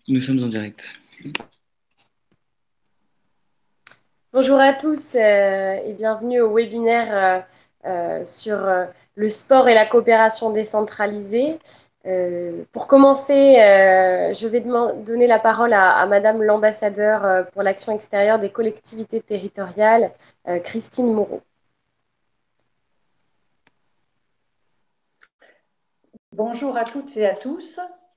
Nous sommes en direct. Bonjour à tous et bienvenue au webinaire sur le sport et la coopération décentralisée. Pour commencer, je vais donner la parole à Madame l'ambassadeur pour l'action extérieure des collectivités territoriales, Christine Moreau. Bonjour à toutes et à tous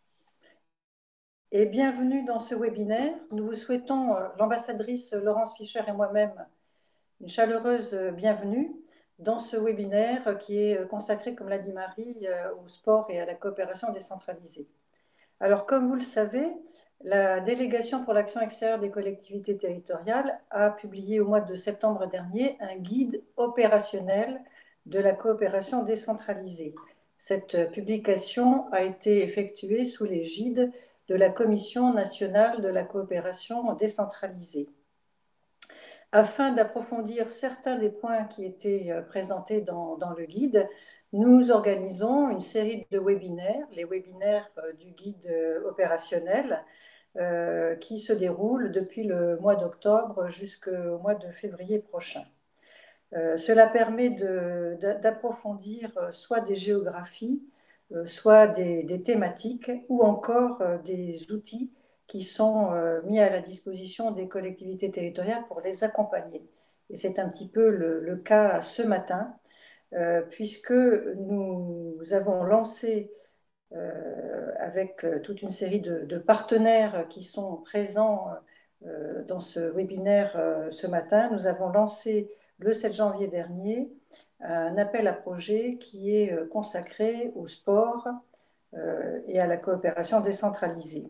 et bienvenue dans ce webinaire. Nous vous souhaitons, l'ambassadrice Laurence Fischer et moi-même, une chaleureuse bienvenue dans ce webinaire qui est consacré, comme l'a dit Marie, au sport et à la coopération décentralisée. Alors, comme vous le savez, la délégation pour l'action extérieure des collectivités territoriales a publié au mois de septembre dernier un guide opérationnel de la coopération décentralisée. Cette publication a été effectuée sous l'égide de la Commission nationale de la coopération décentralisée. Afin d'approfondir certains des points qui étaient présentés dans le guide, nous organisons une série de webinaires, les webinaires du guide opérationnel, qui se déroulent depuis le mois d'octobre jusqu'au mois de février prochain. Cela permet d'approfondir soit des géographies, soit des thématiques ou encore des outils qui sont mis à la disposition des collectivités territoriales pour les accompagner. Et c'est un petit peu le cas ce matin, puisque nous avons lancé avec toute une série de partenaires qui sont présents dans ce webinaire ce matin. Nous avons lancé le 7 janvier dernier un appel à projet qui est consacré au sport et à la coopération décentralisée.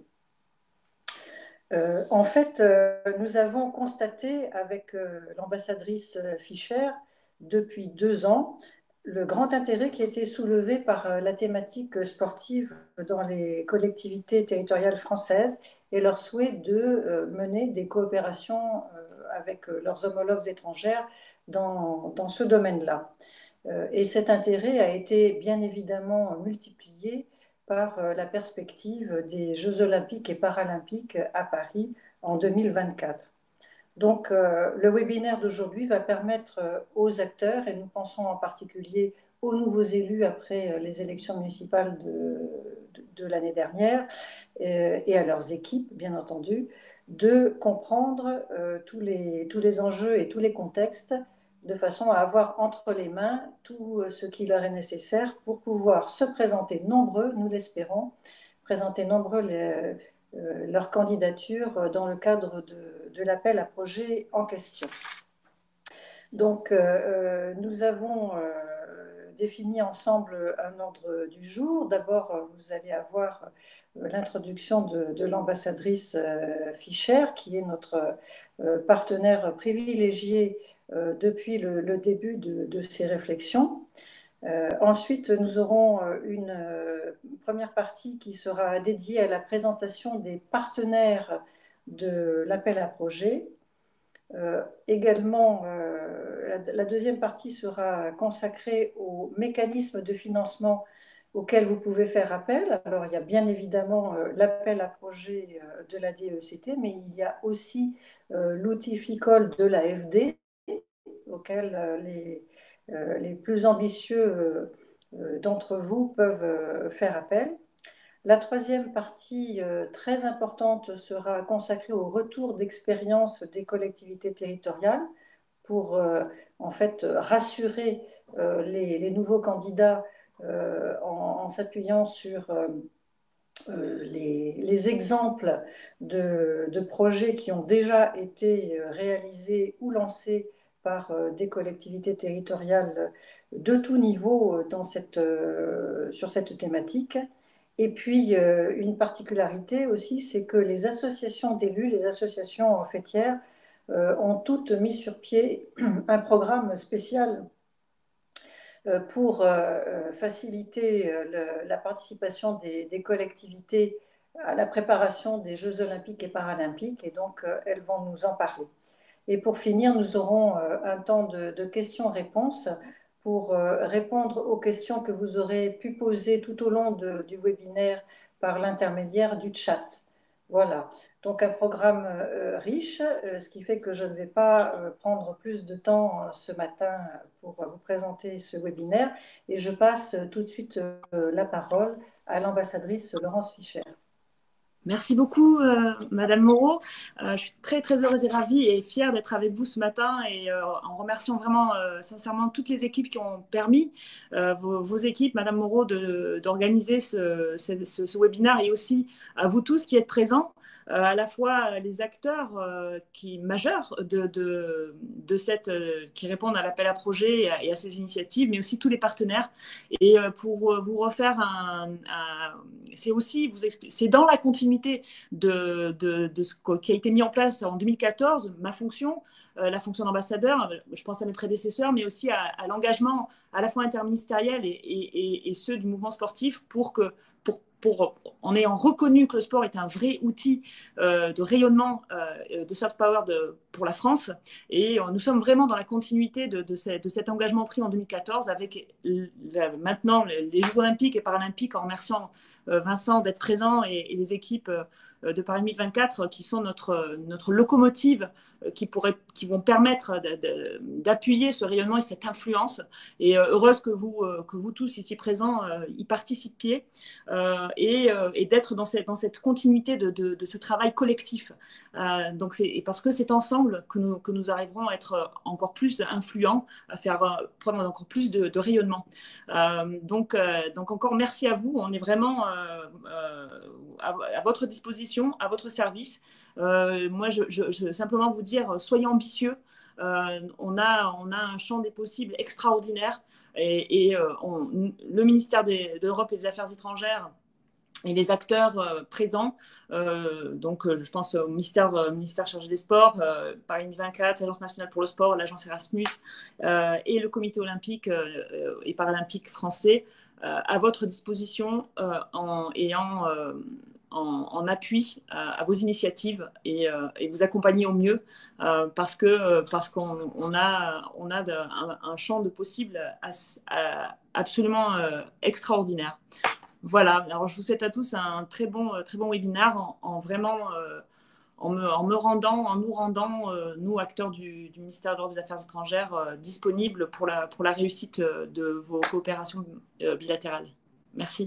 En fait, nous avons constaté avec l'ambassadrice Fischer depuis 2 ans le grand intérêt qui a été soulevé par la thématique sportive dans les collectivités territoriales françaises et leur souhait de mener des coopérations avec leurs homologues étrangères dans ce domaine-là. Et cet intérêt a été bien évidemment multiplié par la perspective des Jeux olympiques et paralympiques à Paris en 2024. Donc, le webinaire d'aujourd'hui va permettre aux acteurs, et nous pensons en particulier aux nouveaux élus après les élections municipales de l'année dernière, et à leurs équipes, bien entendu, de comprendre tous les enjeux et tous les contextes de façon à avoir entre les mains tout ce qui leur est nécessaire pour pouvoir se présenter nombreux, nous l'espérons, présenter nombreux leur candidature dans le cadre de l'appel à projet en question. Donc, nous avons défini ensemble un ordre du jour. D'abord, vous allez avoir l'introduction de l'ambassadrice Fischer, qui est notre partenaire privilégié depuis le début de ces réflexions. Ensuite, nous aurons une première partie qui sera dédiée à la présentation des partenaires de l'appel à projet. Également, la deuxième partie sera consacrée aux mécanismes de financement auxquels vous pouvez faire appel. Alors, il y a bien évidemment l'appel à projet de la DECT, mais il y a aussi l'outil FICOL de l'AFD, auquel les plus ambitieux d'entre vous peuvent faire appel. La troisième partie très importante sera consacrée au retour d'expérience des collectivités territoriales pour en fait rassurer les nouveaux candidats en s'appuyant sur les exemples de projets qui ont déjà été réalisés ou lancés par des collectivités territoriales de tout niveau sur cette thématique. Et puis, une particularité aussi, c'est que les associations d'élus, les associations fêtières, ont toutes mis sur pied un programme spécial pour faciliter la participation des collectivités à la préparation des Jeux olympiques et paralympiques. Et donc, elles vont nous en parler. Et pour finir, nous aurons un temps de questions-réponses pour répondre aux questions que vous aurez pu poser tout au long du webinaire par l'intermédiaire du chat. Voilà, donc un programme riche, ce qui fait que je ne vais pas prendre plus de temps ce matin pour vous présenter ce webinaire et je passe tout de suite la parole à l'ambassadrice Laurence Fischer. Merci beaucoup, Madame Moreau. Je suis très, très heureuse et ravie et fière d'être avec vous ce matin et en remerciant vraiment sincèrement toutes les équipes qui ont permis, vos équipes, Madame Moreau, d'organiser ce webinaire et aussi à vous tous qui êtes présents, à la fois les acteurs majeurs qui répondent à l'appel à projet et à ces initiatives, mais aussi tous les partenaires. Et pour vous refaire c'est aussi c'est dans la continuité de ce qui a été mis en place en 2014, ma fonction, la fonction d'ambassadeur, je pense à mes prédécesseurs, mais aussi à l'engagement à la fois interministériel et ceux du mouvement sportif en ayant reconnu que le sport est un vrai outil de rayonnement, de soft power pour la France. Et nous sommes vraiment dans la continuité de cet engagement pris en 2014 avec maintenant les Jeux Olympiques et Paralympiques, en remerciant Vincent d'être présent et les équipes de Paris 2024 qui sont notre locomotive qui vont permettre d'appuyer ce rayonnement et cette influence. Et heureuse que vous tous ici présents y participiez et d'être dans cette continuité de ce travail collectif. Donc parce que c'est ensemble que nous arriverons à être encore plus influents, à faire prendre encore plus de rayonnement. Donc encore merci à vous. On est vraiment à votre disposition, à votre service. Moi, je simplement vous dire, soyez ambitieux. On a un champ des possibles extraordinaire et le ministère de l'Europe et des Affaires étrangères et les acteurs présents, donc je pense au ministère chargé des sports, Paris 2024, l'Agence nationale pour le sport, l'agence Erasmus et le comité olympique et paralympique français, à votre disposition en appui à vos initiatives et vous accompagner au mieux parce qu'on a un champ de possibles absolument extraordinaire. Voilà, alors je vous souhaite à tous un très bon webinaire en vraiment en nous rendant, nous acteurs du ministère de l'Europe et des Affaires étrangères, disponibles pour la réussite de vos coopérations bilatérales. Merci.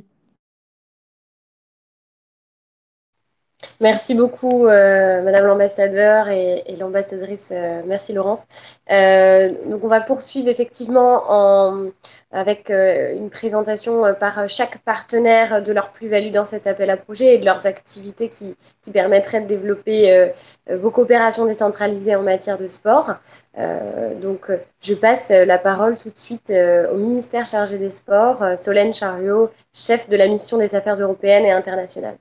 Merci beaucoup, Madame l'ambassadeur et l'ambassadrice. Merci, Laurence. Donc, on va poursuivre effectivement avec une présentation par chaque partenaire de leur plus-value dans cet appel à projet et de leurs activités qui permettraient de développer vos coopérations décentralisées en matière de sport. Donc, je passe la parole tout de suite au ministère chargé des Sports, Solène Chariot, chef de la mission des affaires européennes et internationales.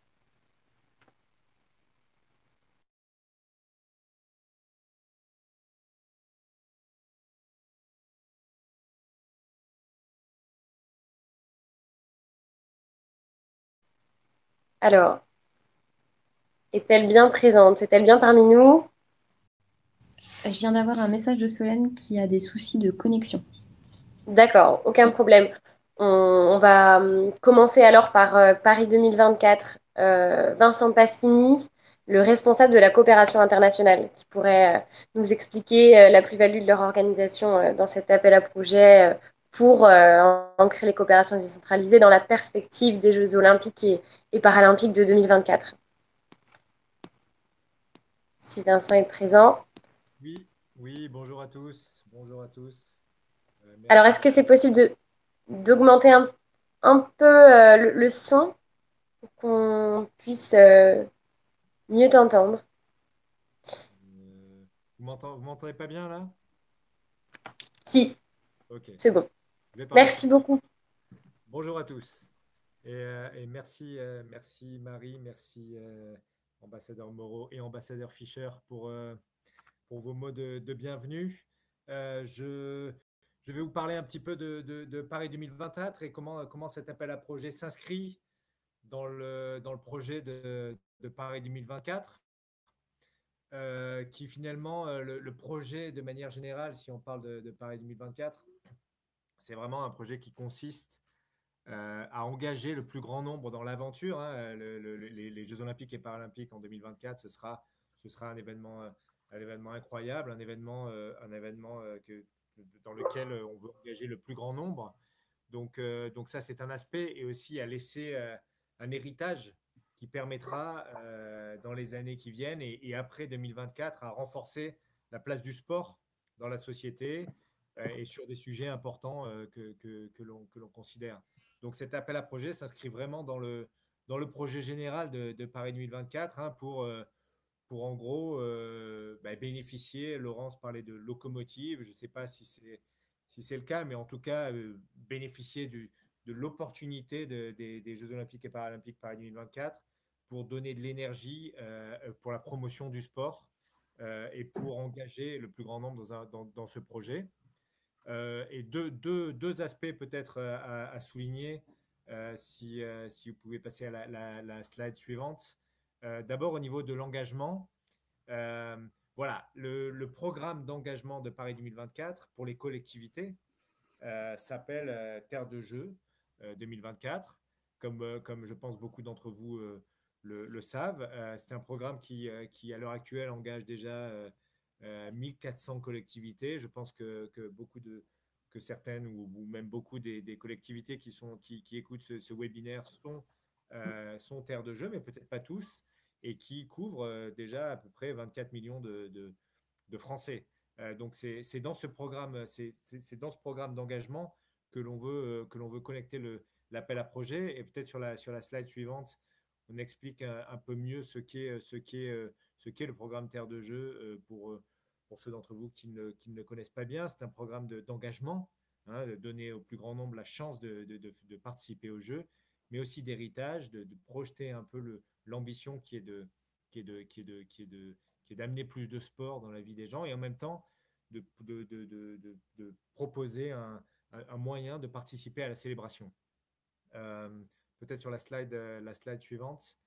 Alors, est-elle bien présente? Est-elle bien parmi nous? Je viens d'avoir un message de Solène qui a des soucis de connexion. D'accord, aucun problème. On va commencer alors par Paris 2024. Vincent Pasquini, le responsable de la coopération internationale, qui pourrait nous expliquer la plus-value de leur organisation dans cet appel à projet pour ancrer les coopérations décentralisées dans la perspective des Jeux olympiques et paralympiques de 2024. Si Vincent est présent. Oui, oui, bonjour à tous. Bonjour à tous. Alors, Merci. est-ce que c'est possible d'augmenter un peu le son pour qu'on puisse mieux t'entendre? Vous m'entendez pas bien là? Si, Ok, c'est bon. je vais parler. Merci beaucoup. Bonjour à tous. Et merci, merci Marie, merci ambassadeur Moreau et ambassadeur Fischer pour vos mots de bienvenue. Je vais vous parler un petit peu de Paris 2024 et comment cet appel à projet s'inscrit dans le projet de Paris 2024. Qui finalement, le projet de manière générale, si on parle de Paris 2024, c'est vraiment un projet qui consiste à engager le plus grand nombre dans l'aventure. Hein. Les Jeux Olympiques et Paralympiques en 2024, ce sera un événement incroyable, un événement dans lequel on veut engager le plus grand nombre. Donc ça, c'est un aspect, et aussi à laisser un héritage qui permettra, dans les années qui viennent et après 2024, à renforcer la place du sport dans la société et sur des sujets importants que l'on considère. Donc cet appel à projet s'inscrit vraiment dans le projet général de Paris 2024, hein, pour en gros bénéficier. Laurence parlait de locomotive, je ne sais pas si c'est le cas, mais en tout cas bénéficier de l'opportunité des Jeux Olympiques et Paralympiques Paris 2024 pour donner de l'énergie pour la promotion du sport et pour engager le plus grand nombre dans ce projet. Et deux aspects peut-être à souligner, si vous pouvez passer à la slide suivante. D'abord, au niveau de l'engagement, voilà, le programme d'engagement de Paris 2024 pour les collectivités s'appelle Terre de Jeux 2024, comme je pense beaucoup d'entre vous le savent. C'est un programme qui, à l'heure actuelle, engage déjà 1400 collectivités. Je pense que certaines ou même beaucoup des collectivités qui écoutent ce webinaire sont Terre de Jeux, mais peut-être pas tous, et qui couvrent déjà à peu près 24 millions de Français. Donc c'est dans ce programme, c'est dans ce programme d'engagement que l'on veut connecter l'appel à projet. Et peut-être sur la slide suivante, on explique un peu mieux ce qu'est le programme Terre de Jeux pour ceux d'entre vous qui ne le connaissent pas bien. C'est un programme d'engagement, hein, de donner au plus grand nombre la chance de participer aux Jeux, mais aussi d'héritage, de projeter un peu l'ambition qui est d'amener plus de sport dans la vie des gens, et en même temps de proposer un moyen de participer à la célébration. Peut-être sur la slide suivante.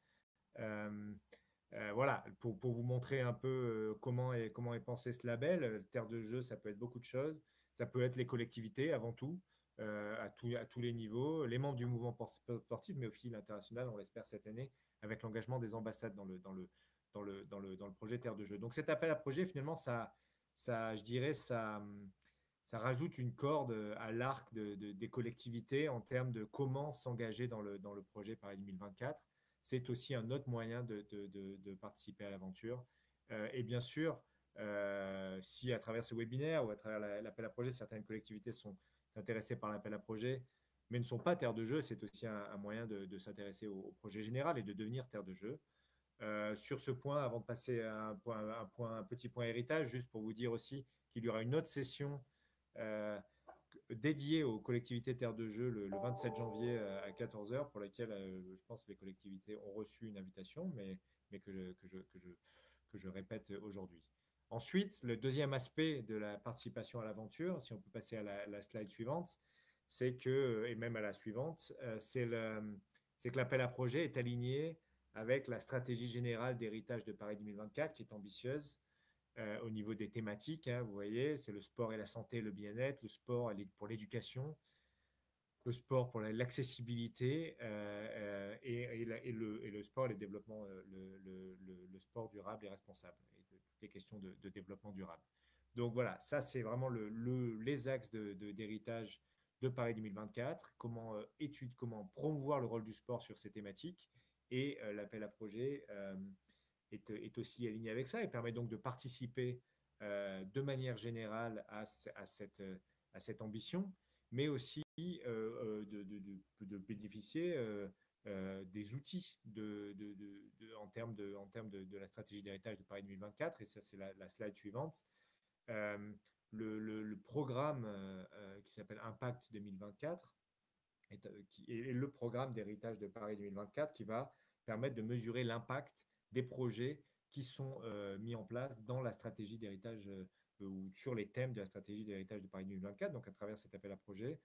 Voilà, pour vous montrer un peu comment est pensé ce label. Terre de Jeux, ça peut être beaucoup de choses. Ça peut être les collectivités avant tout, à tous les niveaux, les membres du mouvement sportif, mais aussi l'international, on l'espère cette année, avec l'engagement des ambassades dans le projet Terre de Jeux. Donc cet appel à projet, finalement, je dirais, ça rajoute une corde à l'arc des collectivités en termes de comment s'engager dans le projet Paris 2024. C'est aussi un autre moyen de participer à l'aventure. Et bien sûr, si à travers ce webinaire ou à travers l'appel à projet, certaines collectivités sont intéressées par l'appel à projet, mais ne sont pas Terre de Jeux, c'est aussi un moyen de s'intéresser au projet général et de devenir Terre de Jeux. Sur ce point, avant de passer à un petit point héritage, juste pour vous dire aussi qu'il y aura une autre session dédiée aux collectivités Terre de Jeux le 27 janvier à 14 h, pour laquelle je pense que les collectivités ont reçu une invitation, mais que je répète aujourd'hui. Ensuite, le deuxième aspect de la participation à l'aventure, si on peut passer à la slide suivante, c'est que, et même à la suivante, c'est que l'appel à projet est aligné avec la stratégie générale d'héritage de Paris 2024, qui est ambitieuse au niveau des thématiques. Hein, vous voyez, c'est le sport et la santé, le bien-être, le sport pour l'éducation, le sport pour l'accessibilité et le sport et le développement, le sport durable et responsable, et toutes les questions de développement durable. Donc voilà, ça c'est vraiment les axes d'héritage de Paris 2024, comment promouvoir le rôle du sport sur ces thématiques, et l'appel à projet est aussi aligné avec ça et permet donc de participer de manière générale à cette ambition, mais aussi de bénéficier des outils en termes de la stratégie d'héritage de Paris 2024. Et ça, c'est la slide suivante. Le programme qui s'appelle Impact 2024 est le programme d'héritage de Paris 2024 qui va permettre de mesurer l'impact des projets qui sont mis en place dans la stratégie d'héritage ou sur les thèmes de la stratégie d'héritage de Paris 2024. Donc, à travers cet appel à projet,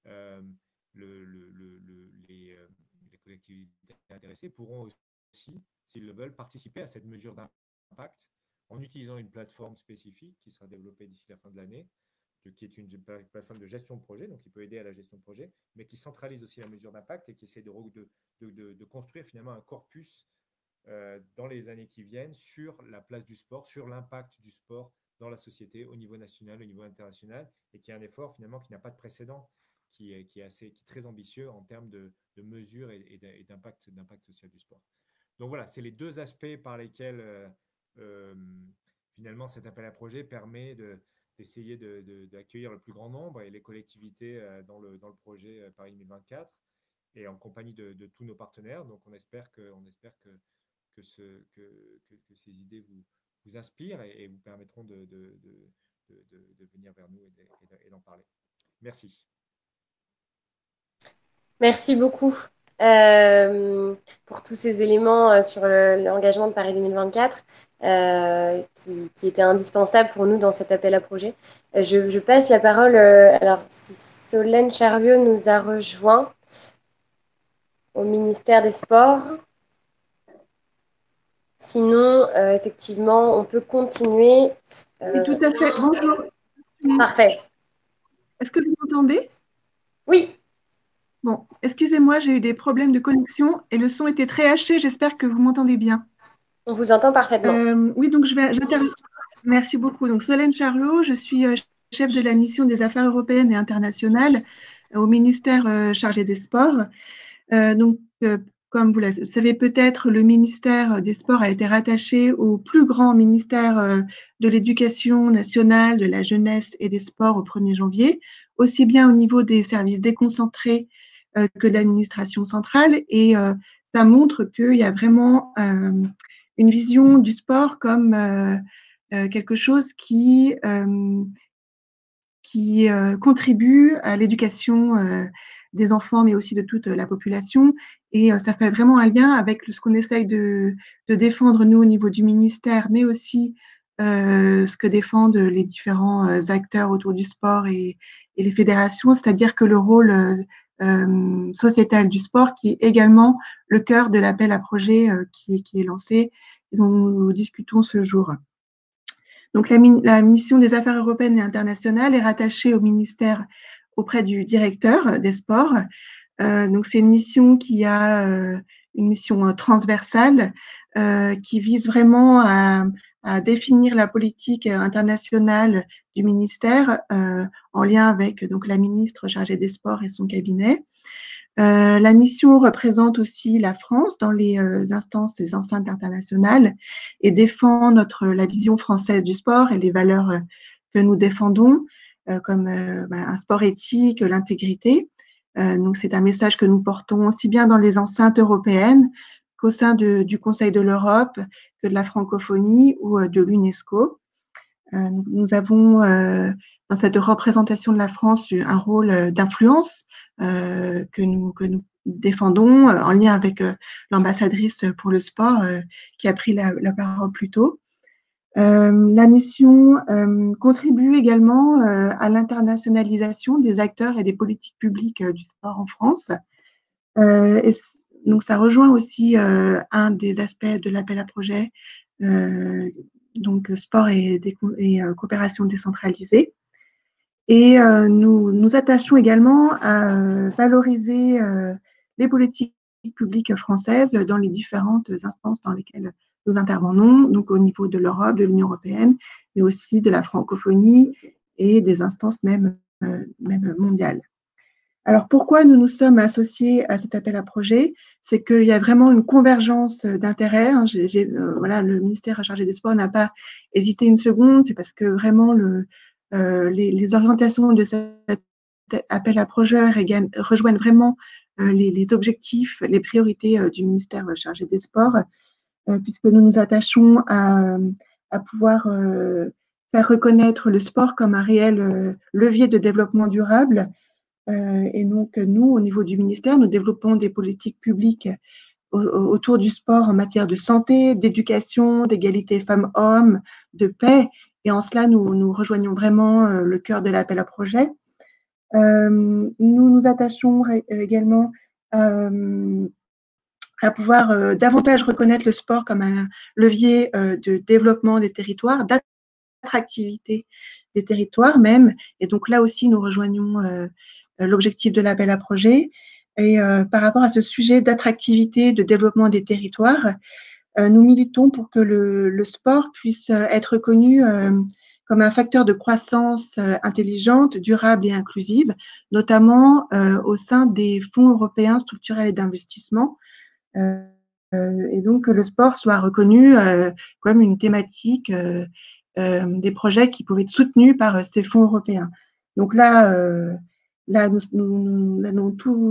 les collectivités intéressées pourront aussi, s'ils le veulent, participer à cette mesure d'impact en utilisant une plateforme spécifique qui sera développée d'ici la fin de l'année, qui est une plateforme de gestion de projet, donc qui peut aider à la gestion de projet, mais qui centralise aussi la mesure d'impact et qui essaie de construire finalement un corpus dans les années qui viennent sur la place du sport, sur l'impact du sport dans la société au niveau national, au niveau international, et qui est un effort finalement qui n'a pas de précédent, qui est très ambitieux en termes de mesures et d'impact social du sport. Donc voilà, c'est les deux aspects par lesquels finalement cet appel à projet permet d'essayer d'accueillir le plus grand nombre et les collectivités dans le projet Paris 2024 et en compagnie de tous nos partenaires. Donc on espère que ces idées vous inspirent et vous permettront de venir vers nous et d'en parler. Merci. Merci beaucoup pour tous ces éléments sur l'engagement de Paris 2024 qui était indispensable pour nous dans cet appel à projet. Je passe la parole, alors si Solène Charvieux nous a rejoint au ministère des Sports. Sinon, effectivement, on peut continuer. Oui, tout à fait. Bonjour. Parfait. Est-ce que vous m'entendez? Oui. Bon, excusez-moi, j'ai eu des problèmes de connexion et le son était très haché. J'espère que vous m'entendez bien. On vous entend parfaitement. Oui, donc j'interviens. Merci beaucoup. Donc, Solène Charriot, je suis chef de la mission des affaires européennes et internationales au ministère chargé des Sports. Comme vous le savez peut-être, le ministère des Sports a été rattaché au plus grand ministère de l'Éducation nationale, de la jeunesse et des sports au 1er janvier, aussi bien au niveau des services déconcentrés que de l'administration centrale. Et ça montre qu'il y a vraiment une vision du sport comme quelque chose qui contribue à l'éducation des enfants, mais aussi de toute la population. Et ça fait vraiment un lien avec ce qu'on essaye de défendre, nous, au niveau du ministère, mais aussi ce que défendent les différents acteurs autour du sport et les fédérations, c'est-à-dire que le rôle sociétal du sport, qui est également le cœur de l'appel à projet qui est lancé et dont nous discutons ce jour. Donc, la mission des affaires européennes et internationales est rattachée au ministère auprès du directeur des sports. Donc, c'est une mission qui a une mission transversale qui vise vraiment à définir la politique internationale du ministère en lien avec donc la ministre chargée des sports et son cabinet. La mission représente aussi la France dans les instances et enceintes internationales et défend la vision française du sport et les valeurs que nous défendons, comme un sport éthique, l'intégrité. Donc, c'est un message que nous portons aussi bien dans les enceintes européennes qu'au sein du Conseil de l'Europe, que de la francophonie ou de l'UNESCO. Nous avons dans cette représentation de la France un rôle d'influence que nous défendons en lien avec l'ambassadrice pour le sport qui a pris la parole plus tôt. La mission contribue également à l'internationalisation des acteurs et des politiques publiques du sport en France. Et donc, ça rejoint aussi un des aspects de l'appel à projet, donc sport et coopération décentralisée. Et nous nous attachons également à valoriser les politiques publiques françaises dans les différentes instances dans lesquelles nous intervenons, donc au niveau de l'Europe, de l'Union européenne, mais aussi de la francophonie et des instances même mondiales. Alors, pourquoi nous nous sommes associés à cet appel à projet? C'est qu'il y a vraiment une convergence d'intérêts. Voilà, le ministère chargé des Sports n'a pas hésité une seconde. C'est parce que vraiment les orientations de cet appel à projet rejoignent vraiment les objectifs, les priorités du ministère chargé des Sports, puisque nous nous attachons à pouvoir faire reconnaître le sport comme un réel levier de développement durable. Et donc, nous, au niveau du ministère, nous développons des politiques publiques autour du sport en matière de santé, d'éducation, d'égalité femmes-hommes, de paix. Et en cela, nous rejoignons vraiment le cœur de l'appel à projet. Nous nous attachons également à pouvoir davantage reconnaître le sport comme un levier de développement des territoires, l'attractivité des territoires même. Et donc là aussi, nous rejoignons l'objectif de l'appel à projet. Et par rapport à ce sujet d'attractivité, de développement des territoires, nous militons pour que le sport puisse être reconnu comme un facteur de croissance intelligente, durable et inclusive, notamment au sein des fonds européens structurels et d'investissement. Et donc que le sport soit reconnu comme une thématique des projets qui pouvaient être soutenus par ces fonds européens. Donc là, nous avons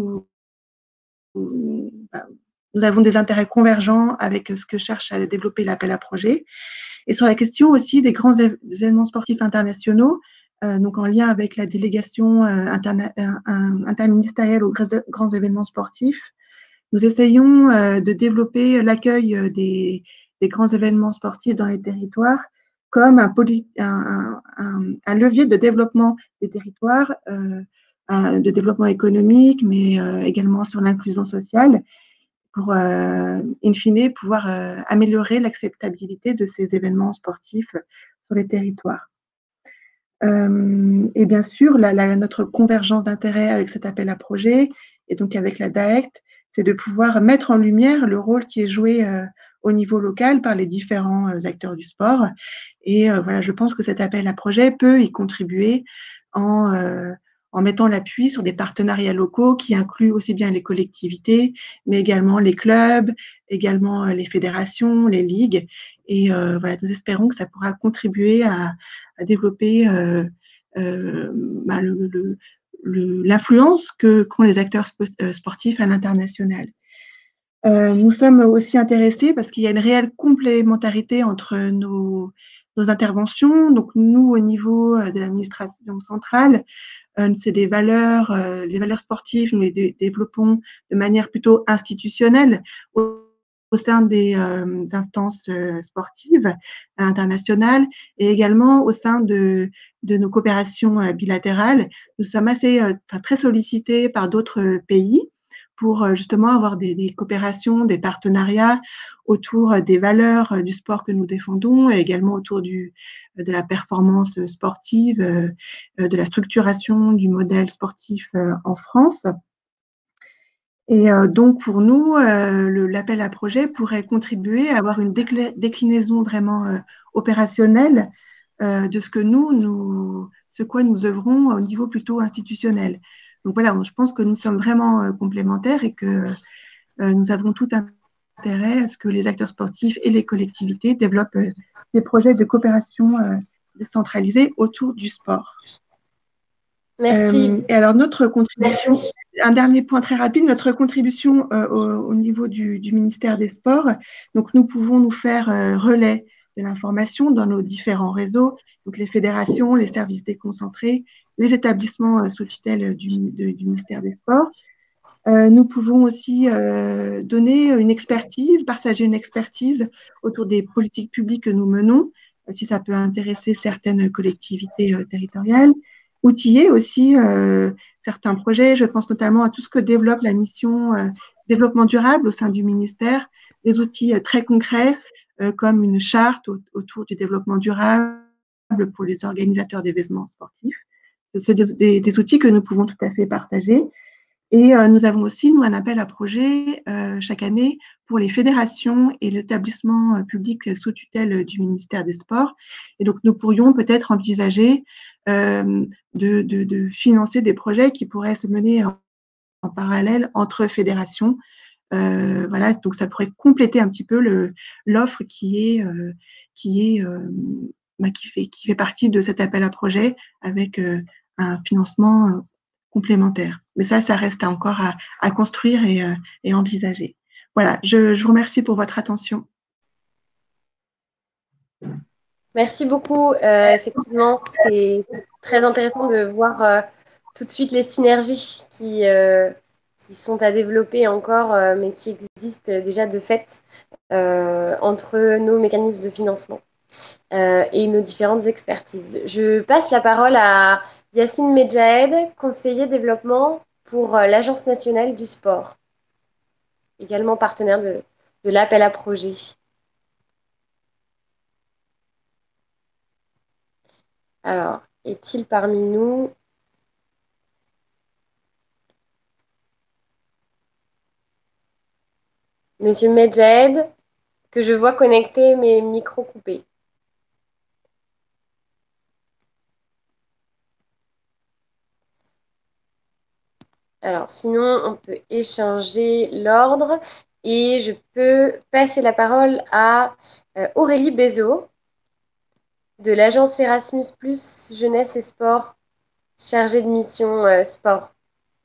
nous avons des intérêts convergents avec ce que cherche à développer l'appel à projet. Et sur la question aussi des grands événements sportifs internationaux, donc en lien avec la délégation interministérielle aux grands événements sportifs, nous essayons de développer l'accueil des grands événements sportifs dans les territoires comme un levier de développement des territoires, de développement économique, mais également sur l'inclusion sociale, pour, in fine, pouvoir améliorer l'acceptabilité de ces événements sportifs sur les territoires. Et bien sûr, notre convergence d'intérêts avec cet appel à projet, et donc avec la DAECT, c'est de pouvoir mettre en lumière le rôle qui est joué au niveau local par les différents acteurs du sport. Et voilà, je pense que cet appel à projet peut y contribuer en mettant l'appui sur des partenariats locaux qui incluent aussi bien les collectivités, mais également les clubs, également les fédérations, les ligues. Et voilà, nous espérons que ça pourra contribuer à développer l'influence qu'ont les acteurs sportifs à l'international. Nous sommes aussi intéressés parce qu'il y a une réelle complémentarité entre nos interventions. Donc, nous, au niveau de l'administration centrale, c'est des valeurs, les valeurs sportives, nous les développons de manière plutôt institutionnelle au sein des instances sportives internationales et également au sein de nos coopérations bilatérales. Nous sommes très sollicités par d'autres pays pour justement avoir des coopérations, des partenariats autour des valeurs du sport que nous défendons et également autour de la performance sportive, de la structuration du modèle sportif en France. Et donc, pour nous, l'appel à projet pourrait contribuer à avoir une déclinaison vraiment opérationnelle de ce quoi nous œuvrons au niveau plutôt institutionnel. Donc voilà, je pense que nous sommes vraiment complémentaires et que nous avons tout intérêt à ce que les acteurs sportifs et les collectivités développent des projets de coopération décentralisés autour du sport. Merci. Et alors, notre contribution, un dernier point très rapide, notre contribution au niveau du ministère des Sports. Donc, nous pouvons nous faire relais de l'information dans nos différents réseaux, donc les fédérations, les services déconcentrés, les établissements sous tutelle du ministère des Sports. Nous pouvons aussi donner une expertise, partager une expertise autour des politiques publiques que nous menons, si ça peut intéresser certaines collectivités territoriales. Outiller aussi certains projets. Je pense notamment à tout ce que développe la mission développement durable au sein du ministère, des outils très concrets comme une charte autour du développement durable pour les organisateurs d'événements sportifs. C'est des outils que nous pouvons tout à fait partager. Et nous avons aussi, nous, un appel à projet chaque année pour les fédérations et l'établissement public sous tutelle du ministère des Sports. Et donc, nous pourrions peut-être envisager de financer des projets qui pourraient se mener en parallèle entre fédérations. Voilà, donc ça pourrait compléter un petit peu l'offre qui fait partie de cet appel à projet avec un financement complémentaire. Mais ça reste encore à construire et envisager. Voilà, je vous remercie pour votre attention. Merci beaucoup. Effectivement, c'est très intéressant de voir tout de suite les synergies qui sont à développer encore, mais qui existent déjà de fait entre nos mécanismes de financement et nos différentes expertises. Je passe la parole à Yacine Medjahed, conseiller développement pour l'Agence nationale du sport, également partenaire de l'appel à projet. Alors, est-il parmi nous? Monsieur Medjed, que je vois connecter mes micros coupés. Alors, sinon, on peut échanger l'ordre et je peux passer la parole à Aurélie Bézot de l'agence Erasmus+, Jeunesse et Sport, chargée de mission sport.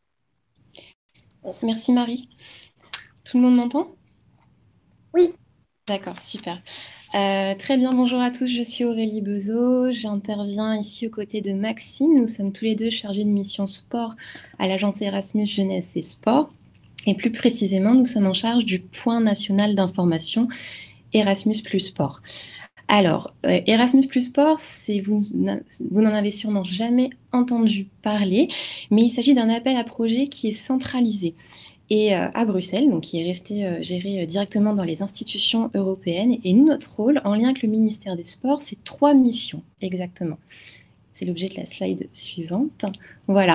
Merci Marie. Tout le monde m'entend? Oui. D'accord, super. Très bien, bonjour à tous, je suis Aurélie Bezot, j'interviens ici aux côtés de Maxime. Nous sommes tous les deux chargés de mission sport à l'agence Erasmus Jeunesse et Sport. Et plus précisément, nous sommes en charge du point national d'information Erasmus plus Sport. Alors, Erasmus plus Sport, vous n'en avez sûrement jamais entendu parler, mais il s'agit d'un appel à projet qui est centralisé et à Bruxelles, donc qui est resté géré directement dans les institutions européennes. Et nous, notre rôle, en lien avec le ministère des Sports, c'est 3 missions exactement. C'est l'objet de la slide suivante. Voilà.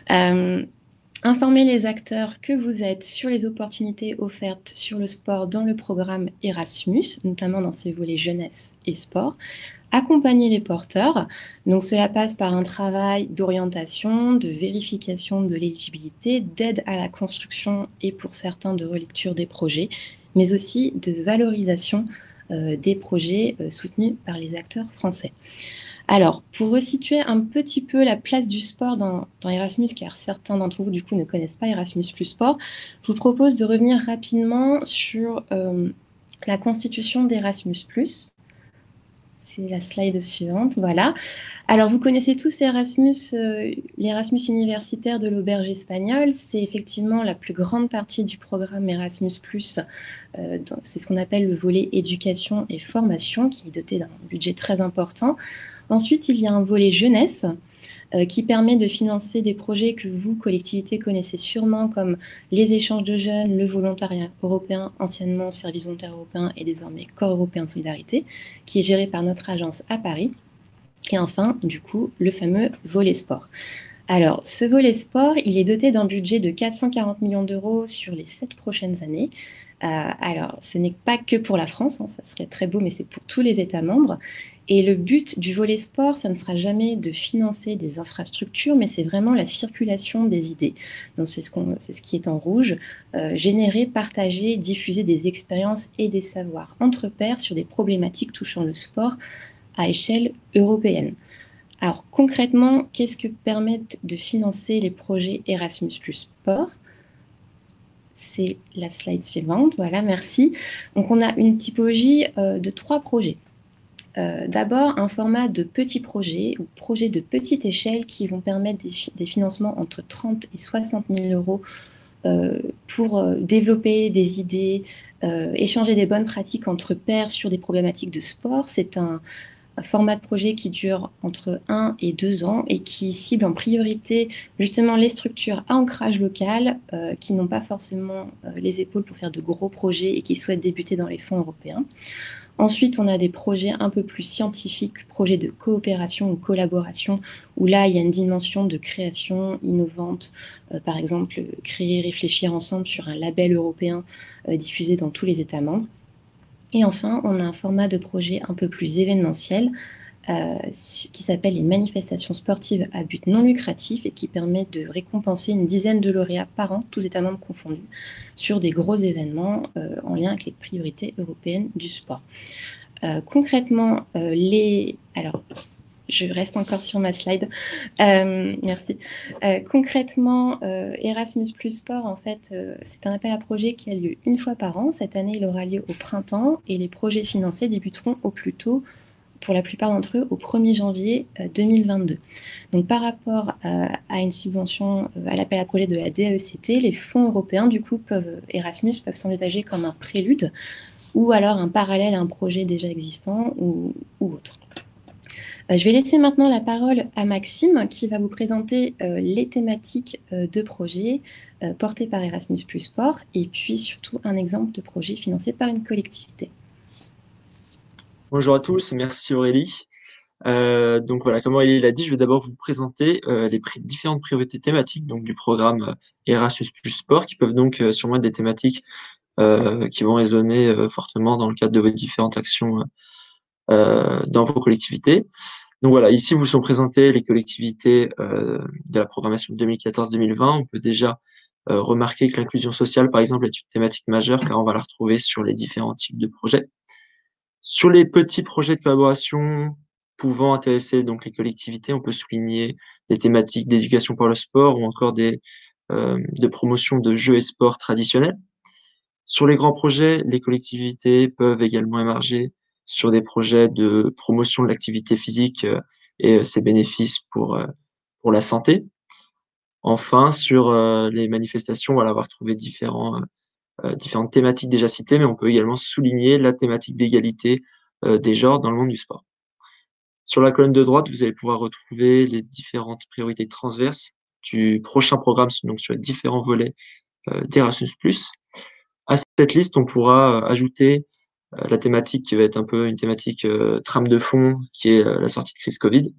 Informer les acteurs que vous êtes sur les opportunités offertes sur le sport dans le programme Erasmus, notamment dans ses volets jeunesse et sport. Accompagner les porteurs, donc cela passe par un travail d'orientation, de vérification de l'éligibilité, d'aide à la construction et pour certains de relecture des projets, mais aussi de valorisation des projets soutenus par les acteurs français. Alors, pour resituer un petit peu la place du sport dans Erasmus, car certains d'entre vous, du coup, ne connaissent pas Erasmus plus Sport, je vous propose de revenir rapidement sur la constitution d'Erasmus+. C'est la slide suivante, voilà. Alors, vous connaissez tous l'Erasmus universitaire de l'Auberge espagnole. C'est effectivement la plus grande partie du programme Erasmus+. C'est ce qu'on appelle le volet éducation et formation, qui est doté d'un budget très important. Ensuite, il y a un volet jeunesse qui permet de financer des projets que vous, collectivités, connaissez sûrement, comme les échanges de jeunes, le volontariat européen, anciennement Service volontaire européen et désormais Corps européen de solidarité, qui est géré par notre agence à Paris. Et enfin, du coup, le fameux volet sport. Alors, ce volet sport, il est doté d'un budget de 440 millions d'euros sur les 7 prochaines années. Alors, ce n'est pas que pour la France, hein, ça serait très beau, mais c'est pour tous les États membres. Et le but du volet sport, ça ne sera jamais de financer des infrastructures, mais c'est vraiment la circulation des idées. Donc, c'est ce qui est en rouge. Générer, partager, diffuser des expériences et des savoirs entre pairs sur des problématiques touchant le sport à échelle européenne. Alors, concrètement, qu'est-ce que permettent de financer les projets Erasmus plus Sport ? C'est la slide suivante, voilà, merci. Donc, on a une typologie de 3 projets. D'abord, un format de petits projets ou projets de petite échelle qui vont permettre des financements entre 30 et 60 000 euros pour développer des idées, échanger des bonnes pratiques entre pairs sur des problématiques de sport. C'est un format de projet qui dure entre 1 et 2 ans et qui cible en priorité justement les structures à ancrage local qui n'ont pas forcément les épaules pour faire de gros projets et qui souhaitent débuter dans les fonds européens. Ensuite, on a des projets un peu plus scientifiques, projets de coopération ou collaboration, où là, il y a une dimension de création innovante, par exemple, créer, réfléchir ensemble sur un label européen diffusé dans tous les États membres. Et enfin, on a un format de projet un peu plus événementiel qui s'appelle les manifestations sportives à but non lucratif et qui permet de récompenser une dizaine de lauréats par an, tous États membres confondus, sur des gros événements en lien avec les priorités européennes du sport. Concrètement, alors, je reste encore sur ma slide. Merci. Concrètement, Erasmus plus Sport, en fait, c'est un appel à projet qui a lieu une fois par an. Cette année, il aura lieu au printemps et les projets financés débuteront au plus tôt, pour la plupart d'entre eux, au 1er janvier 2022. Donc, par rapport à une subvention, à l'appel à projet de la DECT, les fonds européens, du coup, Erasmus peuvent s'envisager comme un prélude ou alors un parallèle à un projet déjà existant ou autre. Je vais laisser maintenant la parole à Maxime qui va vous présenter les thématiques de projets portés par Erasmus plus Sport et puis surtout un exemple de projet financé par une collectivité. Bonjour à tous, merci Aurélie. Donc voilà, comme Aurélie l'a dit, je vais d'abord vous présenter les différentes priorités thématiques donc, du programme Erasmus plus Sport, qui peuvent donc sûrement être des thématiques qui vont résonner fortement dans le cadre de vos différentes actions dans vos collectivités. Donc voilà, ici vous sont présentées les collectivités de la programmation 2014-2020. On peut déjà remarquer que l'inclusion sociale, par exemple, est une thématique majeure car on va la retrouver sur les différents types de projets. Sur les petits projets de collaboration pouvant intéresser donc les collectivités, on peut souligner des thématiques d'éducation pour le sport ou encore de promotion de jeux et sports traditionnels. Sur les grands projets, les collectivités peuvent également émarger sur des projets de promotion de l'activité physique et ses bénéfices pour la santé. Enfin, sur les manifestations, voilà, on va retrouver différentes thématiques déjà citées, mais on peut également souligner la thématique d'égalité des genres dans le monde du sport. Sur la colonne de droite, vous allez pouvoir retrouver les différentes priorités transverses du prochain programme, donc sur les différents volets d'Erasmus+. À cette liste, on pourra ajouter la thématique qui va être un peu une thématique trame de fond, qui est la sortie de crise Covid.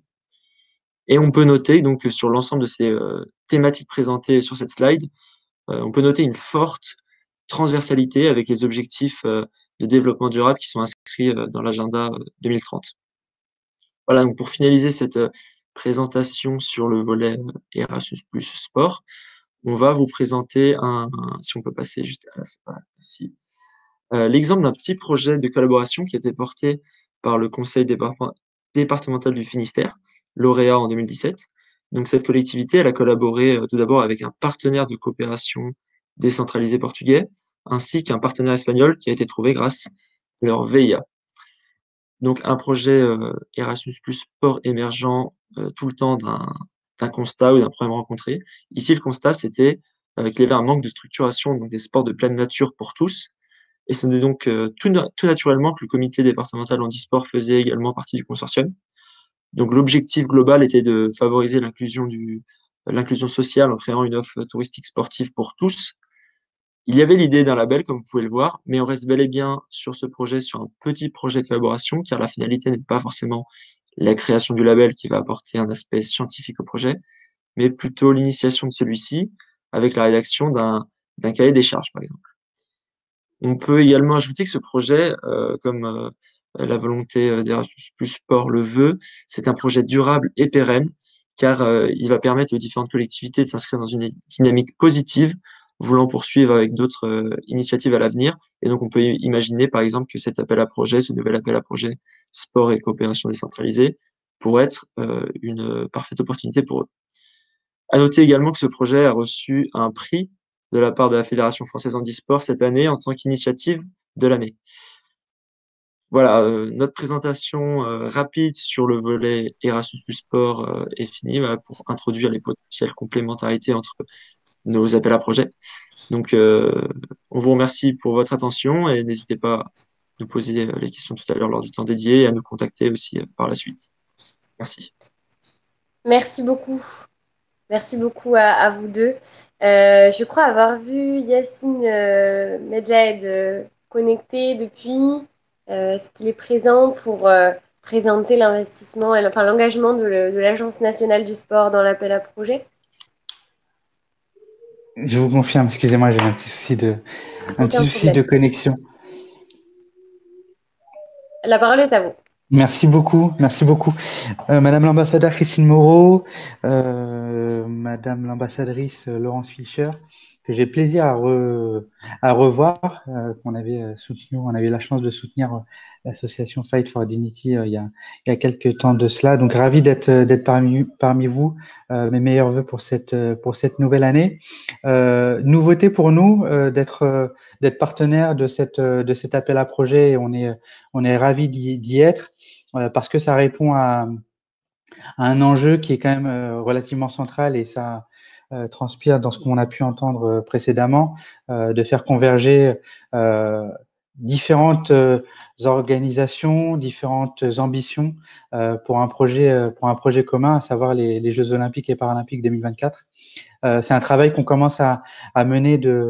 Et on peut noter donc sur l'ensemble de ces thématiques présentées sur cette slide, on peut noter une forte transversalité avec les objectifs de développement durable qui sont inscrits dans l'agenda 2030. Voilà, donc pour finaliser cette présentation sur le volet Erasmus plus sport, on va vous présenter si on peut passer juste à ici, l'exemple d'un petit projet de collaboration qui a été porté par le conseil départemental du Finistère, lauréat en 2017. Donc cette collectivité, elle a collaboré tout d'abord avec un partenaire de coopération décentralisé portugais, ainsi qu'un partenaire espagnol qui a été trouvé grâce à leur VIA. Donc un projet Erasmus plus sport émergent tout le temps d'un constat ou d'un problème rencontré. Ici, le constat, c'était qu'il y avait un manque de structuration donc des sports de pleine nature pour tous. Et c'est donc tout naturellement que le comité départemental handisport faisait également partie du consortium. Donc l'objectif global était de favoriser l'inclusion sociale en créant une offre touristique sportive pour tous. Il y avait l'idée d'un label, comme vous pouvez le voir, mais on reste bel et bien sur ce projet, sur un petit projet de collaboration, car la finalité n'est pas forcément la création du label qui va apporter un aspect scientifique au projet, mais plutôt l'initiation de celui-ci avec la rédaction d'un cahier des charges, par exemple. On peut également ajouter que ce projet, comme la volonté d'Erasmus plus Sport le veut, c'est un projet durable et pérenne, car il va permettre aux différentes collectivités de s'inscrire dans une dynamique positive, voulant poursuivre avec d'autres initiatives à l'avenir. Et donc, on peut imaginer, par exemple, que cet appel à projet, ce nouvel appel à projet sport et coopération décentralisée, pourrait être une parfaite opportunité pour eux. À noter également que ce projet a reçu un prix de la part de la Fédération française handisport cette année en tant qu'initiative de l'année. Voilà, notre présentation rapide sur le volet Erasmus plus sport est finie, voilà, pour introduire les potentielles complémentarités entre nos appels à projets. Donc, on vous remercie pour votre attention et n'hésitez pas à nous poser les questions tout à l'heure lors du temps dédié et à nous contacter aussi par la suite. Merci. Merci beaucoup. Merci beaucoup à vous deux. Je crois avoir vu Yacine Medjahed connecté depuis. Est-ce qu'il est présent pour présenter l'investissement, enfin l'engagement de l'Agence nationale du sport dans l'appel à projet? Je vous confirme, excusez-moi, j'ai un petit souci de connexion. La parole est à vous. Merci beaucoup, merci beaucoup. Madame l'ambassadeur Christine Moreau, Madame l'ambassadrice Laurence Fischer, que j'ai plaisir à revoir, qu'on avait soutenu, on avait la chance de soutenir l'association Fight for Dignity il y a quelques temps de cela. Donc ravi d'être parmi vous. Mes meilleurs vœux pour cette nouvelle année. Nouveauté pour nous d'être partenaire de cet appel à projet. Et on est ravi d'y être parce que ça répond à un enjeu qui est quand même relativement central et ça transpire dans ce qu'on a pu entendre précédemment, de faire converger différentes organisations, différentes ambitions pour un projet commun, à savoir les Jeux Olympiques et Paralympiques 2024. C'est un travail qu'on commence à mener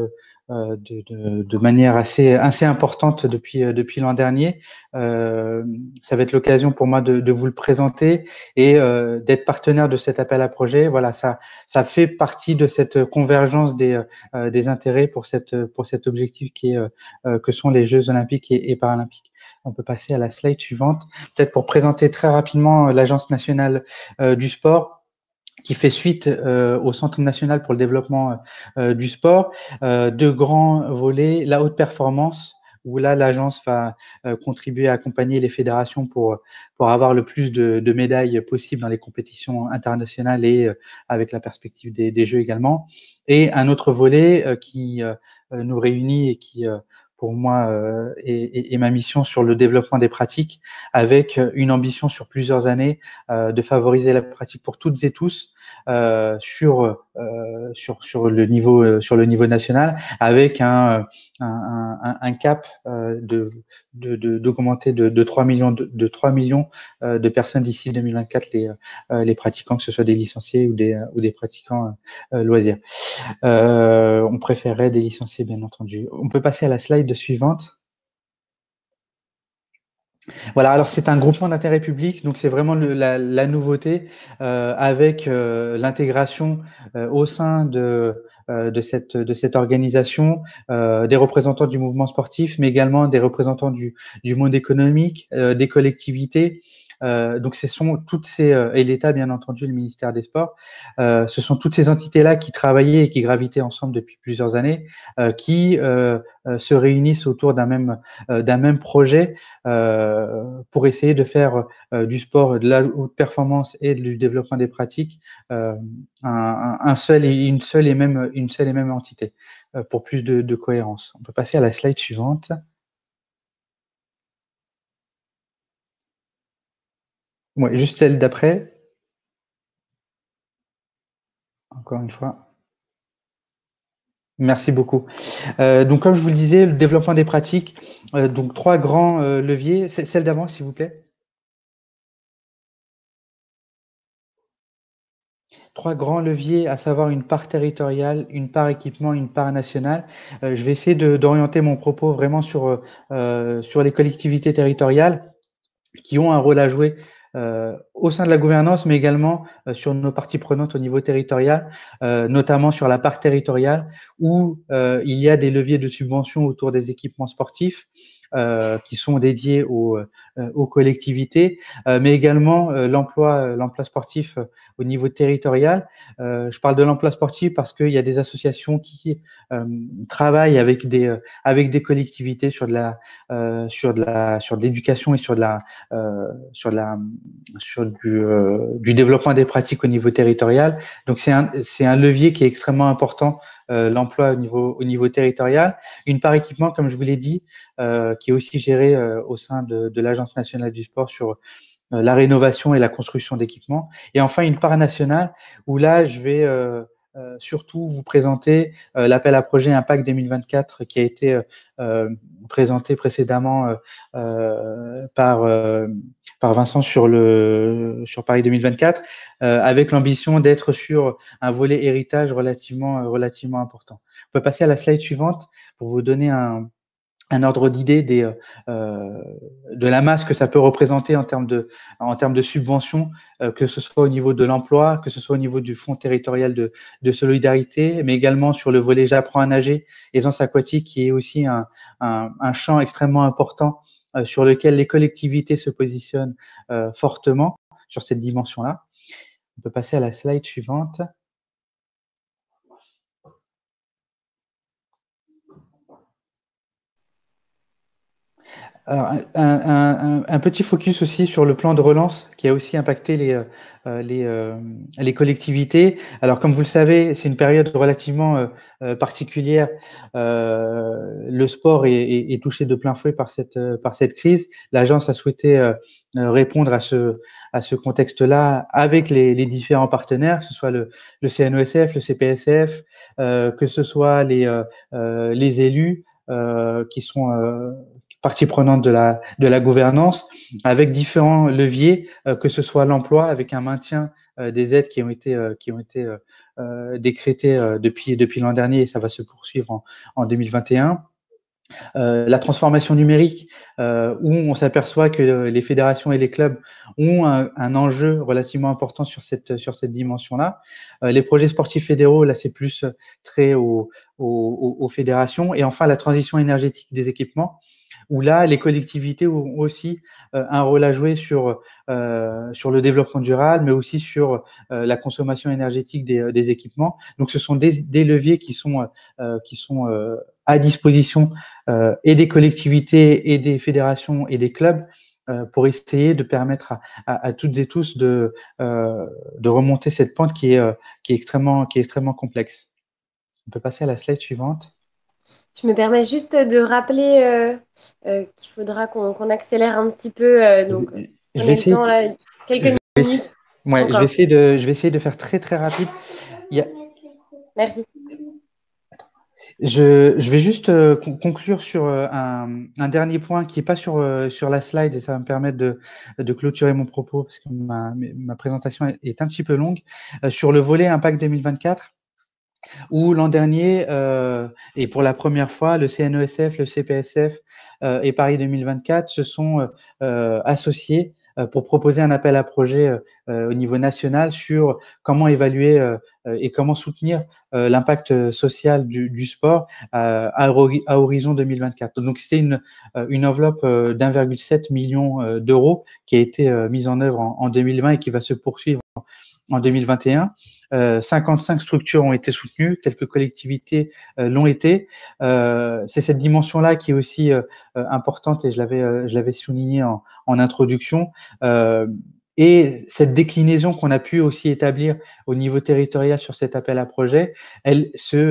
de manière assez importante depuis l'an dernier. Ça va être l'occasion pour moi de vous le présenter et d'être partenaire de cet appel à projet. Voilà, ça fait partie de cette convergence des intérêts pour cet objectif que sont les Jeux olympiques et paralympiques. On peut passer à la slide suivante, peut-être pour présenter très rapidement l'Agence nationale du sport, qui fait suite au Centre national pour le développement du sport. Deux grands volets, la haute performance, où là, l'agence va contribuer à accompagner les fédérations pour avoir le plus de médailles possibles dans les compétitions internationales et avec la perspective des Jeux également. Et un autre volet qui nous réunit et qui pour moi et ma mission sur le développement des pratiques, avec une ambition sur plusieurs années de favoriser la pratique pour toutes et tous sur le niveau national, avec un cap d'augmenter de 3 millions de personnes d'ici 2024 les pratiquants, que ce soit des licenciés ou des pratiquants loisirs. On préférerait des licenciés, bien entendu. On peut passer à la slide suivante. Voilà, alors c'est un groupement d'intérêt public, donc c'est vraiment la nouveauté avec l'intégration au sein de cette organisation des représentants du mouvement sportif, mais également des représentants du monde économique, des collectivités. Donc, ce sont toutes ces et l'État, bien entendu, le ministère des Sports, ce sont toutes ces entités-là qui travaillaient et qui gravitaient ensemble depuis plusieurs années, qui se réunissent autour d'un même projet pour essayer de faire du sport, de la haute performance et du développement des pratiques une seule et même entité pour plus de cohérence. On peut passer à la slide suivante. Ouais, juste celle d'après. Encore une fois. Merci beaucoup. Donc, comme je vous le disais, le développement des pratiques, donc 3 grands leviers. Celle d'avant, s'il vous plaît. 3 grands leviers, à savoir une part territoriale, une part équipement, une part nationale. Je vais essayer d'orienter mon propos vraiment sur les collectivités territoriales qui ont un rôle à jouer au sein de la gouvernance, mais également sur nos parties prenantes au niveau territorial, notamment sur la part territoriale, où il y a des leviers de subvention autour des équipements sportifs qui sont dédiés aux collectivités, mais également l'emploi sportif au niveau territorial. Je parle de l'emploi sportif parce qu'il y a des associations qui travaillent avec des collectivités sur de l'éducation et sur du développement des pratiques au niveau territorial. Donc c'est un levier qui est extrêmement important, l'emploi au niveau territorial. Une part équipement, comme je vous l'ai dit, qui est aussi gérée au sein de l'Agence nationale du sport sur la rénovation et la construction d'équipements. Et enfin, une part nationale où là, je vais surtout vous présenter l'appel à projet Impact 2024 qui a été présenté précédemment par Vincent sur Paris 2024, avec l'ambition d'être sur un volet héritage relativement important. On peut passer à la slide suivante pour vous donner un ordre d'idée de la masse que ça peut représenter en termes de subventions, que ce soit au niveau de l'emploi, que ce soit au niveau du fonds territorial de solidarité, mais également sur le volet J'apprends à nager, aisance aquatique, qui est aussi un champ extrêmement important sur lequel les collectivités se positionnent fortement sur cette dimension-là. On peut passer à la slide suivante. Alors, un petit focus aussi sur le plan de relance qui a aussi impacté les collectivités. Alors, comme vous le savez, c'est une période relativement particulière. Le sport est touché de plein fouet par cette crise. L'agence a souhaité répondre à ce contexte-là avec les différents partenaires, que ce soit le CNOSF, le CPSF, que ce soit les élus qui sont partie prenante de la gouvernance, avec différents leviers, que ce soit l'emploi, avec un maintien des aides qui ont été décrétées depuis l'an dernier, et ça va se poursuivre en 2021. La transformation numérique, où on s'aperçoit que les fédérations et les clubs ont un enjeu relativement important sur cette dimension-là. Les projets sportifs fédéraux, là, c'est plus trait aux fédérations. Et enfin, la transition énergétique des équipements, où là, les collectivités ont aussi un rôle à jouer sur le développement durable, mais aussi sur la consommation énergétique des équipements. Donc, ce sont des leviers qui sont à disposition et des collectivités et des fédérations et des clubs pour essayer de permettre à toutes et tous de remonter cette pente qui est extrêmement complexe. On peut passer à la slide suivante. Je me permets juste de rappeler qu'il faudra qu'on accélère un petit peu. Donc, je vais essayer quelques minutes. Ouais, je vais essayer de faire très très rapide. Merci. Je vais juste conclure sur un dernier point qui n'est pas sur la slide, et ça va me permettre de clôturer mon propos parce que ma présentation est un petit peu longue, sur le volet Impact 2024, où l'an dernier, et pour la première fois, le CNESF, le CPSF et Paris 2024 se sont associés pour proposer un appel à projet au niveau national sur comment évaluer et comment soutenir l'impact social du sport à horizon 2024. Donc, c'était une enveloppe d'1,7 million d'euros qui a été mise en œuvre en 2020 et qui va se poursuivre en 2021. 55 structures ont été soutenues, quelques collectivités l'ont été. C'est cette dimension-là qui est aussi importante, et je l'avais souligné en introduction. Et cette déclinaison qu'on a pu aussi établir au niveau territorial sur cet appel à projet, elle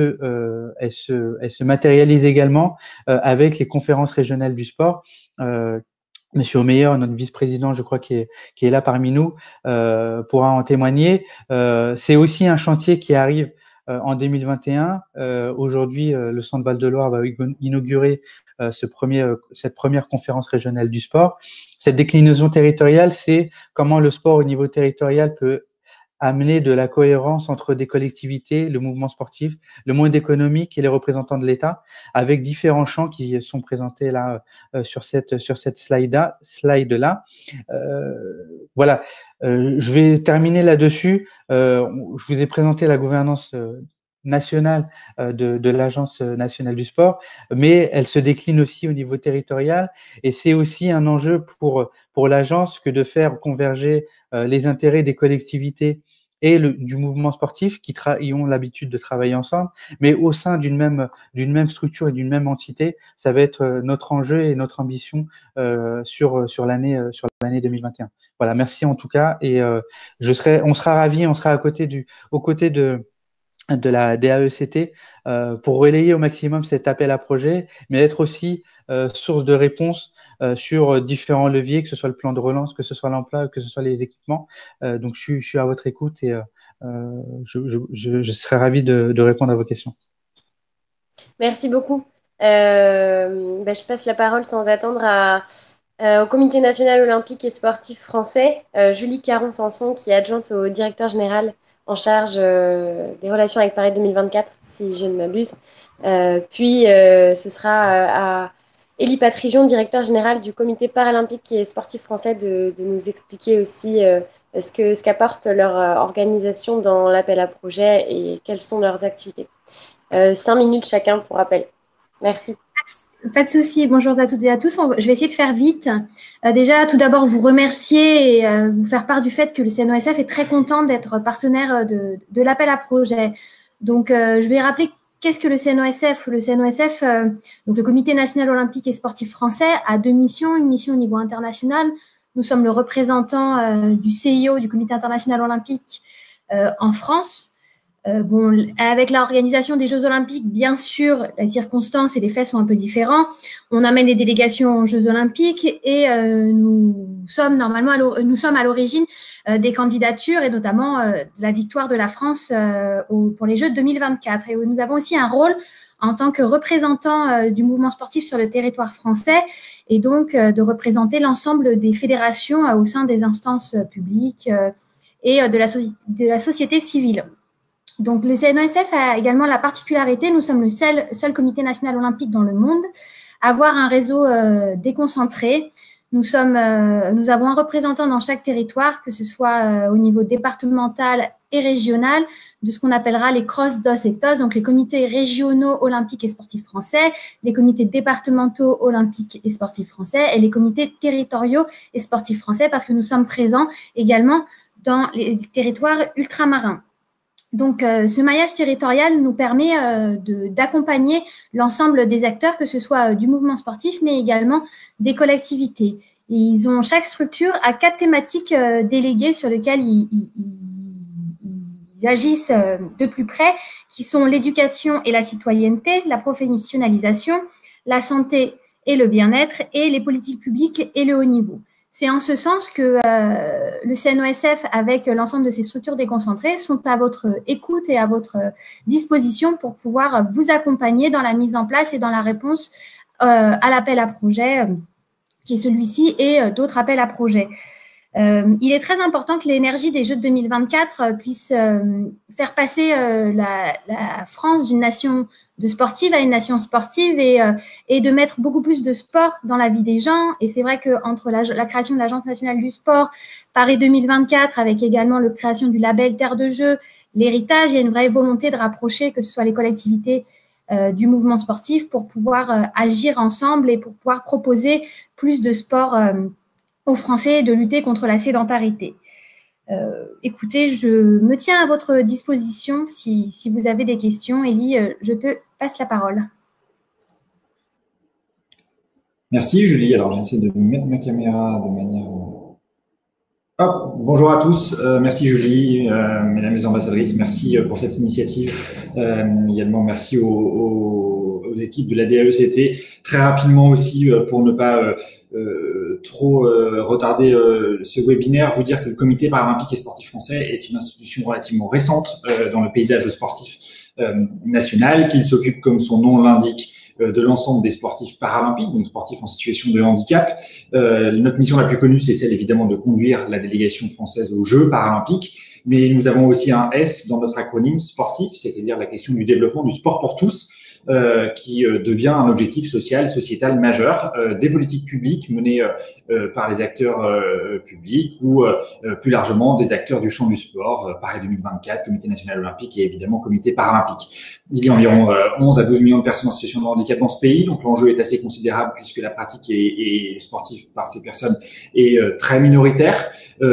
se matérialise également avec les conférences régionales du sport. Monsieur Omeyer, notre vice-président, je crois, qui est là parmi nous, pourra en témoigner. C'est aussi un chantier qui arrive en 2021. Aujourd'hui, le Centre Val-de-Loire va inaugurer cette première conférence régionale du sport. Cette déclinaison territoriale, c'est comment le sport au niveau territorial peut amener de la cohérence entre des collectivités, le mouvement sportif, le monde économique et les représentants de l'État, avec différents champs qui sont présentés là sur cette slide-là. Voilà, je vais terminer là-dessus. Je vous ai présenté la gouvernance nationale de l'Agence nationale du sport, mais elle se décline aussi au niveau territorial, et c'est aussi un enjeu pour l'agence que de faire converger les intérêts des collectivités et du mouvement sportif qui ont l'habitude de travailler ensemble, mais au sein d'une même structure et d'une même entité. Ça va être notre enjeu et notre ambition sur l'année 2021. Voilà, merci en tout cas, et on sera ravis, on sera aux côtés de la DAECT pour relayer au maximum cet appel à projet, mais être aussi source de réponse sur différents leviers, que ce soit le plan de relance, que ce soit l'emploi, que ce soit les équipements. Donc, je suis à votre écoute, et je serai ravi de répondre à vos questions. Merci beaucoup. Je passe la parole sans attendre au Comité national olympique et sportif français, Julie Caron-Sanson, qui est adjointe au directeur général en charge des relations avec Paris 2024, si je ne m'abuse. Puis, ce sera à Élie Patrijon, directeur général du Comité paralympique et sportif français, de nous expliquer aussi ce qu'apporte leur organisation dans l'appel à projet et quelles sont leurs activités. 5 minutes chacun pour rappel. Merci. Pas de souci. Bonjour à toutes et à tous. Je vais essayer de faire vite. Déjà, tout d'abord, vous remercier et vous faire part du fait que le CNOSF est très content d'être partenaire de l'appel à projet. Donc, je vais rappeler qu'est-ce que le CNOSF. Le CNOSF, donc le Comité national olympique et sportif français, a deux missions. Une mission au niveau international. Nous sommes le représentant du CIO, du Comité international olympique en France. Avec l'organisation des Jeux Olympiques, bien sûr, les circonstances et les faits sont un peu différents. On amène des délégations aux Jeux Olympiques et nous sommes à l'origine des candidatures et notamment de la victoire de la France pour les Jeux de 2024. Et nous avons aussi un rôle en tant que représentant du mouvement sportif sur le territoire français, et donc de représenter l'ensemble des fédérations au sein des instances publiques et de la société civile. Donc, le CNOSF a également la particularité, nous sommes le seul comité national olympique dans le monde à avoir un réseau déconcentré. Nous avons un représentant dans chaque territoire, que ce soit au niveau départemental et régional, de ce qu'on appellera les CROSS, DOS et TOS, donc les comités régionaux olympiques et sportifs français, les comités départementaux olympiques et sportifs français et les comités territoriaux et sportifs français, parce que nous sommes présents également dans les territoires ultramarins. Donc, ce maillage territorial nous permet d'accompagner l'ensemble des acteurs, que ce soit du mouvement sportif, mais également des collectivités. Et chaque structure a 4 thématiques déléguées sur lesquelles ils agissent de plus près, qui sont l'éducation et la citoyenneté, la professionnalisation, la santé et le bien-être, et les politiques publiques et le haut niveau. C'est en ce sens que le CNOSF, avec l'ensemble de ces structures déconcentrées, sont à votre écoute et à votre disposition pour pouvoir vous accompagner dans la mise en place et dans la réponse à l'appel à projet, qui est celui-ci, et d'autres appels à projet. Il est très important que l'énergie des Jeux de 2024 puisse faire passer la France d'une nation de sportive à une nation sportive et de mettre beaucoup plus de sport dans la vie des gens. Et c'est vrai qu'entre la création de l'Agence nationale du sport, Paris 2024, avec également la création du label Terre de Jeux, l'héritage, il y a une vraie volonté de rapprocher, que ce soit les collectivités du mouvement sportif, pour pouvoir agir ensemble et pour pouvoir proposer plus de sport aux Français et de lutter contre la sédentarité. Écoutez, je me tiens à votre disposition si vous avez des questions. Élie, je te passe la parole. Merci Julie. Alors j'essaie de mettre ma caméra de manière... Hop, bonjour à tous. Merci Julie, mesdames les ambassadrices. Merci pour cette initiative. Également merci aux équipes de la DAECT. Très rapidement aussi, pour ne pas trop retarder ce webinaire, vous dire que le Comité paralympique et sportif français est une institution relativement récente dans le paysage sportif national, qu'il s'occupe, comme son nom l'indique, de l'ensemble des sportifs paralympiques, donc sportifs en situation de handicap. Notre mission la plus connue, c'est celle évidemment de conduire la délégation française aux Jeux paralympiques, mais nous avons aussi un S dans notre acronyme sportif, c'est-à-dire la question du développement du sport pour tous, qui devient un objectif social, sociétal majeur, des politiques publiques menées par les acteurs publics ou plus largement des acteurs du champ du sport, Paris 2024, Comité national olympique et évidemment Comité paralympique. Il y a environ 11 à 12 millions de personnes en situation de handicap dans ce pays, donc l'enjeu est assez considérable puisque la pratique est sportive par ces personnes est très minoritaire.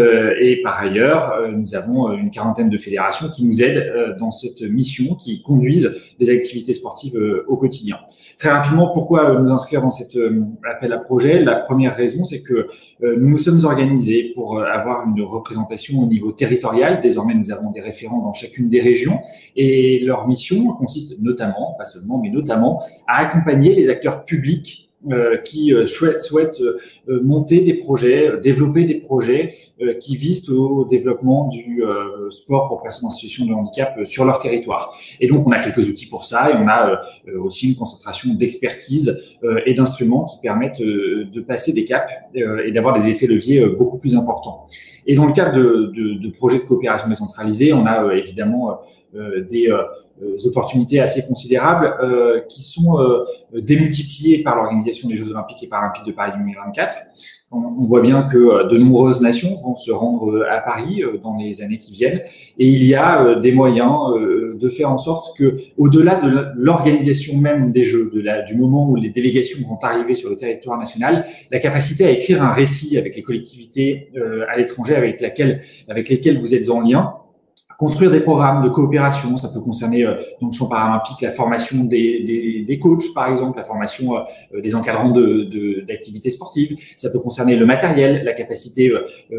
Et par ailleurs, nous avons une quarantaine de fédérations qui nous aident dans cette mission, qui conduisent des activités sportives au quotidien. Très rapidement, pourquoi nous inscrire dans cet appel à projet? La première raison, c'est que nous nous sommes organisés pour avoir une représentation au niveau territorial. Désormais, nous avons des référents dans chacune des régions et leur mission consiste notamment, pas seulement, mais notamment à accompagner les acteurs publics qui souhaitent monter des projets, développer des projets qui visent au développement du sport pour personnes en situation de handicap sur leur territoire. Et donc, on a quelques outils pour ça et on a aussi une concentration d'expertise et d'instruments qui permettent de passer des caps et d'avoir des effets leviers beaucoup plus importants. Et dans le cadre de projets de coopération décentralisée, on a évidemment des opportunités assez considérables qui sont démultipliées par l'organisation des Jeux olympiques et paralympiques de Paris 2024. On voit bien que de nombreuses nations vont se rendre à Paris dans les années qui viennent et il y a des moyens de faire en sorte que, au-delà de l'organisation même des Jeux, du moment où les délégations vont arriver sur le territoire national, la capacité à écrire un récit avec les collectivités à l'étranger avec lesquelles vous êtes en lien, construire des programmes de coopération, ça peut concerner dans le champ paralympique la formation des coachs par exemple, la formation des encadrants d'activités sportives, ça peut concerner le matériel, la capacité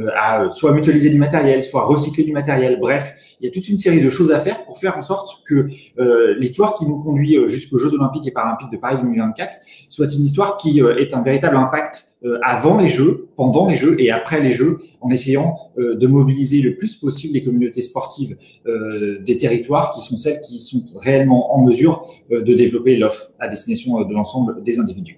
à soit mutualiser du matériel, soit recycler du matériel, bref, il y a toute une série de choses à faire pour faire en sorte que l'histoire qui nous conduit jusqu'aux Jeux olympiques et paralympiques de Paris 2024 soit une histoire qui ait un véritable impact avant les Jeux, pendant les Jeux et après les Jeux, en essayant de mobiliser le plus possible les communautés sportives des territoires qui sont celles qui sont réellement en mesure de développer l'offre à destination de l'ensemble des individus.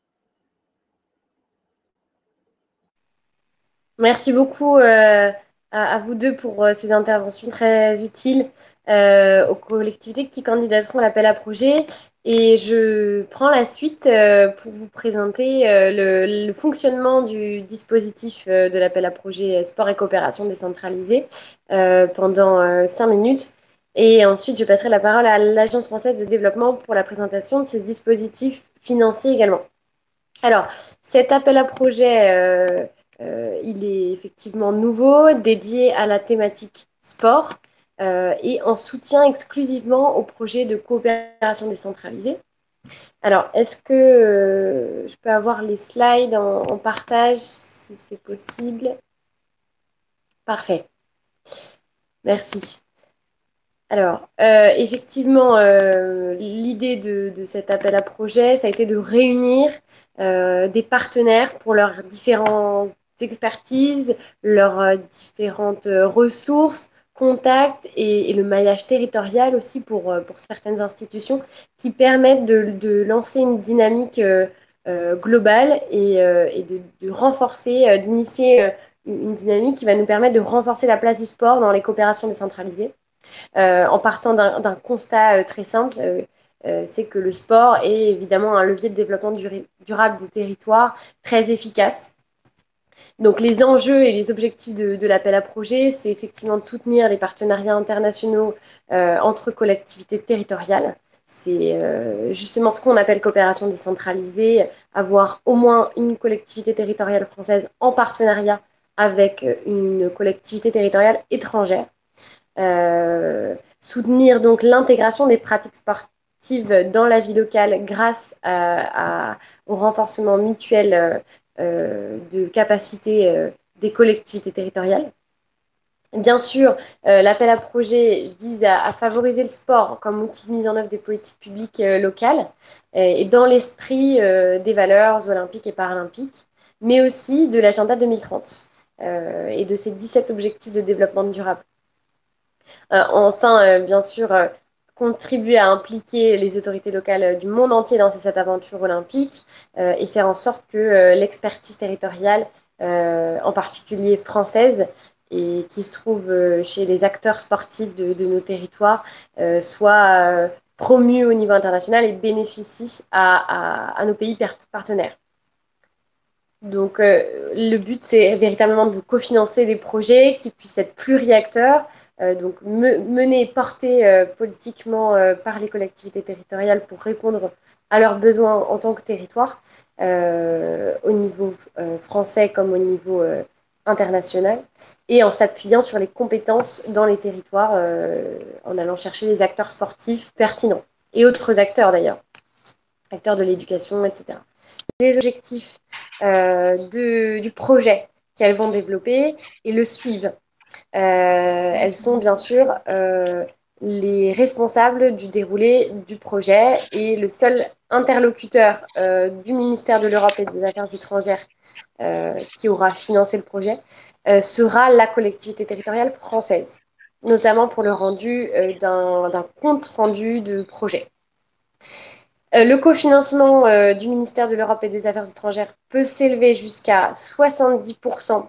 Merci beaucoup à vous deux pour ces interventions très utiles aux collectivités qui candidateront à l'appel à projet. Et je prends la suite pour vous présenter le fonctionnement du dispositif de l'appel à projet sport et coopération décentralisée pendant 5 minutes. Et ensuite, je passerai la parole à l'Agence française de développement pour la présentation de ces dispositifs financiers également. Alors, cet appel à projet, il est effectivement nouveau, dédié à la thématique sport et en soutien exclusivement au projet de coopération décentralisée. Alors, est-ce que je peux avoir les slides en partage, si c'est possible? Parfait. Merci. Alors, effectivement, l'idée de cet appel à projet, ça a été de réunir des partenaires pour leurs différentes expertises, leurs différentes ressources, contacts et le maillage territorial aussi pour certaines institutions qui permettent de lancer une dynamique globale et de renforcer, d'initier une dynamique qui va nous permettre de renforcer la place du sport dans les coopérations décentralisées. En partant d'un constat très simple, c'est que le sport est évidemment un levier de développement durable des territoires très efficace. Donc les enjeux et les objectifs de l'appel à projet, c'est effectivement de soutenir les partenariats internationaux entre collectivités territoriales. C'est justement ce qu'on appelle coopération décentralisée, avoir au moins une collectivité territoriale française en partenariat avec une collectivité territoriale étrangère. Soutenir donc l'intégration des pratiques sportives dans la vie locale grâce au renforcement mutuel de capacité des collectivités territoriales. Bien sûr, l'appel à projet vise à favoriser le sport comme outil de mise en œuvre des politiques publiques locales et dans l'esprit des valeurs olympiques et paralympiques, mais aussi de l'agenda 2030 et de ses 17 objectifs de développement durable. Enfin, bien sûr, contribuer à impliquer les autorités locales du monde entier dans cette aventure olympique et faire en sorte que l'expertise territoriale, en particulier française, et qui se trouve chez les acteurs sportifs de nos territoires, soit promue au niveau international et bénéficie à nos pays partenaires. Donc, le but, c'est véritablement de cofinancer des projets qui puissent être pluriacteurs, donc menés et portés politiquement par les collectivités territoriales pour répondre à leurs besoins en tant que territoire, au niveau français comme au niveau international, et en s'appuyant sur les compétences dans les territoires, en allant chercher les acteurs sportifs pertinents, et autres acteurs d'ailleurs, acteurs de l'éducation, etc. Les objectifs du projet qu'elles vont développer et le suivent. Elles sont bien sûr les responsables du déroulé du projet et le seul interlocuteur du ministère de l'Europe et des Affaires étrangères qui aura financé le projet sera la collectivité territoriale française, notamment pour le rendu d'un compte rendu de projet. Le cofinancement du ministère de l'Europe et des Affaires étrangères peut s'élever jusqu'à 70%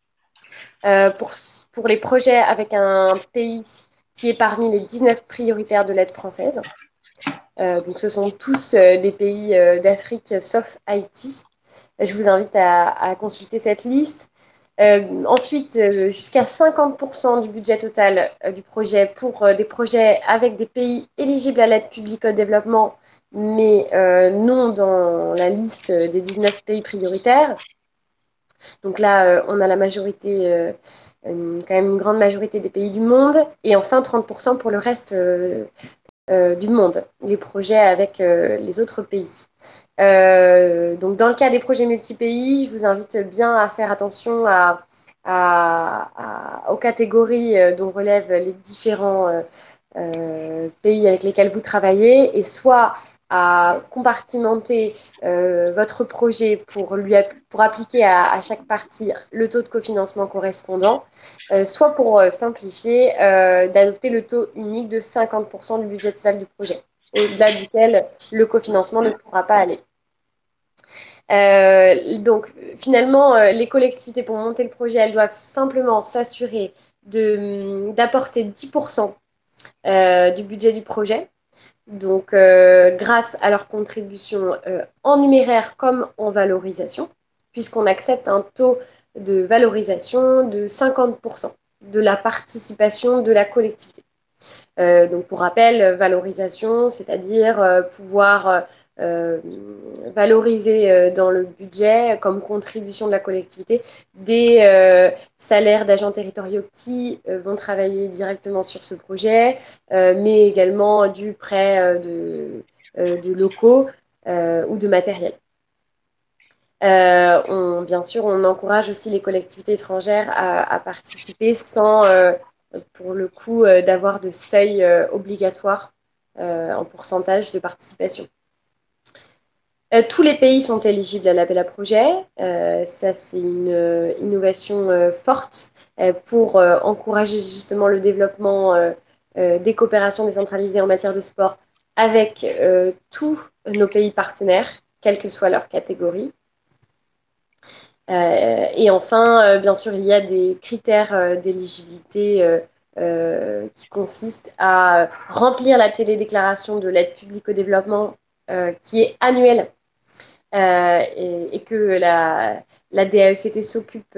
pour les projets avec un pays qui est parmi les 19 prioritaires de l'aide française. Donc ce sont tous des pays d'Afrique sauf Haïti. Je vous invite à consulter cette liste. Ensuite, jusqu'à 50% du budget total du projet pour des projets avec des pays éligibles à l'aide publique au développement, mais non dans la liste des 19 pays prioritaires. Donc là, on a la majorité, quand même une grande majorité des pays du monde, et enfin 30% pour le reste du monde, les projets avec les autres pays. Donc dans le cas des projets multi-pays, je vous invite bien à faire attention aux catégories dont relèvent les différents pays avec lesquels vous travaillez, et soit à compartimenter votre projet pour appliquer à chaque partie le taux de cofinancement correspondant, soit pour simplifier, d'adopter le taux unique de 50% du budget total du projet, au-delà duquel le cofinancement ne pourra pas aller. Donc, finalement, les collectivités, pour monter le projet, elles doivent simplement s'assurer d'apporter 10% du budget du projet. Donc, grâce à leur contribution en numéraire comme en valorisation, puisqu'on accepte un taux de valorisation de 50% de la participation de la collectivité. Donc, pour rappel, valorisation, c'est-à-dire pouvoir valoriser dans le budget comme contribution de la collectivité des salaires d'agents territoriaux qui vont travailler directement sur ce projet, mais également du prêt de locaux ou de matériel. Bien sûr, on encourage aussi les collectivités étrangères à participer sans, pour le coup, d'avoir de seuil obligatoire en pourcentage de participation. Tous les pays sont éligibles à l'appel à projet. Ça, c'est une innovation forte pour encourager justement le développement des coopérations décentralisées en matière de sport avec tous nos pays partenaires, quelle que soit leur catégorie. Et enfin, bien sûr, il y a des critères d'éligibilité qui consistent à remplir la télédéclaration de l'aide publique au développement qui est annuelle et que la DAECT s'occupe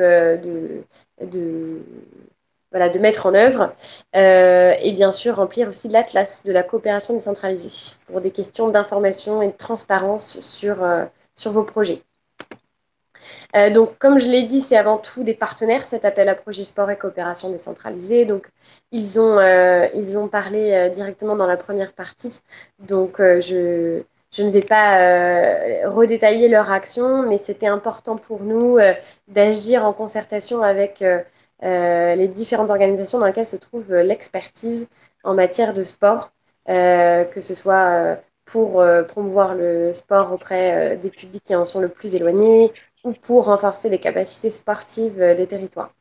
voilà, de mettre en œuvre. Et bien sûr, remplir aussi de l'Atlas de la coopération décentralisée pour des questions d'information et de transparence sur vos projets. Donc, comme je l'ai dit, c'est avant tout des partenaires, cet appel à projet sport et coopération décentralisée. Donc, ils ont parlé directement dans la première partie. Donc, je ne vais pas redétailler leur action, mais c'était important pour nous d'agir en concertation avec les différentes organisations dans lesquelles se trouve l'expertise en matière de sport, que ce soit pour promouvoir le sport auprès des publics qui en sont le plus éloignés, ou pour renforcer les capacités sportives des territoires.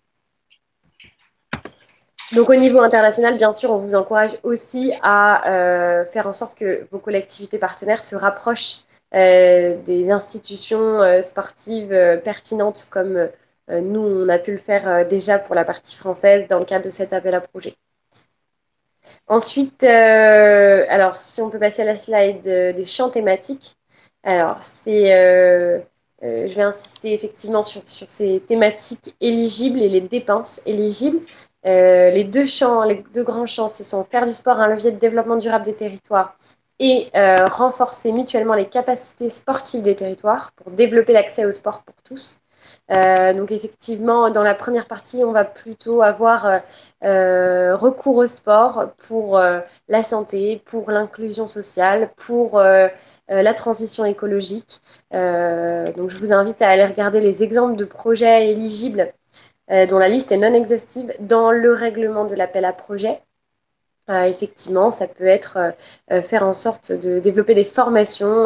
Donc au niveau international, bien sûr, on vous encourage aussi à faire en sorte que vos collectivités partenaires se rapprochent des institutions sportives pertinentes comme nous, on a pu le faire déjà pour la partie française dans le cadre de cet appel à projet. Ensuite, alors si on peut passer à la slide des champs thématiques. Alors, je vais insister effectivement sur ces thématiques éligibles et les dépenses éligibles. Les deux grands champs, ce sont faire du sport un levier de développement durable des territoires et renforcer mutuellement les capacités sportives des territoires pour développer l'accès au sport pour tous. Donc effectivement, dans la première partie, on va plutôt avoir recours au sport pour la santé, pour l'inclusion sociale, pour la transition écologique. Donc je vous invite à aller regarder les exemples de projets éligibles dont la liste est non exhaustive dans le règlement de l'appel à projet. Effectivement, ça peut être faire en sorte de développer des formations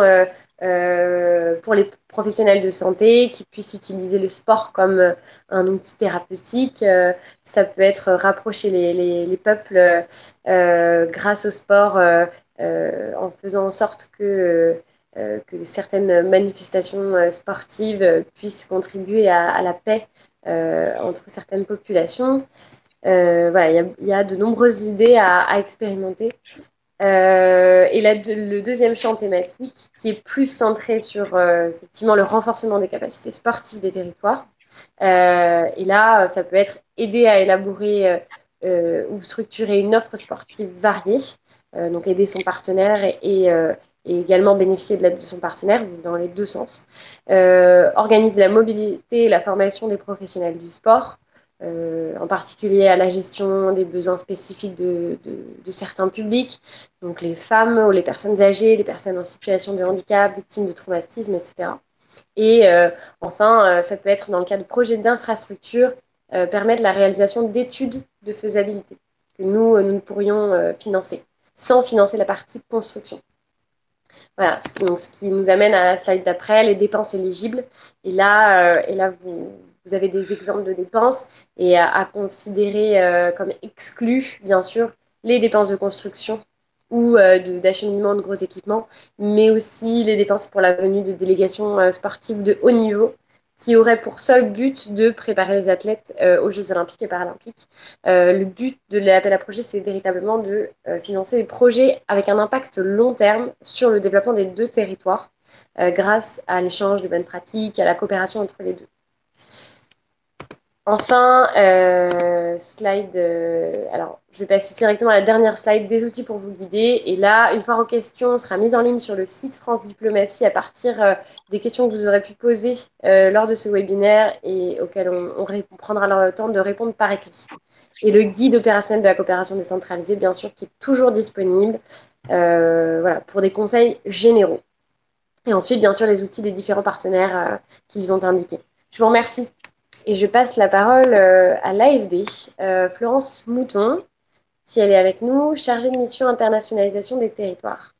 pour les professionnels de santé qui puissent utiliser le sport comme un outil thérapeutique. Ça peut être rapprocher les peuples grâce au sport en faisant en sorte que certaines manifestations sportives puissent contribuer à la paix entre certaines populations. Voilà, il y a de nombreuses idées à expérimenter. Et le deuxième champ thématique, qui est plus centré sur effectivement le renforcement des capacités sportives des territoires. Et là, ça peut être aider à élaborer ou structurer une offre sportive variée, donc aider son partenaire et également bénéficier de l'aide de son partenaire, dans les deux sens. Organiser la mobilité et la formation des professionnels du sport, en particulier à la gestion des besoins spécifiques de certains publics, donc les femmes ou les personnes âgées, les personnes en situation de handicap, victimes de traumatisme, etc. Et enfin, ça peut être dans le cadre de projets d'infrastructure, permettre la réalisation d'études de faisabilité que nous ne pourrions financer, sans financer la partie construction. Voilà, ce qui nous amène à la slide d'après, les dépenses éligibles. Et là vous avez des exemples de dépenses et à considérer comme exclus, bien sûr, les dépenses de construction ou d'acheminement de gros équipements, mais aussi les dépenses pour la venue de délégations sportives de haut niveau qui auraient pour seul but de préparer les athlètes aux Jeux olympiques et paralympiques. Le but de l'appel à projet, c'est véritablement de financer des projets avec un impact long terme sur le développement des deux territoires grâce à l'échange de bonnes pratiques, à la coopération entre les deux. Enfin, slide. Alors, je vais passer directement à la dernière slide des outils pour vous guider. Et là, une fois aux questions sera mise en ligne sur le site France Diplomatie à partir des questions que vous aurez pu poser lors de ce webinaire et auxquelles on prendra le temps de répondre par écrit. Et le guide opérationnel de la coopération décentralisée, bien sûr, qui est toujours disponible voilà, pour des conseils généraux. Et ensuite, bien sûr, les outils des différents partenaires qu'ils ont indiqués. Je vous remercie. Et je passe la parole à l'AFD, Florence Mouton, si elle est avec nous, chargée de mission internationalisation des territoires.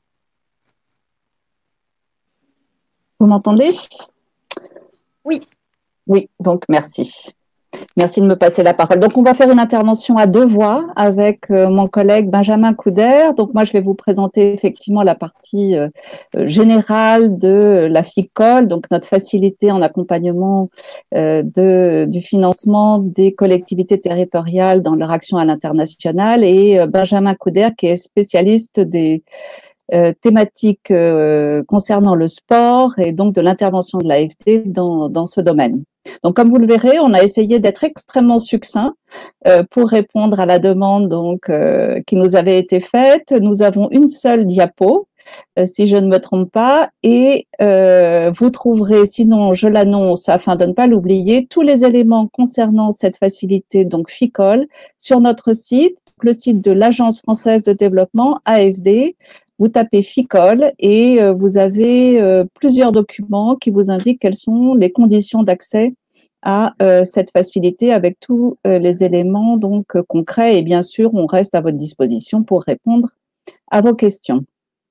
Vous m'entendez? Oui. Oui, donc merci. Merci de me passer la parole. Donc, on va faire une intervention à deux voix avec mon collègue Benjamin Couder. Donc, moi, je vais vous présenter effectivement la partie générale de la FICOL, donc notre facilité en accompagnement du financement des collectivités territoriales dans leur action à l'international, et Benjamin Couder, qui est spécialiste des thématiques concernant le sport et donc de l'intervention de l'AFD dans ce domaine. Donc, comme vous le verrez, on a essayé d'être extrêmement succinct pour répondre à la demande donc qui nous avait été faite. Nous avons une seule diapo, si je ne me trompe pas, et vous trouverez, sinon je l'annonce afin de ne pas l'oublier, tous les éléments concernant cette facilité, donc FICOL, sur notre site, le site de l'Agence française de développement, AFD. Vous tapez FICOL et vous avez plusieurs documents qui vous indiquent quelles sont les conditions d'accès à cette facilité avec tous les éléments donc concrets, et bien sûr, on reste à votre disposition pour répondre à vos questions.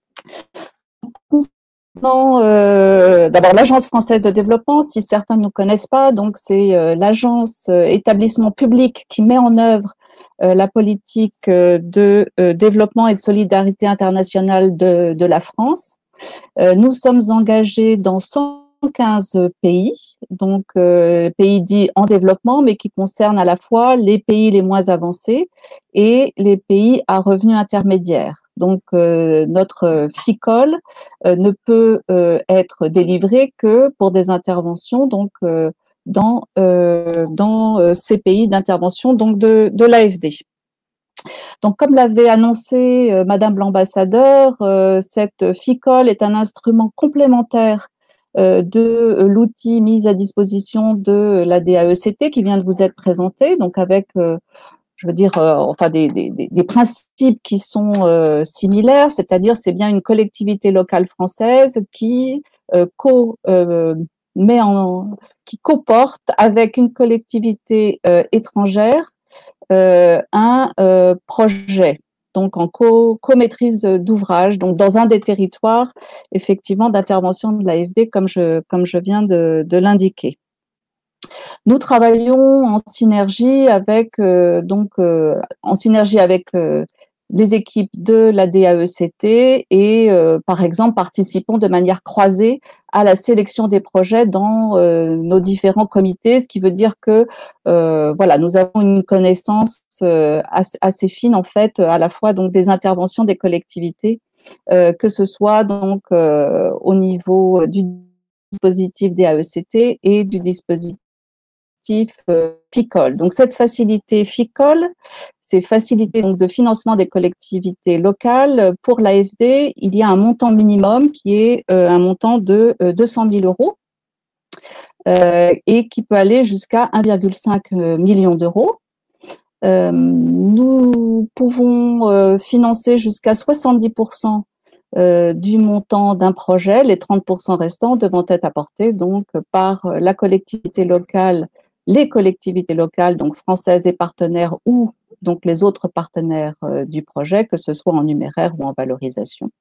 D'abord, l'Agence française de développement, si certains ne nous connaissent pas, donc c'est l'agence établissement public qui met en œuvre la politique de développement et de solidarité internationale de la France. Nous sommes engagés dans 115 pays, donc pays dits en développement, mais qui concernent à la fois les pays les moins avancés et les pays à revenus intermédiaires. Donc, notre FICOL ne peut être délivré que pour des interventions donc dans ces pays d'intervention donc de l'AFD. Donc, comme l'avait annoncé Madame l'ambassadeur, cette FICOL est un instrument complémentaire de l'outil mis à disposition de la DAECT qui vient de vous être présenté, donc avec je veux dire, enfin des principes qui sont similaires, c'est-à-dire c'est bien une collectivité locale française qui qui coporte avec une collectivité étrangère un projet, donc en co-maîtrise d'ouvrage, donc dans un des territoires effectivement d'intervention de l'AFD, comme je viens de l'indiquer. Nous travaillons en synergie avec les équipes de la DAECT et par exemple participons de manière croisée à la sélection des projets dans nos différents comités, ce qui veut dire que voilà, nous avons une connaissance assez fine en fait à la fois donc des interventions des collectivités, que ce soit donc au niveau du dispositif DAECT et du dispositif FICOL. Donc cette facilité FICOL, c'est facilité donc de financement des collectivités locales. Pour l'AFD, il y a un montant minimum qui est un montant de 200 000 euros et qui peut aller jusqu'à 1,5 million d'euros. Nous pouvons financer jusqu'à 70% du montant d'un projet, les 30% restants devant être apportés donc par la collectivité locale, les collectivités locales donc françaises et partenaires ou donc les autres partenaires du projet, que ce soit en numéraire ou en valorisation.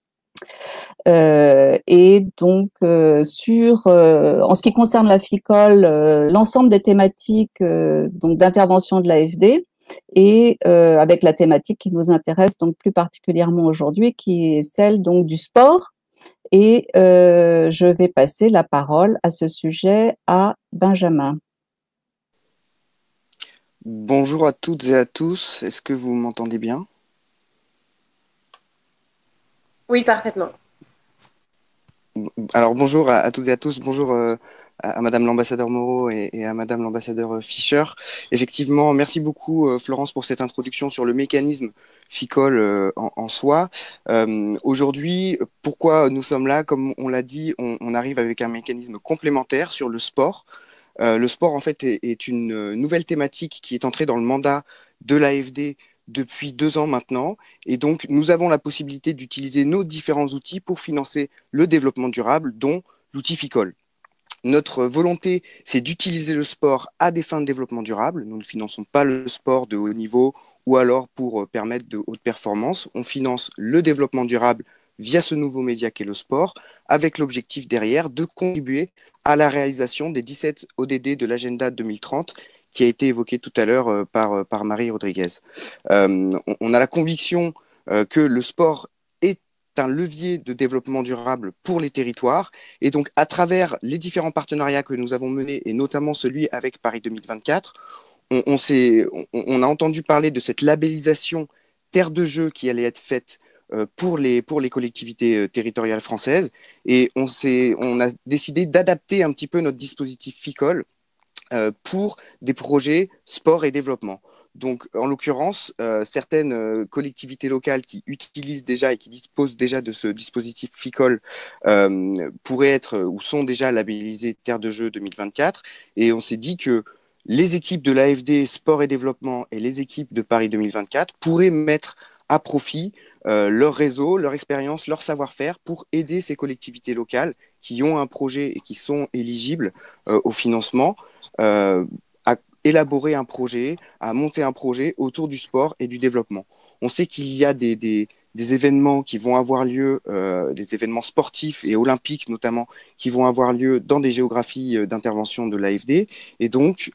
Et donc en ce qui concerne la FICOL, l'ensemble des thématiques donc d'intervention de l'AFD et avec la thématique qui nous intéresse donc plus particulièrement aujourd'hui, qui est celle donc du sport. Et je vais passer la parole à ce sujet à Benjamin. Bonjour à toutes et à tous, est-ce que vous m'entendez bien? Oui, parfaitement. Alors bonjour à toutes et à tous, bonjour à Madame l'ambassadeur Moreau et à Madame l'ambassadeur Fischer. Effectivement, merci beaucoup Florence pour cette introduction sur le mécanisme FICOL en soi. Aujourd'hui, pourquoi nous sommes là? Comme on l'a dit, on arrive avec un mécanisme complémentaire sur le sport. Le sport, en fait, est une nouvelle thématique qui est entrée dans le mandat de l'AFD depuis 2 ans maintenant. Et donc, nous avons la possibilité d'utiliser nos différents outils pour financer le développement durable, dont l'outil FICOL. Notre volonté, c'est d'utiliser le sport à des fins de développement durable. Nous ne finançons pas le sport de haut niveau ou alors pour permettre de haute performance. On finance le développement durable via ce nouveau média qu'est le sport, avec l'objectif derrière de contribuer à la réalisation des 17 ODD de l'agenda 2030 qui a été évoqué tout à l'heure par Marie Rodriguez. On a la conviction que le sport est un levier de développement durable pour les territoires. Et donc, à travers les différents partenariats que nous avons menés, et notamment celui avec Paris 2024, on a entendu parler de cette labellisation terre de jeu qui allait être faite pour les collectivités territoriales françaises. Et on a décidé d'adapter un petit peu notre dispositif FICOL pour des projets sport et développement. Donc, en l'occurrence, certaines collectivités locales qui utilisent déjà et qui disposent déjà de ce dispositif FICOL pourraient être ou sont déjà labellisées Terre de Jeux 2024. Et on s'est dit que les équipes de l'AFD Sport et Développement et les équipes de Paris 2024 pourraient mettre à profit leur réseau, leur expérience, leur savoir-faire pour aider ces collectivités locales qui ont un projet et qui sont éligibles au financement à élaborer un projet, à monter un projet autour du sport et du développement. On sait qu'il y a des événements qui vont avoir lieu, des événements sportifs et olympiques notamment, qui vont avoir lieu dans des géographies d'intervention de l'AFD. Et donc,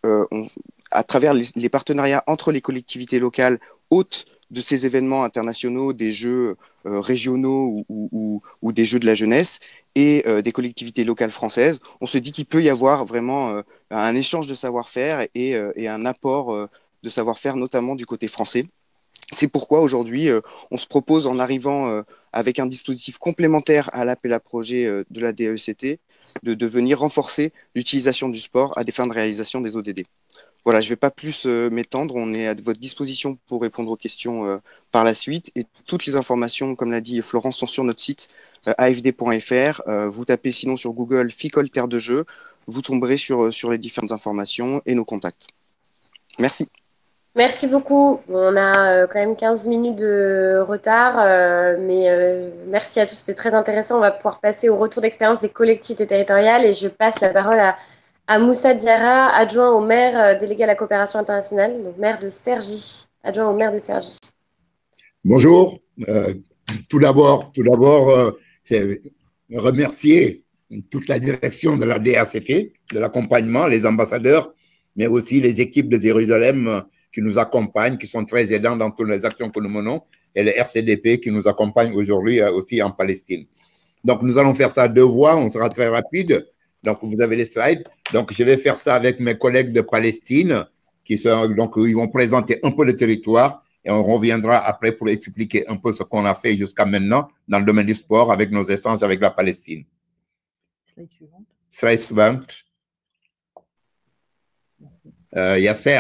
à travers les partenariats entre les collectivités locales hôtes de ces événements internationaux, des jeux régionaux ou des jeux de la jeunesse et des collectivités locales françaises, on se dit qu'il peut y avoir vraiment un échange de savoir-faire et un apport de savoir-faire, notamment du côté français. C'est pourquoi aujourd'hui, on se propose en arrivant avec un dispositif complémentaire à l'appel à projet de la DECT de venir renforcer l'utilisation du sport à des fins de réalisation des ODD. Voilà, je ne vais pas plus m'étendre, on est à votre disposition pour répondre aux questions par la suite. Et toutes les informations, comme l'a dit Florence, sont sur notre site afd.fr. Vous tapez sinon sur Google FICOL Terre de Jeu, vous tomberez sur les différentes informations et nos contacts. Merci. Merci beaucoup. On a quand même 15 minutes de retard, mais merci à tous, c'était très intéressant. On va pouvoir passer au retour d'expérience des collectivités territoriales et je passe la parole à Moussa Diarra, adjoint au maire délégué à la coopération internationale, donc maire de Cergy, adjoint au maire de Cergy. Bonjour. Tout d'abord, c'est remercier toute la direction de la DACT, de l'accompagnement, les ambassadeurs, mais aussi les équipes de Jérusalem qui nous accompagnent, qui sont très aidants dans toutes les actions que nous menons, et le RCDP qui nous accompagne aujourd'hui aussi en Palestine. Donc, nous allons faire ça à 2 voix, on sera très rapide. Donc, vous avez les slides. Donc, je vais faire ça avec mes collègues de Palestine donc, ils vont présenter un peu le territoire et on reviendra après pour expliquer un peu ce qu'on a fait jusqu'à maintenant dans le domaine du sport avec nos échanges avec la Palestine. Slide suivante. Yasser.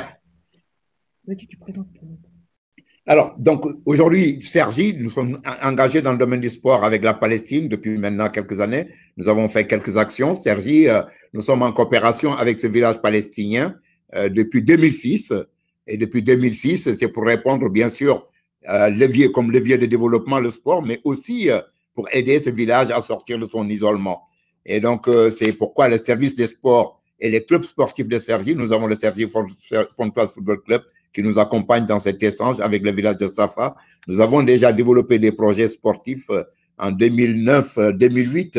Alors, donc, aujourd'hui, Cergy, nous sommes engagés dans le domaine du sport avec la Palestine depuis maintenant quelques années. Nous avons fait quelques actions. Cergy, nous sommes en coopération avec ce village palestinien depuis 2006. Et depuis 2006, c'est pour répondre, bien sûr, comme levier de développement, le sport, mais aussi pour aider ce village à sortir de son isolement. Et donc, c'est pourquoi le service des sports et les clubs sportifs de Cergy, nous avons le Cergy Pontoise Football Club, qui nous accompagne dans cet échange avec le village de Safa. Nous avons déjà développé des projets sportifs en 2009, 2008,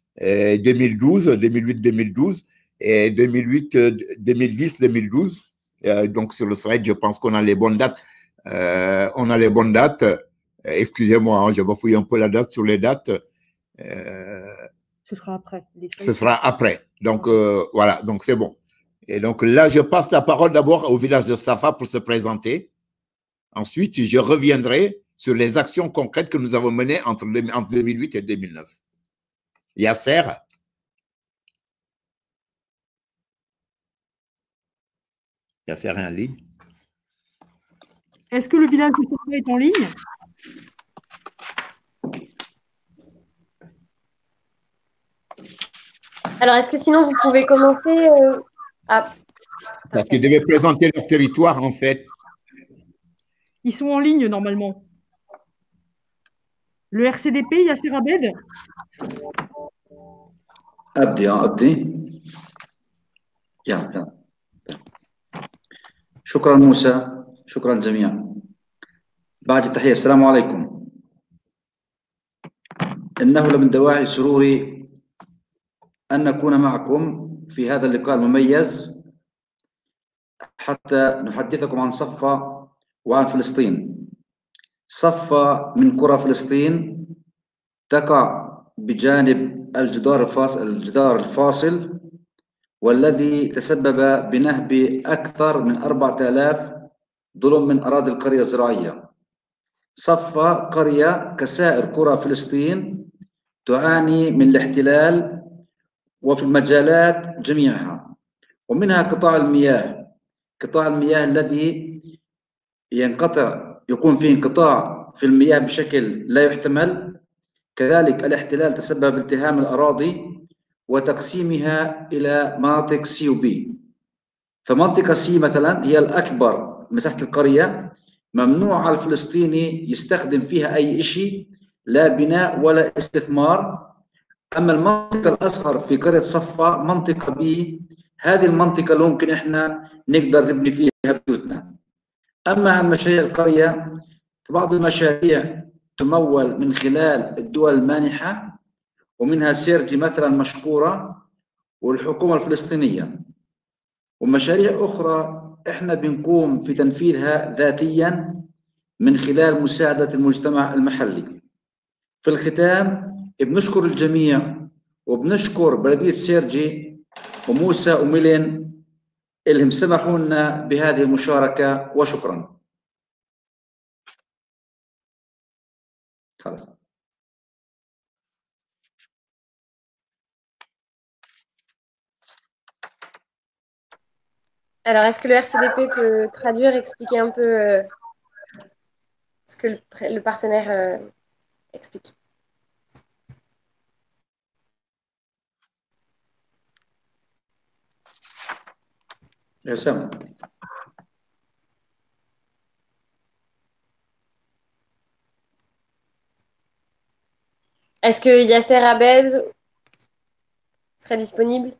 2012, 2008-2012 et 2010-2012. Donc, sur le slide, je pense qu'on a les bonnes dates. On a les bonnes dates. Excusez-moi, hein, je bafouille un peu la date sur les dates. Ce sera après. Ce sera après. Donc, voilà, donc c'est bon. Et donc là, je passe la parole d'abord au village de Safa pour se présenter. Ensuite, je reviendrai sur les actions concrètes que nous avons menées entre 2008 et 2009. Yasser. Yasser est en ligne. Est-ce que le village de Safa est en ligne? Alors, est-ce que sinon vous pouvez commencer Parce qu'ils devaient présenter leur territoire, en fait. Ils sont en ligne, normalement. Le RCDP, Yasser Abed? أبدي يلا شكرا موسى، شكرا جميعا. بعد التحية، السلام عليكم. إنه لمن دواعي سروري أن نكون معكم في هذا اللقاء المميز حتى نحدثكم عن صفة وعن فلسطين. صفة من قرى فلسطين تقع بجانب الجدار الفاصل والذي تسبب بنهب أكثر من 4000 ضلم من أراضي القرية الزراعية. صفة قرية كسائر قرى فلسطين تعاني من الاحتلال وفي المجالات جميعها، ومنها قطاع المياه. قطاع المياه الذي يكون فيه انقطاع في المياه بشكل لا يحتمل. كذلك الاحتلال تسبب بالتهام الأراضي وتقسيمها إلى مناطق سي وبي. فمنطقة سي مثلا هي الأكبر مساحة القرية، ممنوع على الفلسطيني يستخدم فيها أي شيء، لا بناء ولا استثمار. أما المنطقة الأصغر في قرية صفا منطقة بي، هذه المنطقة اللي ممكن إحنا نقدر نبني فيها بيوتنا. أما عن مشاريع القرية، فبعض المشاريع تمول من خلال الدول المانحة، ومنها سيرجي مثلا مشكورة والحكومة الفلسطينية، ومشاريع أخرى إحنا بنقوم في تنفيذها ذاتيا من خلال مساعدة المجتمع المحلي. في الختام بنشكر الجميع وبنشكر بلدية سيرجي وموسى وميلين اللي سمحوا لنا بهذه المشاركة، وشكرا. خلاص. Alors, est-ce que le RCDP peut traduire, expliquer un peu ce que le partenaire explique? Est-ce que Yasser Abed serait disponible?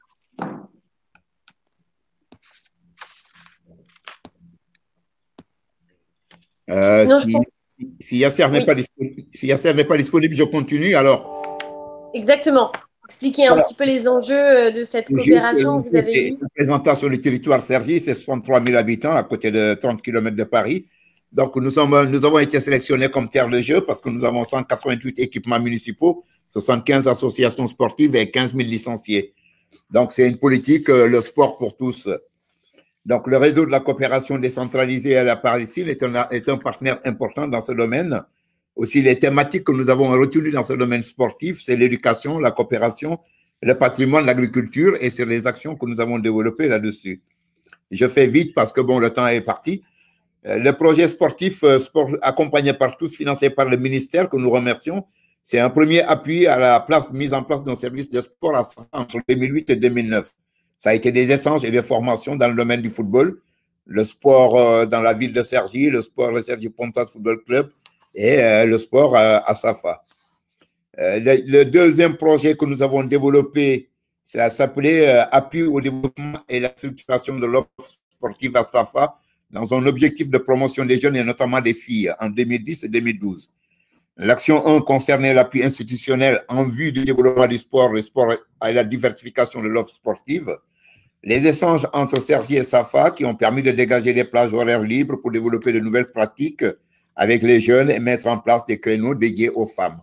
Si Yasser n'est pas disponible, je continue alors. Exactement. Expliquez un petit peu les enjeux de cette coopération que vous avez eue. Représentant sur le territoire Cergy, c'est 63 000 habitants à côté de 30 km de Paris. Donc, nous avons été sélectionnés comme terre de jeu parce que nous avons 188 équipements municipaux, 75 associations sportives et 15 000 licenciés. Donc, c'est une politique, le sport pour tous. Donc, le réseau de la coopération décentralisée à la Palestine est un partenaire important dans ce domaine. Aussi, les thématiques que nous avons retenues dans ce domaine sportif, c'est l'éducation, la coopération, le patrimoine, l'agriculture, et sur les actions que nous avons développées là-dessus. Je fais vite parce que, bon, le temps est parti. Le projet sportif sport accompagné par tous, financé par le ministère, que nous remercions, c'est un premier appui à la mise en place d'un service de sport entre 2008 et 2009. Ça a été des échanges et des formations dans le domaine du football, le sport dans la ville de Cergy, le sport le Cergy Pontoise Football Club et le sport à Safa. Le deuxième projet que nous avons développé, ça s'appelait Appui au développement et la structuration de l'offre sportive à Safa dans un objectif de promotion des jeunes et notamment des filles en 2010 et 2012. L'action 1 concernait l'appui institutionnel en vue du développement du sport, le sport et la diversification de l'offre sportive. Les échanges entre Cergy et Safa qui ont permis de dégager des plages horaires libres pour développer de nouvelles pratiques avec les jeunes et mettre en place des créneaux dédiés aux femmes.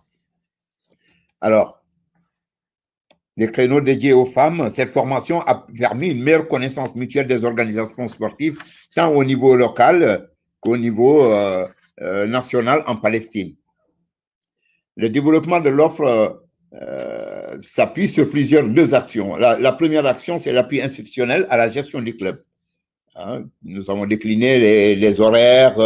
Alors, les créneaux dédiés aux femmes, cette formation a permis une meilleure connaissance mutuelle des organisations sportives, tant au niveau local qu'au niveau national en Palestine. Le développement de l'offre s'appuie sur deux actions. La première action, c'est l'appui institutionnel à la gestion du club. Hein, nous avons décliné les horaires.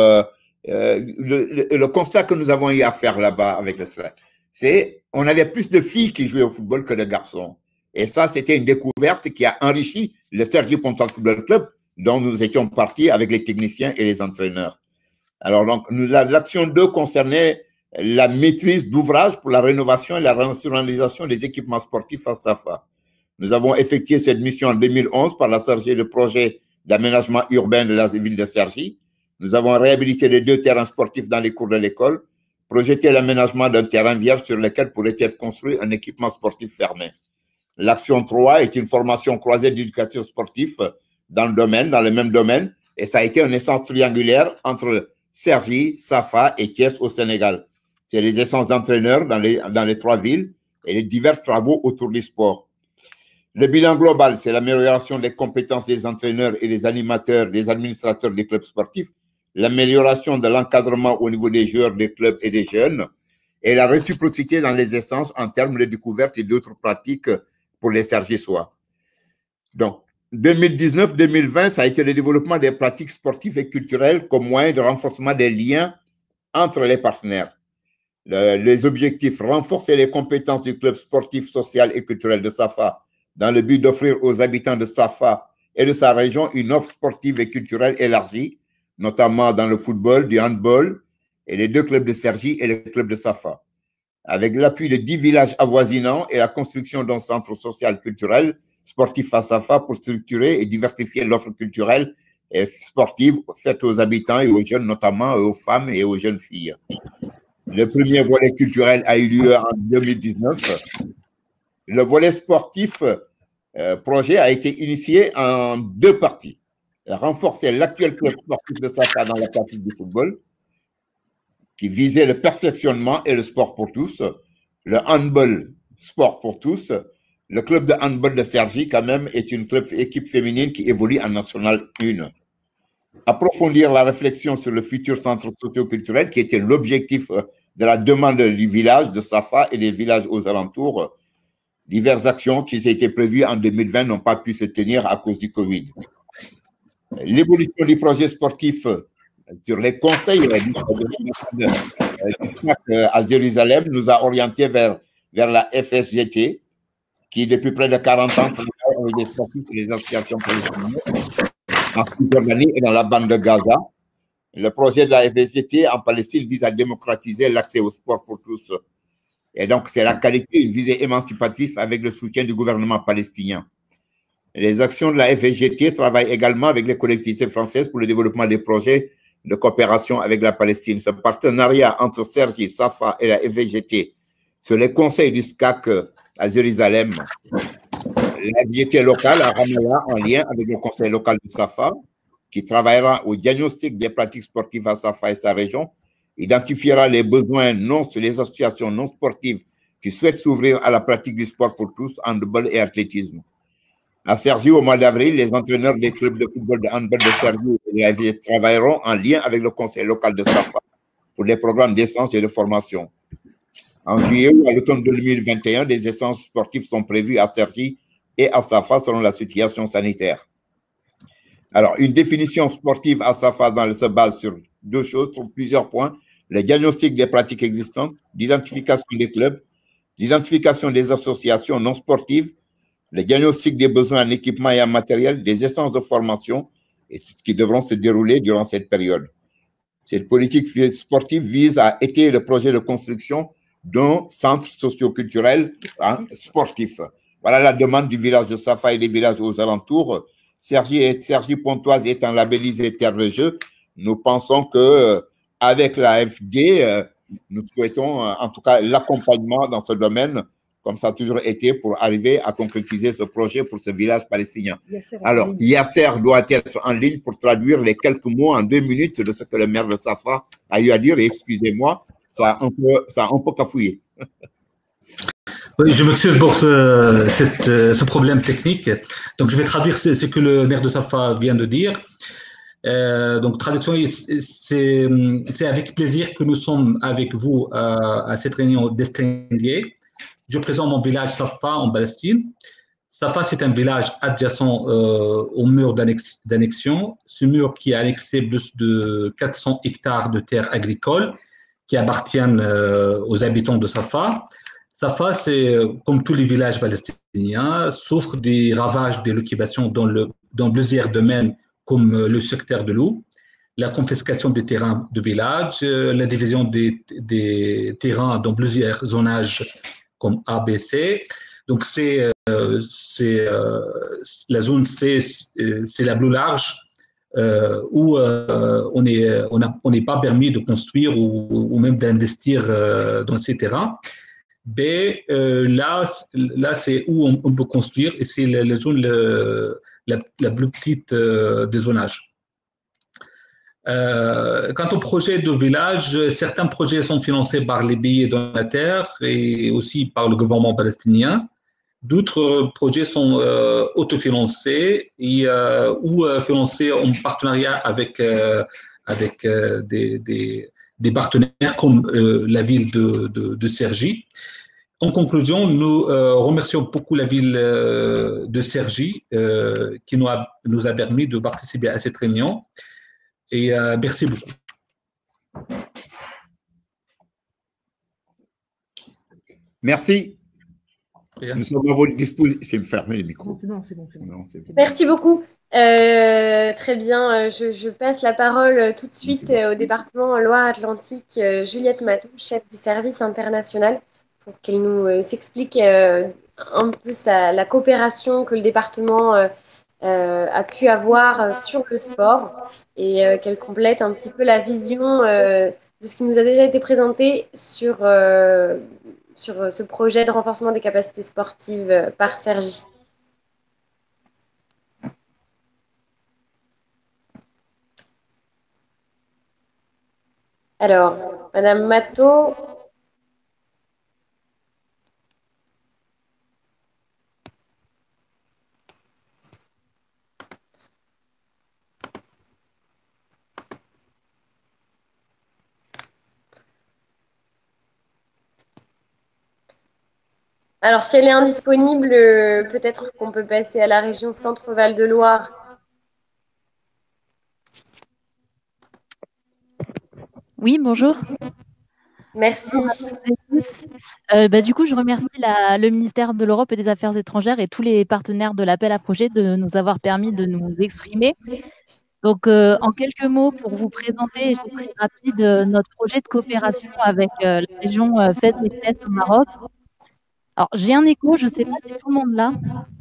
Le constat que nous avons eu à faire là-bas avec le SREL, c'est qu'on avait plus de filles qui jouaient au football que de garçons. Et ça, c'était une découverte qui a enrichi le Cergy Pontoise Football Club, dont nous étions partis avec les techniciens et les entraîneurs. Alors, donc, l'action 2 concernait la maîtrise d'ouvrage pour la rénovation et la rationalisation des équipements sportifs à Safa. Nous avons effectué cette mission en 2011 par la chargée de projet d'aménagement urbain de la ville de Cergy. Nous avons réhabilité les 2 terrains sportifs dans les cours de l'école, projeté l'aménagement d'un terrain vierge sur lequel pourrait être construit un équipement sportif fermé. L'action 3 est une formation croisée d'éducateurs sportifs dans le même domaine, et ça a été un essence triangulaire entre Cergy, Safa et Thiès au Sénégal. C'est les essences d'entraîneurs dans les 3 villes et les divers travaux autour du sport. Le bilan global, c'est l'amélioration des compétences des entraîneurs et des animateurs, des administrateurs des clubs sportifs, l'amélioration de l'encadrement au niveau des joueurs des clubs et des jeunes, et la réciprocité dans les essences en termes de découverte et d'autres pratiques pour les Cergysois. Donc, 2019-2020, ça a été le développement des pratiques sportives et culturelles comme moyen de renforcement des liens entre les partenaires. Les objectifs: renforcer les compétences du club sportif, social et culturel de Safa dans le but d'offrir aux habitants de Safa et de sa région une offre sportive et culturelle élargie, notamment dans le football, du handball et les 2 clubs de Cergy et le club de Safa. Avec l'appui de 10 villages avoisinants et la construction d'un centre social culturel sportif à Safa pour structurer et diversifier l'offre culturelle et sportive faite aux habitants et aux jeunes, notamment aux femmes et aux jeunes filles. Le premier volet culturel a eu lieu en 2019. Le volet sportif projet a été initié en 2 parties. Renforcer l'actuel club sportif de Safa dans la pratique du football, qui visait le perfectionnement et le sport pour tous, le handball, sport pour tous. Le club de handball de Cergy, quand même, est une équipe féminine qui évolue en National 1. Approfondir la réflexion sur le futur centre socio-culturel, qui était l'objectif de la demande du village de Safa et des villages aux alentours. Diverses actions qui étaient prévues en 2020 n'ont pas pu se tenir à cause du Covid. L'évolution du projet sportif sur les conseils à Jérusalem nous a orientés vers la FSGT, qui depuis près de 40 ans travaille avec les sportifs et les associations palestiniennes en Cisjordanie et dans la bande de Gaza. Le projet de la FSGT en Palestine vise à démocratiser l'accès au sport pour tous. Et donc, c'est la qualité, une visée émancipatrice avec le soutien du gouvernement palestinien. Les actions de la FSGT travaillent également avec les collectivités françaises pour le développement des projets de coopération avec la Palestine. Ce partenariat entre Cergy, Safa et la FSGT sur les conseils du SCAC à Jérusalem, la FSGT locale à Ramallah en lien avec le conseil local de Safa, qui travaillera au diagnostic des pratiques sportives à Safa et sa région, identifiera les besoins les associations non sportives qui souhaitent s'ouvrir à la pratique du sport pour tous, handball et athlétisme. À Cergy, au mois d'avril, les entraîneurs des clubs de football de handball de Cergy et la FSGT travailleront en lien avec le conseil local de Safa pour les programmes d'essence et de formation. En juillet ou à l'automne 2021, des essences sportives sont prévues à Cergy et à Safa selon la situation sanitaire. Alors, une définition sportive à Safa se base sur 2 choses, sur plusieurs points: le diagnostic des pratiques existantes, l'identification des clubs, l'identification des associations non sportives, le diagnostic des besoins en équipement et en matériel, des essences de formation et qui devront se dérouler durant cette période. Cette politique sportive vise à étayer le projet de construction d'un centre socio-culturel sportif. Voilà la demande du village de Safa et des villages aux alentours. Cergy Pontoise étant labellisé terre de jeu, nous pensons qu'avec la FD, nous souhaitons en tout cas l'accompagnement dans ce domaine comme ça a toujours été, pour arriver à concrétiser ce projet pour ce village palestinien. Alors, Yasser doit être en ligne pour traduire les quelques mots en 2 minutes de ce que le maire de Safa a eu à dire. Et excusez-moi, ça a un peu cafouillé. Oui, je m'excuse pour ce problème technique. Donc, je vais traduire ce que le maire de Safa vient de dire. Donc, traduction, c'est avec plaisir que nous sommes avec vous à cette réunion distinguée. Je présente mon village Safa en Palestine. Safa, c'est un village adjacent au mur d'annexion. Ce mur qui a annexé plus de 400 hectares de terres agricoles qui appartiennent aux habitants de Safa. Safa, c'est comme tous les villages palestiniens, souffre des ravages de l'occupation dans plusieurs domaines comme le secteur de l'eau, la confiscation des terrains de village, la division des terrains dans plusieurs zonages comme A, B, C. Donc, la zone C, c'est la plus large où on n'est pas permis de construire ou même d'investir dans ces terrains. B, là c'est où on peut construire et c'est la zone la plus petite des zonages. Quant au projet de village, certains projets sont financés par les billets donataires et aussi par le gouvernement palestinien. D'autres projets sont autofinancés ou financés en partenariat avec des partenaires comme la ville de Cergy. En conclusion, nous remercions beaucoup la ville de Cergy qui nous a permis de participer à cette réunion. Et merci beaucoup. Merci. Nous sommes à votre disposition. C'est fermé les micros. C'est bon, c'est bon. Merci beaucoup. Très bien. Je passe la parole tout de suite au département Loire-Atlantique, Juliette Matou, chef du service international, pour qu'elle nous explique un peu la coopération que le département a pu avoir sur le sport et qu'elle complète un petit peu la vision de ce qui nous a déjà été présenté sur ce projet de renforcement des capacités sportives par Cergy. Alors, Madame Matteau. Alors, si elle est indisponible, peut-être qu'on peut passer à la région Centre-Val de Loire. Oui, bonjour. Merci. Du coup, je remercie le ministère de l'Europe et des Affaires étrangères et tous les partenaires de l'appel à projet de nous avoir permis de nous exprimer. Donc, en quelques mots, pour vous présenter, et je suis rapide, notre projet de coopération avec la région Fès-Meknès au Maroc. Alors, j'ai un écho, je ne sais pas si tout le monde l'a.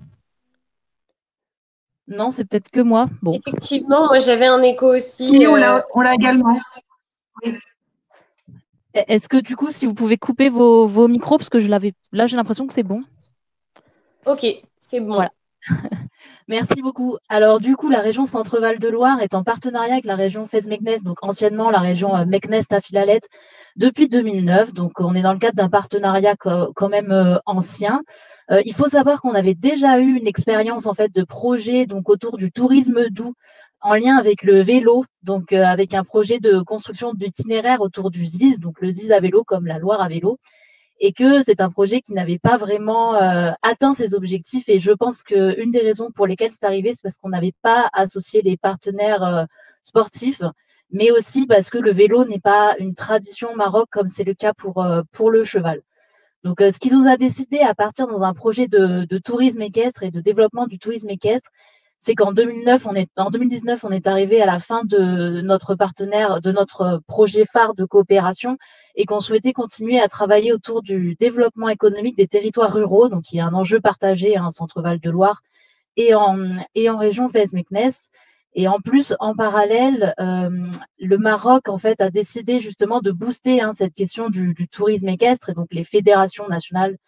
Non, c'est peut-être que moi. Bon. Effectivement, moi j'avais un écho aussi. Si, on l'a également. Oui. Est-ce que du coup, si vous pouvez couper vos micros, parce que là, j'ai l'impression que c'est bon. Ok, c'est bon. Voilà. Merci beaucoup. Alors du coup, la région Centre-Val de Loire est en partenariat avec la région Fès-Meknès, donc anciennement la région Meknès-Tafilalet, depuis 2009. Donc on est dans le cadre d'un partenariat quand même ancien. Il faut savoir qu'on avait déjà eu une expérience en fait de projet donc autour du tourisme doux en lien avec le vélo, donc avec un projet de construction d'itinéraire autour du ZIS, donc le ZIS à vélo comme la Loire à vélo. Et que c'est un projet qui n'avait pas vraiment atteint ses objectifs. Et je pense qu'une des raisons pour lesquelles c'est arrivé, c'est parce qu'on n'avait pas associé les partenaires sportifs, mais aussi parce que le vélo n'est pas une tradition au Maroc comme c'est le cas pour le cheval. Donc, ce qui nous a décidé à partir dans un projet de tourisme équestre et de développement du tourisme équestre, c'est qu'en 2019, on est arrivé à la fin de notre projet phare de coopération et qu'on souhaitait continuer à travailler autour du développement économique des territoires ruraux, donc il y a un enjeu partagé à Centre-Val de Loire et en région Fès-Meknès. Et en plus, en parallèle, le Maroc en fait a décidé justement de booster cette question du tourisme équestre et donc les fédérations nationales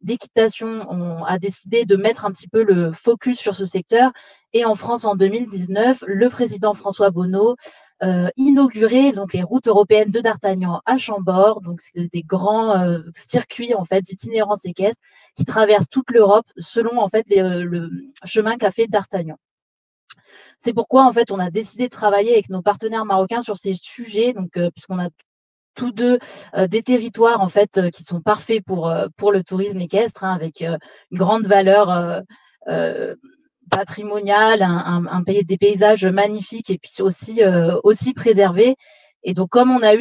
d'équitation a décidé de mettre un petit peu le focus sur ce secteur. Et en France, en 2019, le président François Bonneau inaugurait donc les routes européennes de D'Artagnan à Chambord. Donc, c'est des grands circuits en fait d'itinérance équestre qui traversent toute l'Europe selon en fait le chemin qu'a fait D'Artagnan. C'est pourquoi en fait on a décidé de travailler avec nos partenaires marocains sur ces sujets. Donc, puisqu'on a tous deux des territoires en fait qui sont parfaits pour le tourisme équestre, hein, avec une grande valeur patrimoniale, des paysages magnifiques et puis aussi préservés. Et donc, comme on a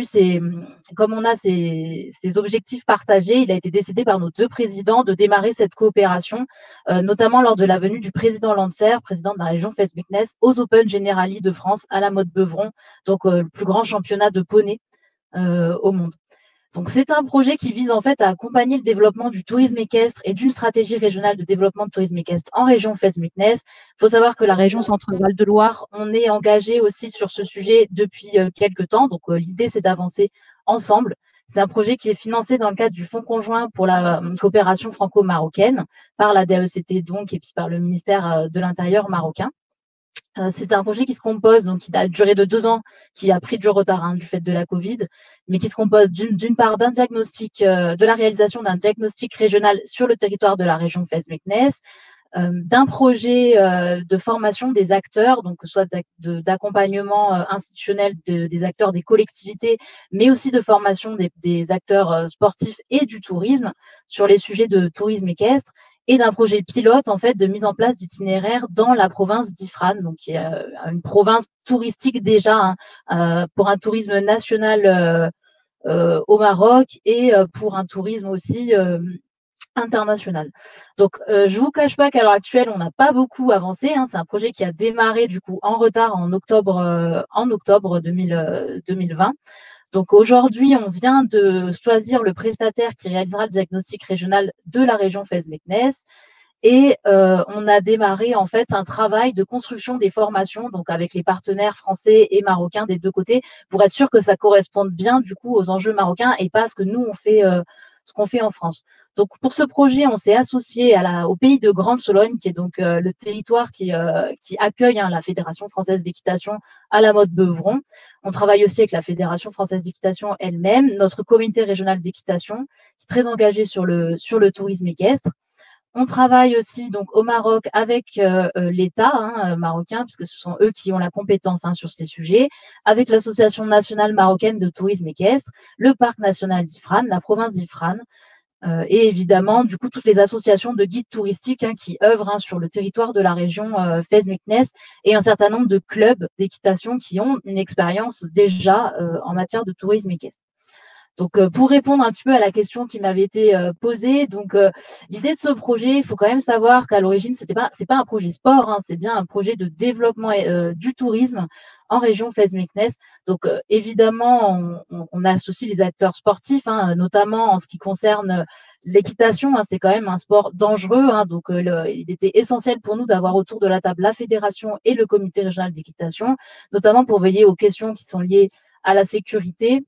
ces objectifs partagés, il a été décidé par nos deux présidents de démarrer cette coopération, notamment lors de la venue du président Lancer, président de la région Fès-Meknès, aux Open Generali de France à la Motte-Beuvron, donc le plus grand championnat de poney au monde. Donc, c'est un projet qui vise en fait à accompagner le développement du tourisme équestre et d'une stratégie régionale de développement de tourisme équestre en région Fès-Meknès. Il faut savoir que la région Centre-Val de Loire, on est engagé aussi sur ce sujet depuis quelques temps. Donc, l'idée, c'est d'avancer ensemble. C'est un projet qui est financé dans le cadre du Fonds conjoint pour la coopération franco-marocaine par la DAECT donc et puis par le ministère de l'Intérieur marocain. C'est un projet qui se compose, donc qui a duré de 2 ans, qui a pris du retard hein, du fait de la Covid, mais qui se compose d'une part d'un diagnostic, de la réalisation d'un diagnostic régional sur le territoire de la région Fès-Meknès, d'un projet de formation des acteurs, donc que ce soit d'accompagnement institutionnel des acteurs des collectivités, mais aussi de formation des acteurs sportifs et du tourisme sur les sujets de tourisme équestre, et d'un projet pilote en fait de mise en place d'itinéraires dans la province d'Ifrane, donc qui est une province touristique déjà hein, pour un tourisme national au Maroc et pour un tourisme aussi international. Donc, je vous cache pas qu'à l'heure actuelle, on n'a pas beaucoup avancé. Hein. C'est un projet qui a démarré du coup en retard en octobre 2020. Donc aujourd'hui, on vient de choisir le prestataire qui réalisera le diagnostic régional de la région Fès-Meknès et on a démarré en fait un travail de construction des formations, donc avec les partenaires français et marocains des deux côtés, pour être sûr que ça corresponde bien du coup aux enjeux marocains et pas à ce que nous on fait, ce qu'on fait en France. Donc pour ce projet, on s'est associé au pays de Grande-Sologne, qui est donc le territoire qui accueille hein, la Fédération française d'équitation à la Motte-Beuvron. On travaille aussi avec la Fédération française d'équitation elle-même, notre comité régional d'équitation, qui est très engagé sur le tourisme équestre. On travaille aussi donc au Maroc avec l'État hein, marocain, puisque ce sont eux qui ont la compétence hein, sur ces sujets, avec l'Association nationale marocaine de tourisme équestre, le parc national d'Ifrane, la province d'Ifrane, et évidemment, du coup, toutes les associations de guides touristiques hein, qui œuvrent hein, sur le territoire de la région Fès-Meknès et un certain nombre de clubs d'équitation qui ont une expérience déjà en matière de tourisme équestre. Donc, pour répondre un petit peu à la question qui m'avait été posée, donc l'idée de ce projet, il faut quand même savoir qu'à l'origine, c'est pas un projet sport, hein, c'est bien un projet de développement du tourisme en région Fès-Meknès. Donc, évidemment, on associe les acteurs sportifs, hein, notamment en ce qui concerne l'équitation. Hein, c'est quand même un sport dangereux, hein, donc il était essentiel pour nous d'avoir autour de la table la fédération et le comité régional d'équitation, notamment pour veiller aux questions qui sont liées à la sécurité,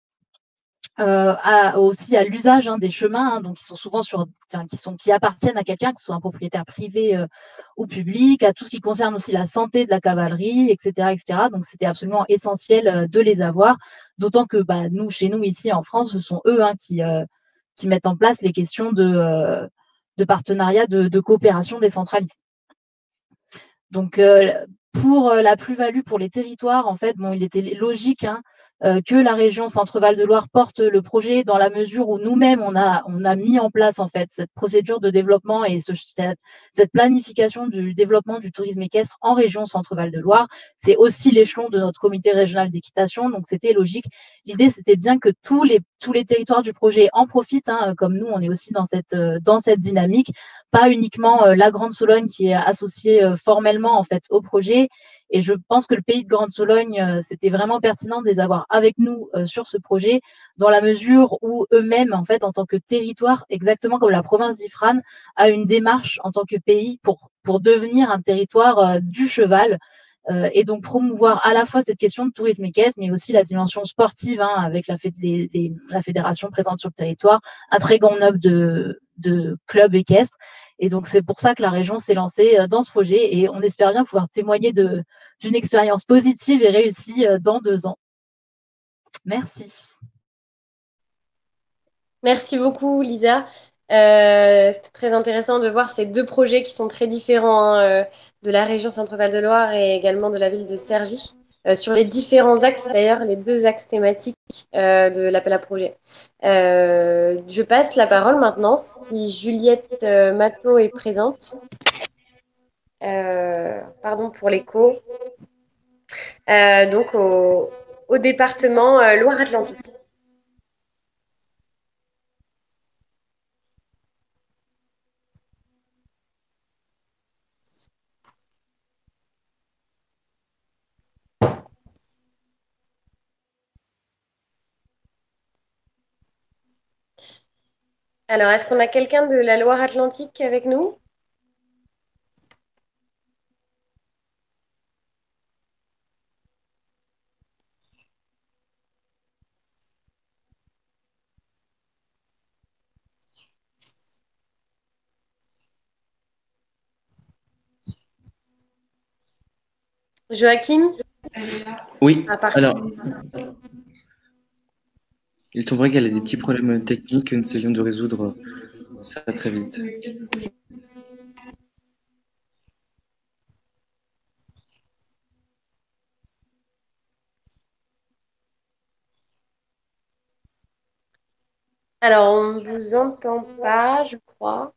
aussi à l'usage hein, des chemins, hein, donc qui sont souvent qui appartiennent à quelqu'un, que ce soit un propriétaire privé ou public, à tout ce qui concerne aussi la santé de la cavalerie, etc., etc. Donc c'était absolument essentiel de les avoir, d'autant que chez nous ici en France, ce sont eux hein, qui mettent en place les questions de partenariat, de coopération décentralisée. Donc pour la plus-value pour les territoires, en fait, il était logique hein, que la région Centre-Val de Loire porte le projet dans la mesure où nous-mêmes, on a mis en place en fait cette procédure de développement et cette planification du développement du tourisme équestre en région Centre-Val de Loire. C'est aussi l'échelon de notre comité régional d'équitation, donc c'était logique. L'idée, c'était bien que tous les territoires du projet en profitent, hein, comme nous, on est aussi dans cette dynamique, pas uniquement la Grande-Sologne qui est associée formellement en fait au projet. Et je pense que le pays de Grande-Sologne, c'était vraiment pertinent de les avoir avec nous sur ce projet, dans la mesure où eux-mêmes, en fait, en tant que territoire, exactement comme la province d'Ifrane, a une démarche en tant que pays pour devenir un territoire du cheval. Et donc promouvoir à la fois cette question de tourisme équestre, mais aussi la dimension sportive hein, avec la fédération présente sur le territoire, un très grand nombre de clubs équestres. Et donc, c'est pour ça que la région s'est lancée dans ce projet et on espère bien pouvoir témoigner d'une expérience positive et réussie dans 2 ans. Merci. Merci beaucoup, Lisa. C'était très intéressant de voir ces 2 projets qui sont très différents, hein, de la région Centre-Val de Loire et également de la ville de Cergy, sur les différents axes, d'ailleurs, les 2 axes thématiques de l'appel à projet. Je passe la parole maintenant, si Juliette Matteau est présente. Pardon pour l'écho. Donc, au département Loire-Atlantique. Alors, est-ce qu'on a quelqu'un de la Loire-Atlantique avec nous? Joachim? Oui, Ah, parfait. alors, il semblerait qu'elle ait des petits problèmes techniques, nous essayons de résoudre ça très vite. Alors, on ne vous entend pas, je crois.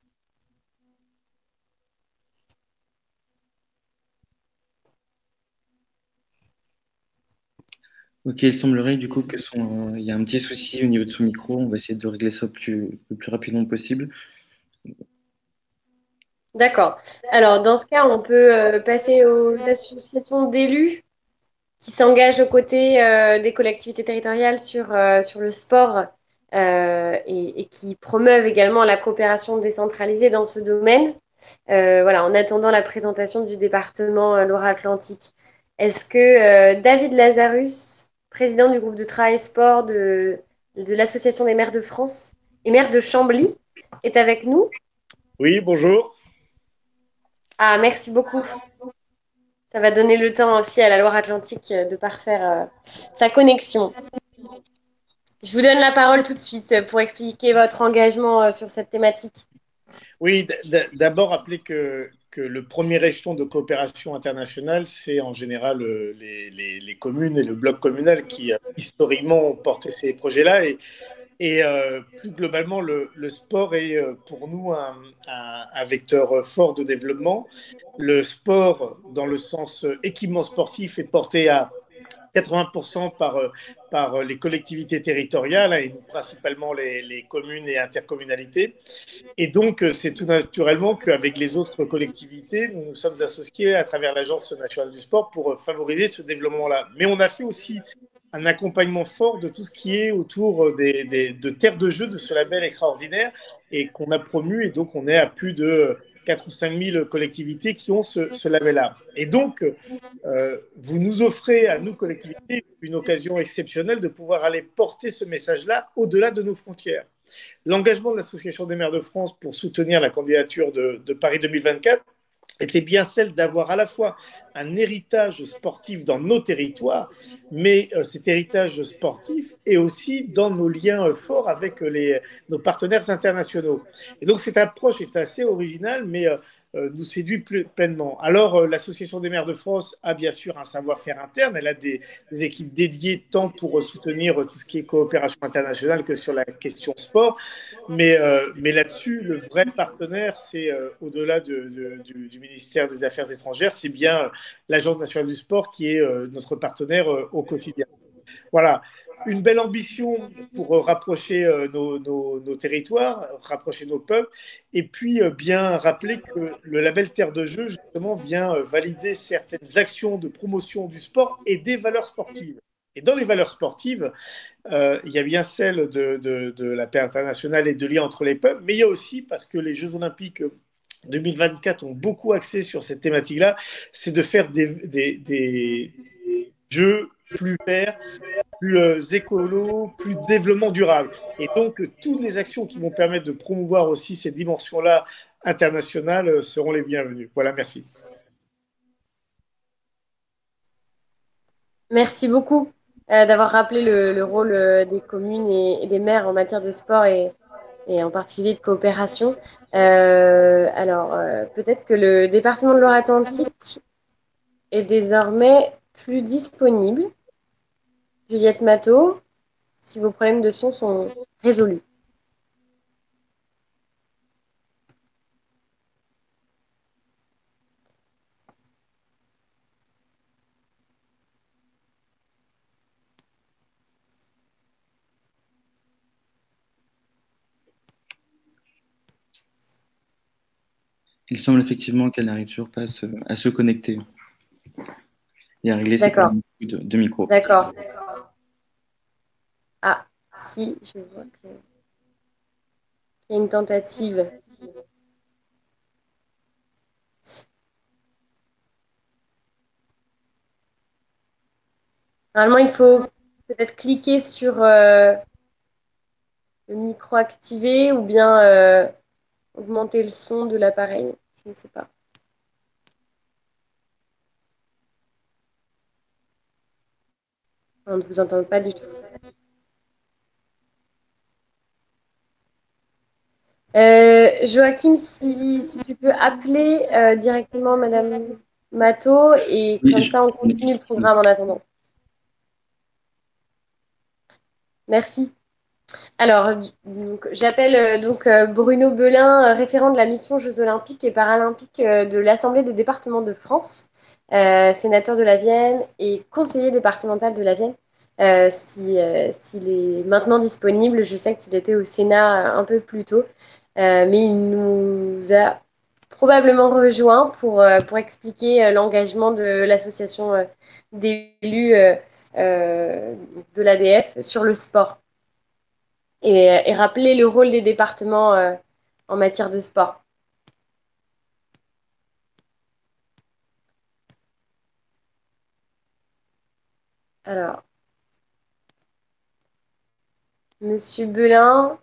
Ok, il semblerait du coup que il y a un petit souci au niveau de son micro. On va essayer de régler ça le plus rapidement possible. D'accord. Alors, dans ce cas, on peut passer aux associations d'élus qui s'engagent aux côtés des collectivités territoriales sur le sport et qui promeuvent également la coopération décentralisée dans ce domaine. Voilà, en attendant la présentation du département Loire-Atlantique. Est-ce que David Lazarus, président du groupe de travail sport de l'Association des maires de France et maire de Chambly, est avec nous? Oui, bonjour. Ah, merci beaucoup. Ça va donner le temps aussi à la Loire-Atlantique de parfaire sa connexion. Je vous donne la parole tout de suite pour expliquer votre engagement sur cette thématique. Oui, d'abord rappeler que le premier échelon de coopération internationale, c'est en général les communes et le bloc communal qui historiquement ont porté ces projets-là. Et plus globalement, le sport est pour nous un vecteur fort de développement. Le sport, dans le sens équipement sportif, est porté à 80% par les collectivités territoriales, et principalement les communes et intercommunalités. Et donc, c'est tout naturellement qu'avec les autres collectivités, nous nous sommes associés à travers l'Agence nationale du sport pour favoriser ce développement-là. Mais on a fait aussi un accompagnement fort de tout ce qui est autour de terres de jeu de ce label extraordinaire et qu'on a promu. Et donc, on est à plus de 4 ou 5 000 collectivités qui ont ce label-là. Et donc, vous nous offrez à nous, collectivités, une occasion exceptionnelle de pouvoir aller porter ce message-là au-delà de nos frontières. L'engagement de l'Association des maires de France pour soutenir la candidature de Paris 2024 était bien celle d'avoir à la fois un héritage sportif dans nos territoires, mais cet héritage sportif est aussi dans nos liens forts avec nos partenaires internationaux. Et donc cette approche est assez originale, mais nous séduit pleinement. Alors, l'Association des maires de France a bien sûr un savoir-faire interne. Elle a des équipes dédiées tant pour soutenir tout ce qui est coopération internationale que sur la question sport. Mais là-dessus, le vrai partenaire, c'est au-delà du ministère des Affaires étrangères, c'est bien l'Agence nationale du sport qui est notre partenaire au quotidien. Voilà. Une belle ambition pour rapprocher nos territoires, rapprocher nos peuples, et puis bien rappeler que le label Terre de Jeu, justement, vient valider certaines actions de promotion du sport et des valeurs sportives. Et dans les valeurs sportives, il y a bien celle de la paix internationale et de lien entre les peuples, mais il y a aussi, parce que les Jeux Olympiques 2024 ont beaucoup axé sur cette thématique-là, c'est de faire des jeux plus verts, plus écolo, plus développement durable. Et donc, toutes les actions qui vont permettre de promouvoir aussi cette dimension-là internationale seront les bienvenues. Voilà, merci. Merci beaucoup d'avoir rappelé le rôle des communes et des maires en matière de sport et en particulier de coopération. Alors, peut-être que le département de Loire-Atlantique est désormais plus disponible. Juliette Matteau, si vos problèmes de son sont résolus. Il semble effectivement qu'elle n'arrive toujours pas à se connecter et à régler ses problèmes de micro. D'accord. Ah, si, je vois qu'il y a une tentative. Normalement, il faut peut-être cliquer sur le micro activé ou bien augmenter le son de l'appareil. Je ne sais pas. On ne vous entend pas du tout. Joachim, si tu peux appeler directement Madame Matteau et Oui, comme ça on continue le programme en attendant. Merci. Alors, j'appelle Bruno Belin, référent de la mission Jeux Olympiques et Paralympiques de l'Assemblée des départements de France, sénateur de la Vienne et conseiller départemental de la Vienne. S'il est maintenant disponible, je sais qu'il était au Sénat un peu plus tôt, mais il nous a probablement rejoint pour expliquer l'engagement de l'association d'élus de l'ADF sur le sport et rappeler le rôle des départements en matière de sport. Alors, Monsieur Belin.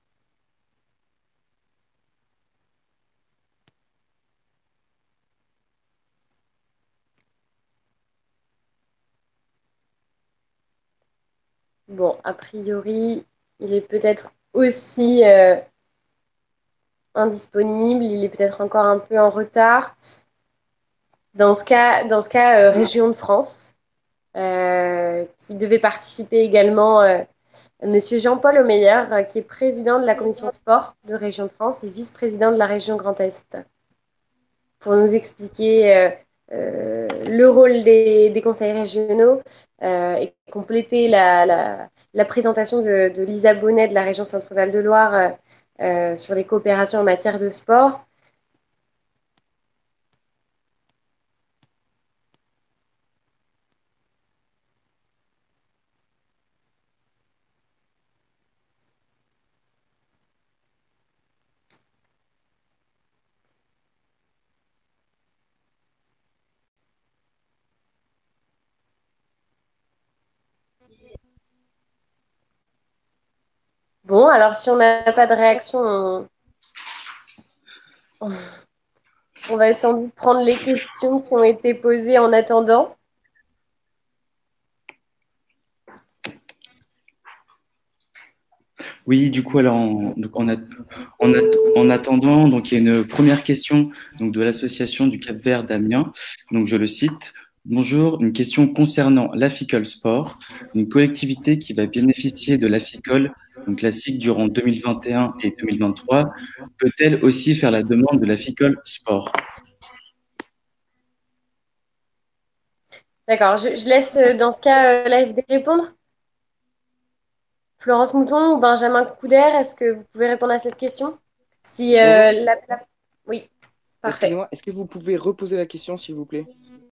Bon, a priori, il est peut-être aussi indisponible, il est peut-être encore un peu en retard. Dans ce cas, Région de France, qui devait participer également, Monsieur Jean-Paul Omeyer, qui est président de la commission sport de Région de France et vice-président de la région Grand Est, pour nous expliquer le rôle des conseils régionaux et compléter la présentation de Lisa Bonnet de la région Centre-Val de Loire sur les coopérations en matière de sport. Bon, alors si on n'a pas de réaction, on va sans doute prendre les questions qui ont été posées en attendant. Oui, du coup, alors, en attendant, donc, il y a une première question donc, de l'association du Cap-Vert d'Amiens. Donc, je le cite. Bonjour, une question concernant l'Aficole Sport, une collectivité qui va bénéficier de l'Aficole classique durant 2021 et 2023, peut-elle aussi faire la demande de l'Aficole Sport? D'accord, je laisse dans ce cas l'AFD répondre. Florence Mouton ou Benjamin Couder, est-ce que vous pouvez répondre à cette question? Si Oui, parfait. Excusez-moi, est-ce que vous pouvez reposer la question, s'il vous plaît?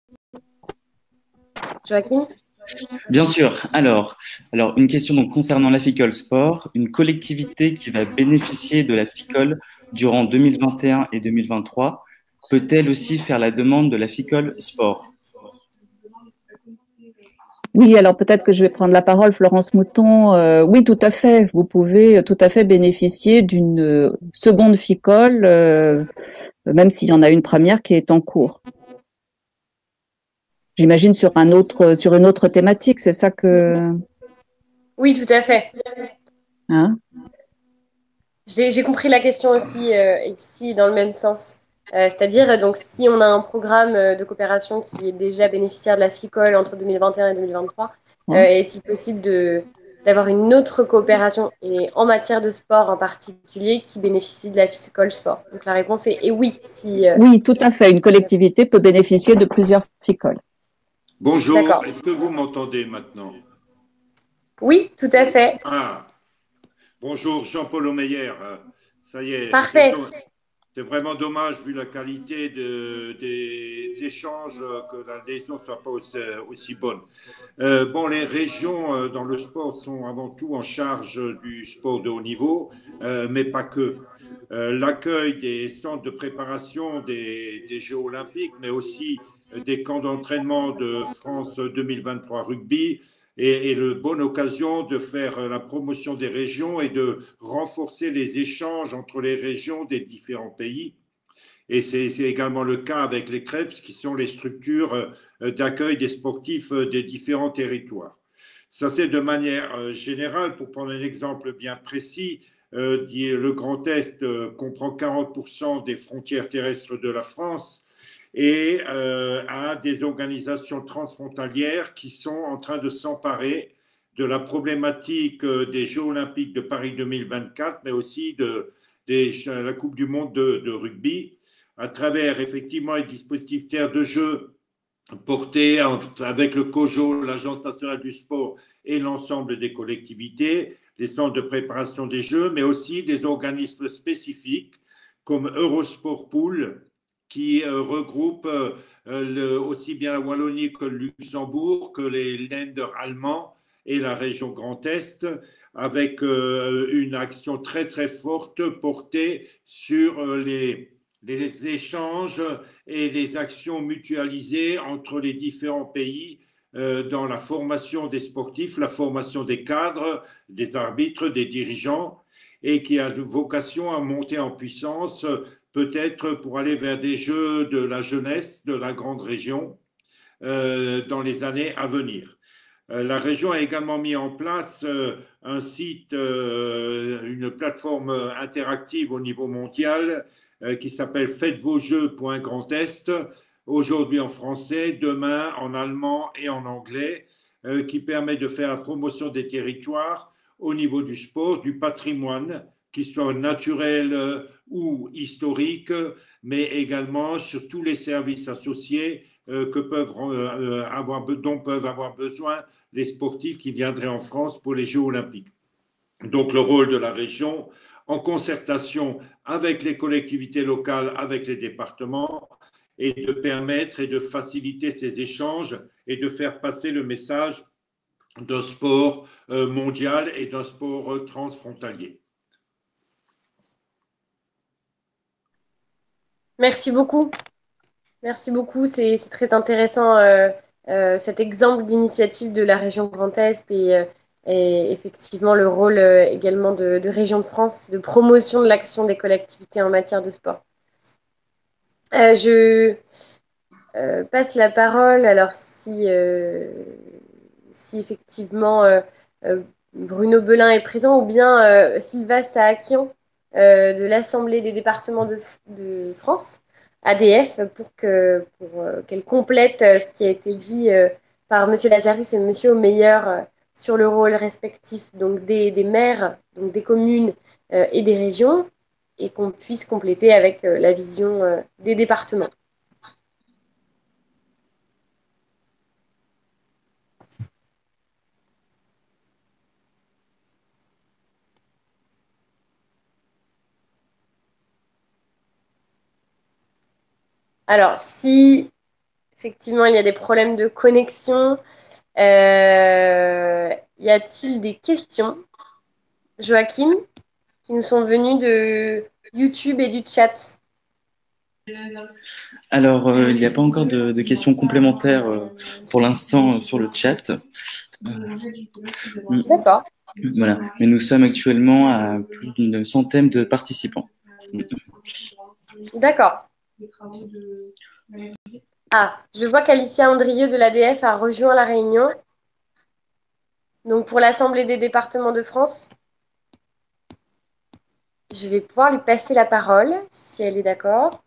Joachim? Bien sûr. Alors, une question donc concernant l'Aficole Sport. Une collectivité qui va bénéficier de l'Aficole durant 2021 et 2023 peut-elle aussi faire la demande de l'Aficole Sport? Oui, alors peut-être que je vais prendre la parole, Florence Mouton. Oui, tout à fait. Vous pouvez tout à fait bénéficier d'une seconde FICOL, même s'il y en a une première qui est en cours. J'imagine sur une autre thématique, c'est ça que... Oui, tout à fait. Hein? J'ai compris la question aussi ici dans le même sens. C'est-à-dire, donc, si on a un programme de coopération qui est déjà bénéficiaire de la FICOL entre 2021 et 2023, est-il possible d'avoir une autre coopération et en matière de sport en particulier qui bénéficie de la FICOL sport? Donc la réponse est oui. Oui, tout à fait. Une collectivité peut bénéficier de plusieurs FICOL. Bonjour, est-ce que vous m'entendez maintenant? Oui, tout à fait. Ah, bonjour, Jean-Paul Omeyer. Ça y est. Parfait. C'est vraiment dommage, vu la qualité des échanges, que l'adhésion ne soit pas aussi bonne. Bon, les régions dans le sport sont avant tout en charge du sport de haut niveau, mais pas que. L'accueil des centres de préparation des Jeux olympiques, mais aussi des camps d'entraînement de France 2023 rugby, et la bonne occasion de faire la promotion des régions et de renforcer les échanges entre les régions des différents pays. Et c'est également le cas avec les CREPS, qui sont les structures d'accueil des sportifs des différents territoires. Ça, c'est de manière générale. Pour prendre un exemple bien précis, le Grand Est comprend 40% des frontières terrestres de la France, et à des organisations transfrontalières qui sont en train de s'emparer de la problématique des Jeux olympiques de Paris 2024, mais aussi de la Coupe du monde de rugby, à travers effectivement les dispositifs terre de jeu portés avec le COJO, l'Agence nationale du sport, et l'ensemble des collectivités, les centres de préparation des Jeux, mais aussi des organismes spécifiques comme Eurosport Pool, qui regroupe aussi bien la Wallonie que le Luxembourg, que les Länder allemands et la région Grand Est, avec une action très très forte portée sur les échanges et les actions mutualisées entre les différents pays dans la formation des sportifs, la formation des cadres, des arbitres, des dirigeants, et qui a vocation à monter en puissance peut-être pour aller vers des Jeux de la jeunesse de la grande région dans les années à venir. La région a également mis en place un site, une plateforme interactive au niveau mondial qui s'appelle faites-vos-jeux.grandest, aujourd'hui en français, demain en allemand et en anglais, qui permet de faire la promotion des territoires au niveau du sport, du patrimoine, qu'il soit naturel ou historique, mais également sur tous les services associés dont peuvent avoir besoin les sportifs qui viendraient en France pour les Jeux olympiques. Donc le rôle de la région, en concertation avec les collectivités locales, avec les départements, est de permettre et de faciliter ces échanges et de faire passer le message d'un sport mondial et d'un sport transfrontalier. Merci beaucoup. Merci beaucoup. C'est très intéressant cet exemple d'initiative de la région Grand Est et effectivement le rôle également de Région de France, de promotion de l'action des collectivités en matière de sport. Je passe la parole. Alors si effectivement Bruno Belin est présent, ou bien Sylvain Saakian de l'Assemblée des départements de France, ADF, pour qu'elle complète ce qui a été dit par M. Lazarus et M. Omeyer sur le rôle respectif donc des maires, donc des communes et des régions, et qu'on puisse compléter avec la vision des départements. Alors, si effectivement il y a des problèmes de connexion, y a-t-il des questions, Joachim, qui nous sont venues de YouTube et du chat? Alors, il n'y a pas encore de questions complémentaires pour l'instant sur le chat. D'accord. Voilà. Mais nous sommes actuellement à plus d'une centaine de participants. D'accord. Ah, je vois qu'Alicia Andrieux de l'ADF a rejoint la réunion. Donc, pour l'Assemblée des départements de France, je vais pouvoir lui passer la parole, si elle est d'accord.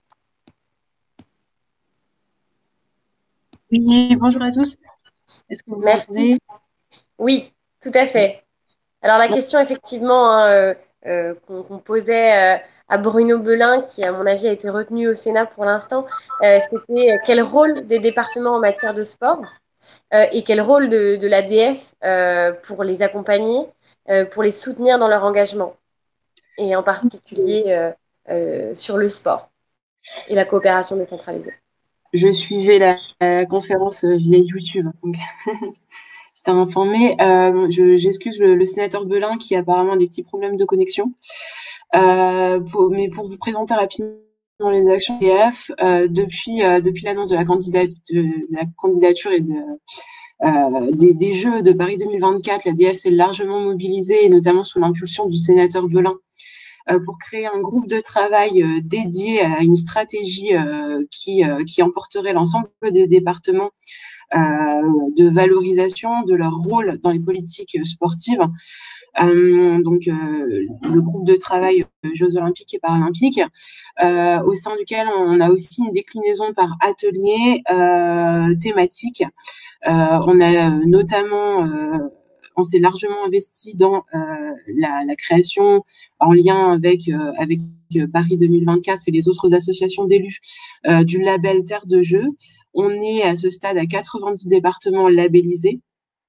Oui, bonjour à tous. Est-ce que vous m'entendez? Merci. Oui, tout à fait. Alors, la question, effectivement, hein, qu'on posait à Bruno Belin, qui, à mon avis, a été retenu au Sénat pour l'instant, c'était quel rôle des départements en matière de sport et quel rôle de l'ADF pour les accompagner, pour les soutenir dans leur engagement, et en particulier sur le sport et la coopération décentralisée. Je suivais la conférence via YouTube, donc j'étais informée. J'excuse le sénateur Belin qui a apparemment des petits problèmes de connexion. Mais pour vous présenter rapidement les actions d'ADF, depuis l'annonce de la candidature et des Jeux de Paris 2024, l'ADF s'est largement mobilisée, et notamment sous l'impulsion du sénateur Belin, pour créer un groupe de travail dédié à une stratégie qui emporterait l'ensemble des départements de valorisation de leur rôle dans les politiques sportives. Le groupe de travail Jeux olympiques et paralympiques, au sein duquel on a aussi une déclinaison par atelier thématique. On a notamment on s'est largement investi dans la création en lien avec Paris 2024 et les autres associations d'élus du label Terre de Jeux. On est à ce stade à 90 départements labellisés.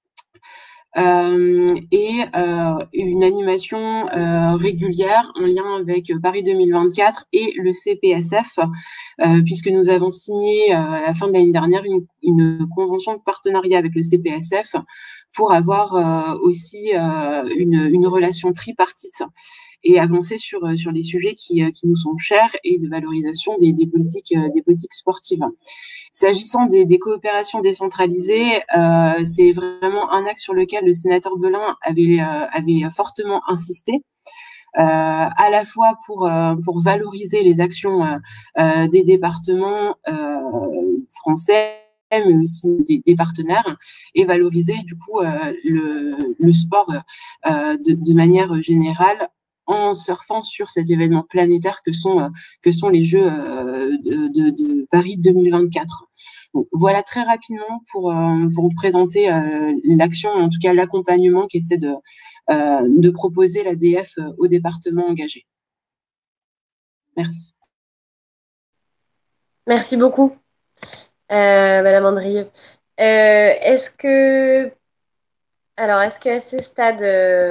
Et une animation régulière en lien avec Paris 2024 et le CPSF, puisque nous avons signé à la fin de l'année dernière une convention de partenariat avec le CPSF pour avoir aussi une relation tripartite et avancer sur les sujets qui nous sont chers et de valorisation des politiques sportives. S'agissant des coopérations décentralisées, c'est vraiment un axe sur lequel le sénateur Belin avait fortement insisté, à la fois pour valoriser les actions des départements français, mais aussi des partenaires, et valoriser du coup le sport de manière générale, en surfant sur cet événement planétaire que sont les Jeux de Paris 2024. Donc, voilà très rapidement pour vous présenter l'action, en tout cas l'accompagnement qu'essaie de proposer l'ADF aux départements engagés. Merci. Merci beaucoup, Madame Andrieux. Est-ce que à ce stade,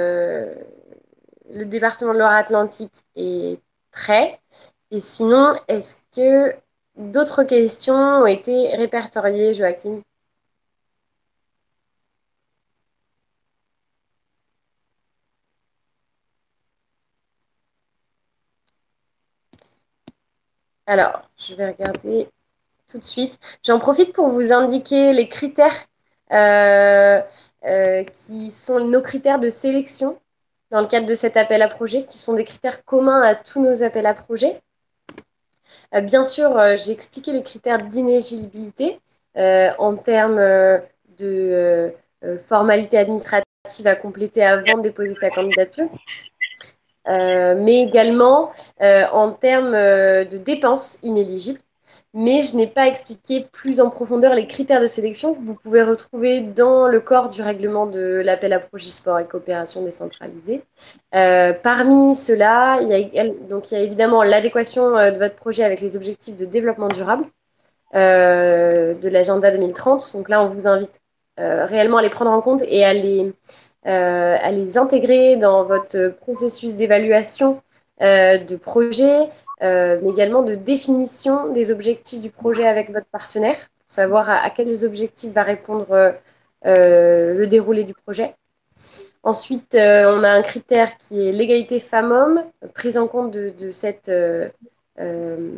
le département de Loire-Atlantique est prêt? Et sinon, est-ce que d'autres questions ont été répertoriées, Joachim? Alors, je vais regarder tout de suite. J'en profite pour vous indiquer les critères qui sont nos critères de sélection dans le cadre de cet appel à projet, qui sont des critères communs à tous nos appels à projets. Bien sûr, j'ai expliqué les critères d'inéligibilité en termes de formalités administratives à compléter avant de déposer sa candidature, mais également en termes de dépenses inéligibles. Mais je n'ai pas expliqué plus en profondeur les critères de sélection que vous pouvez retrouver dans le corps du règlement de l'appel à projet sport et coopération décentralisée. Parmi ceux-là, il y a évidemment l'adéquation de votre projet avec les objectifs de développement durable de l'agenda 2030. Donc là, on vous invite réellement à les prendre en compte et à les intégrer dans votre processus d'évaluation de projet, mais également de définition des objectifs du projet avec votre partenaire, pour savoir à quels objectifs va répondre le déroulé du projet. Ensuite, on a un critère qui est l'égalité femmes-hommes, prise en compte de cette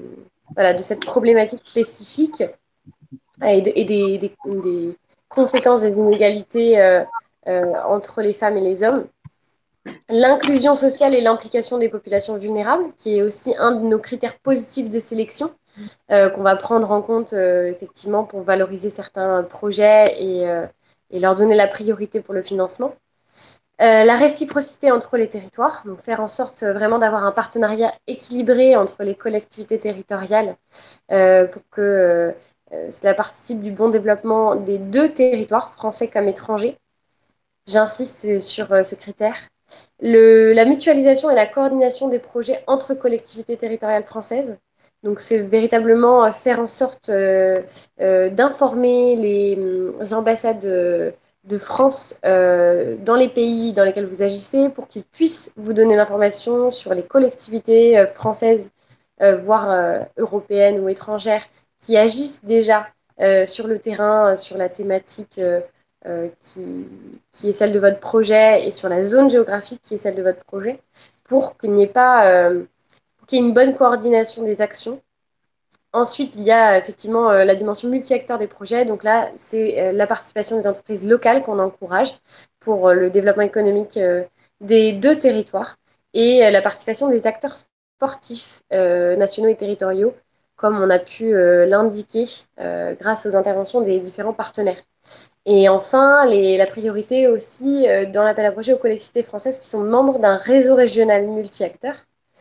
voilà, de cette problématique spécifique et des conséquences des inégalités entre les femmes et les hommes. L'inclusion sociale et l'implication des populations vulnérables, qui est aussi un de nos critères positifs de sélection, qu'on va prendre en compte effectivement pour valoriser certains projets et leur donner la priorité pour le financement. La réciprocité entre les territoires, donc faire en sorte vraiment d'avoir un partenariat équilibré entre les collectivités territoriales pour que cela participe du bon développement des deux territoires, français comme étrangers. J'insiste sur ce critère. La mutualisation et la coordination des projets entre collectivités territoriales françaises. Donc, c'est véritablement faire en sorte d'informer les ambassades de France dans les pays dans lesquels vous agissez pour qu'ils puissent vous donner l'information sur les collectivités françaises, voire européennes ou étrangères, qui agissent déjà sur le terrain, sur la thématique qui est celle de votre projet et sur la zone géographique qui est celle de votre projet, pour qu'il n'y ait pas pour qu'il y ait une bonne coordination des actions. Ensuite, il y a effectivement la dimension multi-acteurs des projets. Donc là, c'est la participation des entreprises locales qu'on encourage pour le développement économique des deux territoires et la participation des acteurs sportifs nationaux et territoriaux, comme on a pu l'indiquer grâce aux interventions des différents partenaires. Et enfin, la priorité aussi dans l'appel à projet aux collectivités françaises qui sont membres d'un réseau régional multi-acteurs.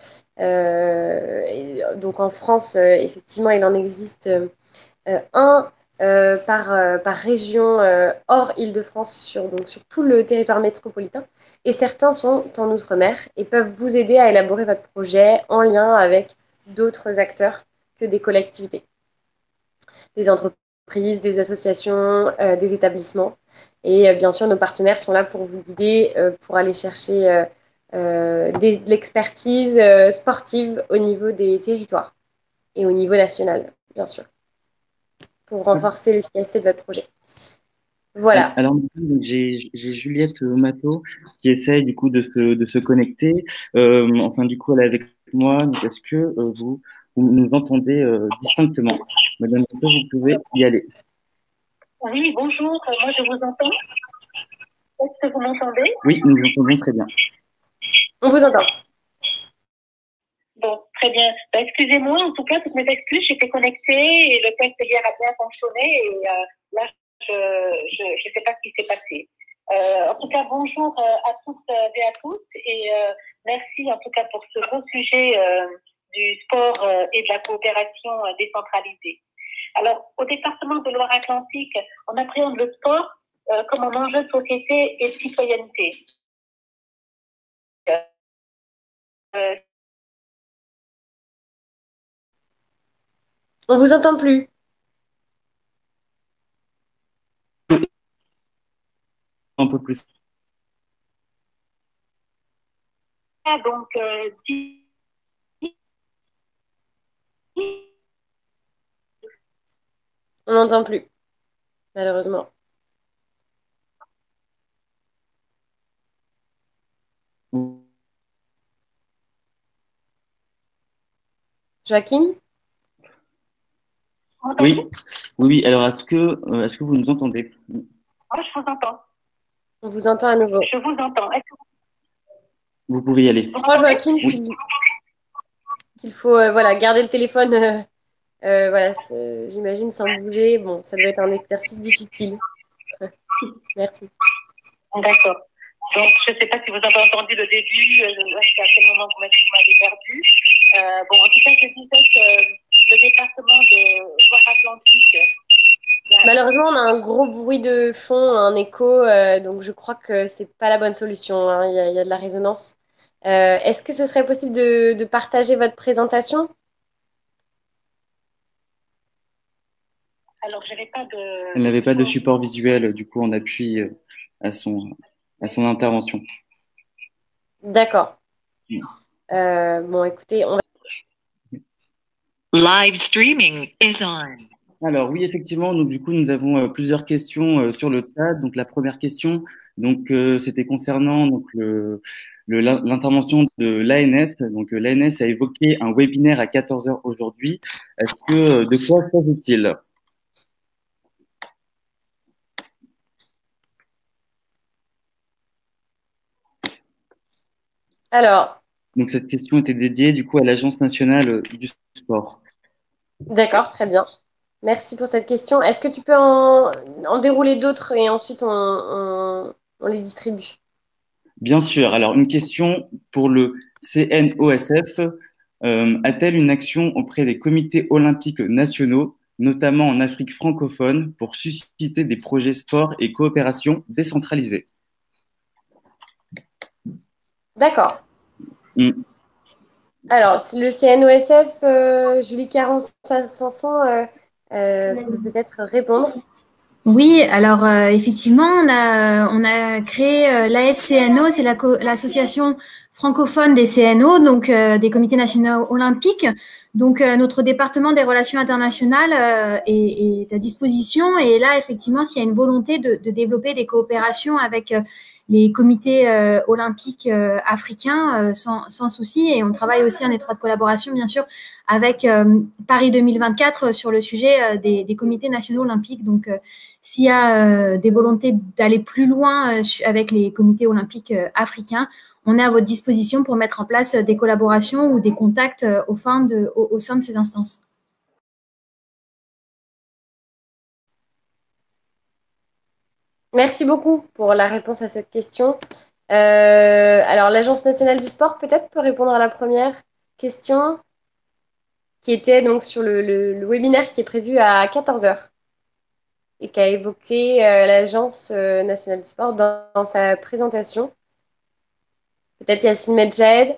Donc en France, effectivement, il en existe un par région hors Île-de-France sur tout le territoire métropolitain. Et certains sont en Outre-mer et peuvent vous aider à élaborer votre projet en lien avec d'autres acteurs que des collectivités, des entreprises, des associations, des établissements. Et bien sûr, nos partenaires sont là pour vous guider, pour aller chercher de l'expertise sportive au niveau des territoires et au niveau national, bien sûr, pour renforcer l'efficacité de votre projet. Voilà. Alors, j'ai Juliette Mato qui essaye du coup de se connecter. Enfin, du coup, elle est avec moi. Donc, est-ce que vous nous entendez distinctement? Madame Mato, vous pouvez y aller. Oui, bonjour. Moi, je vous entends. Est-ce que vous m'entendez? Oui, nous vous entendons très bien. On vous entend. Bon, très bien. Excusez-moi, en tout cas, toutes mes excuses, j'étais connectée et le test hier a bien fonctionné et là, je ne sais pas ce qui s'est passé. En tout cas, bonjour à toutes et à tous et merci en tout cas pour ce beau sujet du sport et de la coopération décentralisée. Alors, au département de Loire-Atlantique, on appréhende le sport comme un enjeu de société et de citoyenneté. On vous entend plus. Un peu plus. Donc, on n'entend plus, malheureusement. Joachim? Oui. Alors, est-ce que vous nous entendez? Oh, je vous entends. On vous entend à nouveau. Je vous entends. Vous pouvez y aller. Je crois, Joachim, qu'il faut garder le téléphone, j'imagine, sans bouger. Bon, ça doit être un exercice difficile. Merci. D'accord. Donc, je ne sais pas si vous avez entendu le début, à quel moment vous m'avez perdu. Bon, en tout cas, je disais que le département de Loire-Atlantique. Malheureusement, on a un gros bruit de fond, un écho, donc je crois que c'est pas la bonne solution. Hein. Il y a de la résonance. Est-ce que ce serait possible de partager votre présentation? Alors, je n'avais pas de. Elle n'avait pas de support visuel, du coup, on appuie à son intervention. D'accord. Bon, écoutez, on va. Live streaming is on. Alors oui, effectivement, donc du coup, nous avons plusieurs questions sur le chat. Donc la première question Donc, c'était concernant donc, l'intervention de l'ANS. Donc, l'ANS a évoqué un webinaire à 14 heures aujourd'hui. De quoi s'agit-il? Alors, Donc, cette question était dédiée du coup à l'Agence nationale du sport. d'accord, très bien. Merci pour cette question. Est-ce que tu peux en dérouler d'autres et ensuite on les distribue? Bien sûr. Alors, une question pour le CNOSF. A-t-elle une action auprès des comités olympiques nationaux, notamment en Afrique francophone, pour susciter des projets sport et coopération décentralisés? D'accord. Mm. Alors, le CNOSF, Julie Caron-Sanson peut peut-être répondre. Oui, alors effectivement, on a créé l'AFCNO, c'est l'association francophone des CNO, donc des comités nationaux olympiques. Donc notre département des relations internationales est à disposition et là, effectivement, s'il y a une volonté de développer des coopérations avec les comités olympiques africains, sans souci. Et on travaille aussi en étroite collaboration, bien sûr, avec Paris 2024 sur le sujet des comités nationaux olympiques. Donc, s'il y a des volontés d'aller plus loin avec les comités olympiques africains, on est à votre disposition pour mettre en place des collaborations ou des contacts au sein de ces instances. Merci beaucoup pour la réponse à cette question. Alors, l'Agence nationale du sport, peut-être, peut répondre à la première question, qui était donc sur le webinaire qui est prévu à 14 heures et qu'a évoqué l'Agence nationale du sport dans sa présentation. Peut-être Yacine Medjed.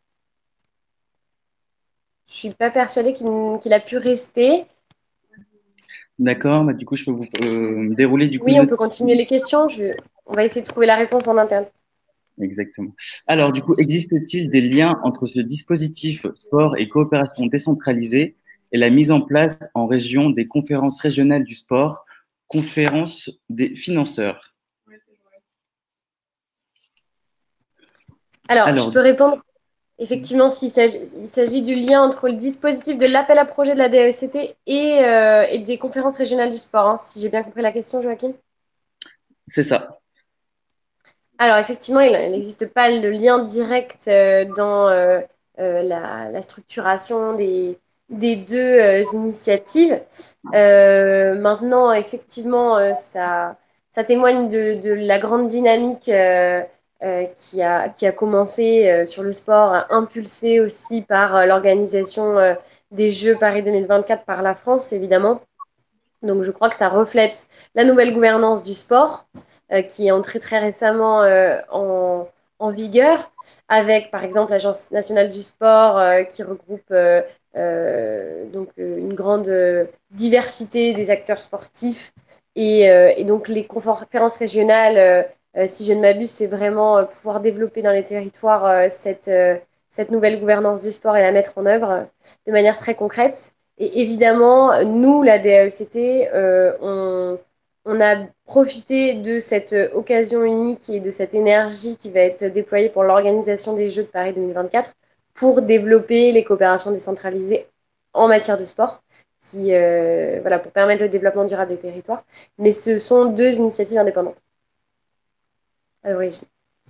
Je ne suis pas persuadée qu'il a pu rester. D'accord, bah, du coup, je peux vous dérouler du coup. Oui, on peut continuer les questions. On va essayer de trouver la réponse en interne. Exactement. Alors, du coup, existe-t-il des liens entre ce dispositif sport et coopération décentralisée et la mise en place en région des conférences régionales du sport, conférences des financeurs? Alors, je peux répondre. Effectivement, il s'agit du lien entre le dispositif de l'appel à projet de la DECT et des conférences régionales du sport, hein, si j'ai bien compris la question, Joachim. C'est ça. Alors, effectivement, il n'existe pas le lien direct dans la structuration des deux initiatives. Maintenant, effectivement, ça témoigne de la grande dynamique qui a commencé sur le sport, impulsée aussi par l'organisation des Jeux Paris 2024 par la France, évidemment. Donc, je crois que ça reflète la nouvelle gouvernance du sport qui est entrée très récemment en vigueur, avec par exemple l'Agence nationale du sport qui regroupe donc une grande diversité des acteurs sportifs et donc les conférences régionales, si je ne m'abuse, c'est vraiment pouvoir développer dans les territoires cette nouvelle gouvernance du sport et la mettre en œuvre de manière très concrète. Et évidemment, nous, la DAECT, on a profité de cette occasion unique et de cette énergie qui va être déployée pour l'organisation des Jeux de Paris 2024 pour développer les coopérations décentralisées en matière de sport, voilà, pour permettre le développement durable des territoires. Mais ce sont deux initiatives indépendantes à l'origine.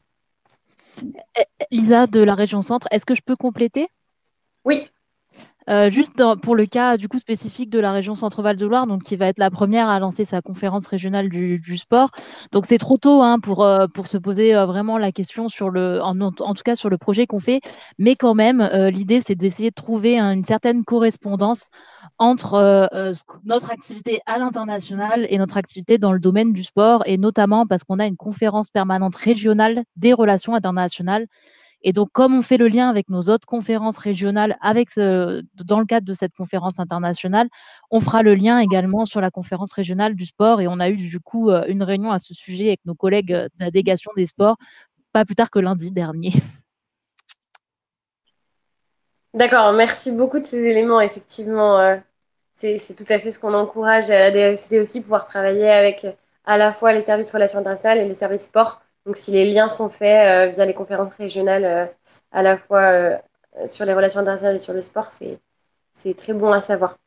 Lisa de la région Centre, est-ce que je peux compléter? Oui. Juste pour le cas du coup spécifique de la région Centre-Val de Loire, donc qui va être la première à lancer sa conférence régionale du sport. Donc c'est trop tôt hein, pour se poser vraiment la question sur en tout cas sur le projet qu'on fait, mais quand même l'idée c'est d'essayer de trouver une certaine correspondance entre notre activité à l'international et notre activité dans le domaine du sport, et notamment parce qu'on a une conférence permanente régionale des relations internationales. Et donc, comme on fait le lien avec nos autres conférences régionales dans le cadre de cette conférence internationale, on fera le lien également sur la conférence régionale du sport. Et on a eu du coup une réunion à ce sujet avec nos collègues de la délégation des sports, pas plus tard que lundi dernier. D'accord, merci beaucoup de ces éléments. Effectivement, c'est tout à fait ce qu'on encourage à la DAECT aussi, pouvoir travailler avec à la fois les services relations internationales et les services sport Donc, si les liens sont faits via les conférences régionales, à la fois sur les relations internationales et sur le sport, c'est très bon à savoir.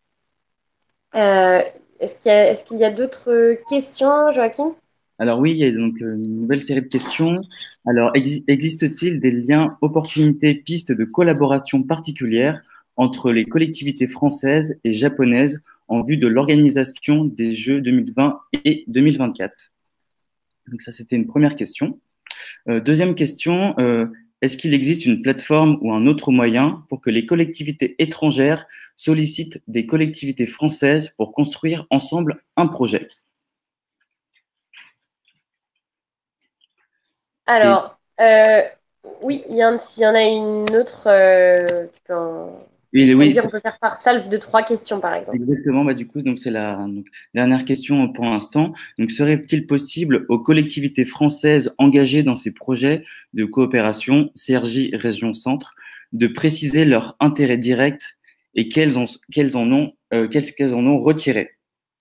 Est-ce qu'il y a d'autres questions, Joachim? Alors oui, il y a donc une nouvelle série de questions. Alors, existe-t-il des liens, opportunités, pistes de collaboration particulières entre les collectivités françaises et japonaises en vue de l'organisation des Jeux 2020 et 2024? Donc ça, c'était une première question. Deuxième question, est-ce qu'il existe une plateforme ou un autre moyen pour que les collectivités étrangères sollicitent des collectivités françaises pour construire ensemble un projet? Alors, oui, s'il y en a une autre, tu peux Oui, dire, on peut faire par salve de 3 questions, par exemple. Exactement, bah, du coup, donc c'est la dernière question pour l'instant. Donc, serait-il possible aux collectivités françaises engagées dans ces projets de coopération CRJ Région Centre de préciser leur intérêt direct et qu'elles en ont retiré?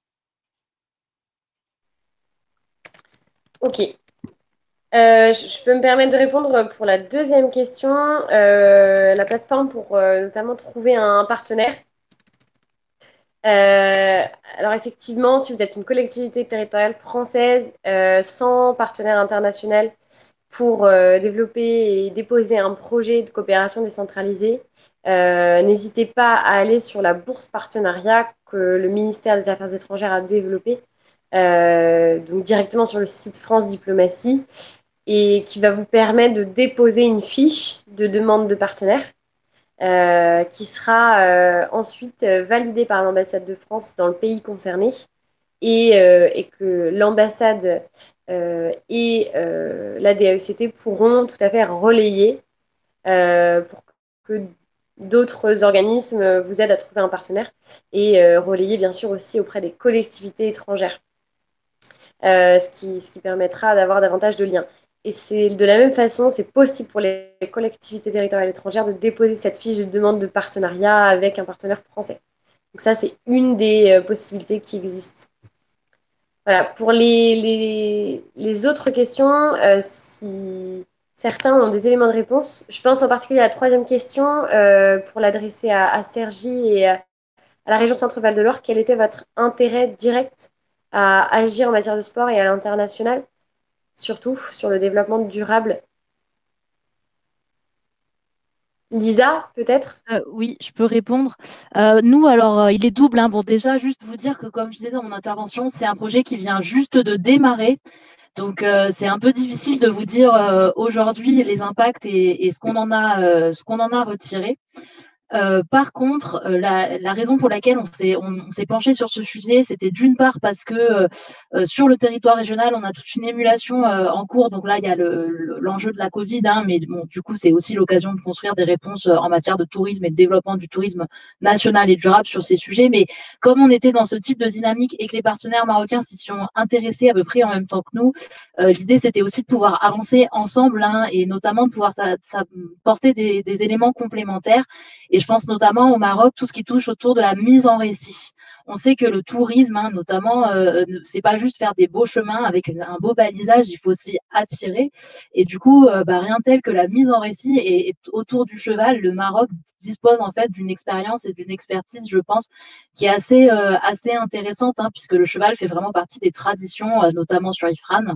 Ok. Je peux me permettre de répondre pour la deuxième question. La plateforme pour notamment trouver un partenaire. Alors effectivement, si vous êtes une collectivité territoriale française sans partenaire international pour développer et déposer un projet de coopération décentralisée, n'hésitez pas à aller sur la bourse partenariat que le ministère des Affaires étrangères a développée, donc directement sur le site France Diplomatie, et qui va vous permettre de déposer une fiche de demande de partenaire qui sera ensuite validée par l'ambassade de France dans le pays concerné et que l'ambassade et la DAECT pourront tout à fait relayer pour que d'autres organismes vous aident à trouver un partenaire et relayer bien sûr aussi auprès des collectivités étrangères, ce qui permettra d'avoir davantage de liens. Et c'est de la même façon, c'est possible pour les collectivités territoriales étrangères de déposer cette fiche de demande de partenariat avec un partenaire français. Donc ça, c'est une des possibilités qui existent. Voilà, pour les autres questions, si certains ont des éléments de réponse, je pense en particulier à la troisième question pour l'adresser à Sergi et à la région Centre-Val de Loire. Quel était votre intérêt direct à agir en matière de sport et à l'international, surtout sur le développement durable? Lisa, peut-être? Oui, je peux répondre. Nous, alors, il est double, hein. Bon, déjà, juste vous dire que, comme je disais dans mon intervention, c'est un projet qui vient juste de démarrer. Donc, c'est un peu difficile de vous dire aujourd'hui les impacts et ce qu'on en a retiré. Par contre, la raison pour laquelle on s'est penché sur ce sujet, c'était d'une part parce que sur le territoire régional, on a toute une émulation en cours. Donc là, il y a l'enjeu de la Covid, hein, mais bon, du coup, c'est aussi l'occasion de construire des réponses en matière de tourisme et de développement du tourisme national et durable sur ces sujets. Mais comme on était dans ce type de dynamique et que les partenaires marocains s'y sont intéressés à peu près en même temps que nous, l'idée, c'était aussi de pouvoir avancer ensemble, hein, et notamment de pouvoir porter des éléments complémentaires. Et je pense notamment au Maroc, tout ce qui touche autour de la mise en récit. On sait que le tourisme, hein, notamment, c'est pas juste faire des beaux chemins avec un beau balisage, il faut aussi attirer. Et du coup, rien tel que la mise en récit et autour du cheval, le Maroc dispose en fait d'une expérience et d'une expertise, je pense, qui est assez intéressante, hein, puisque le cheval fait vraiment partie des traditions, notamment sur Ifrane.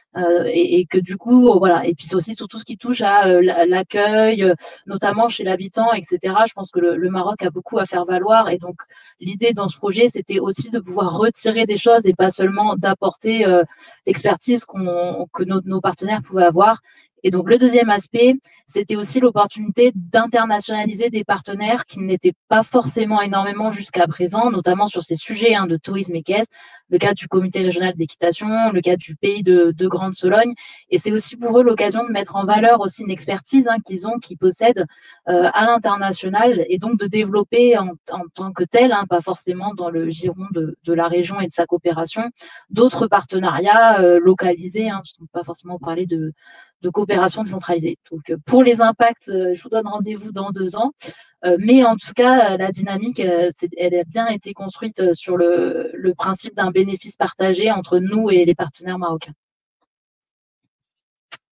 Et que du coup, voilà. Et puis c'est aussi tout ce qui touche à l'accueil, notamment chez l'habitant, etc. Je pense que le Maroc a beaucoup à faire valoir. Et donc, l'idée dans ce projet, c'était aussi de pouvoir retirer des choses et pas seulement d'apporter l'expertise que nos partenaires pouvaient avoir. Et donc, le deuxième aspect, c'était aussi l'opportunité d'internationaliser des partenaires qui n'étaient pas forcément énormément jusqu'à présent, notamment sur ces sujets, hein, de tourisme équestre, le cas du comité régional d'équitation, le cas du pays de Grande Sologne. Et c'est aussi pour eux l'occasion de mettre en valeur aussi une expertise, hein, qu'ils possèdent à l'international, et donc de développer en tant que tel, hein, pas forcément dans le giron de la région et de sa coopération, d'autres partenariats localisés, hein, parce qu'on ne peut pas forcément parler de coopération décentralisée. Donc, pour les impacts, je vous donne rendez-vous dans 2 ans. Mais en tout cas, la dynamique, elle a bien été construite sur le principe d'un bénéfice partagé entre nous et les partenaires marocains.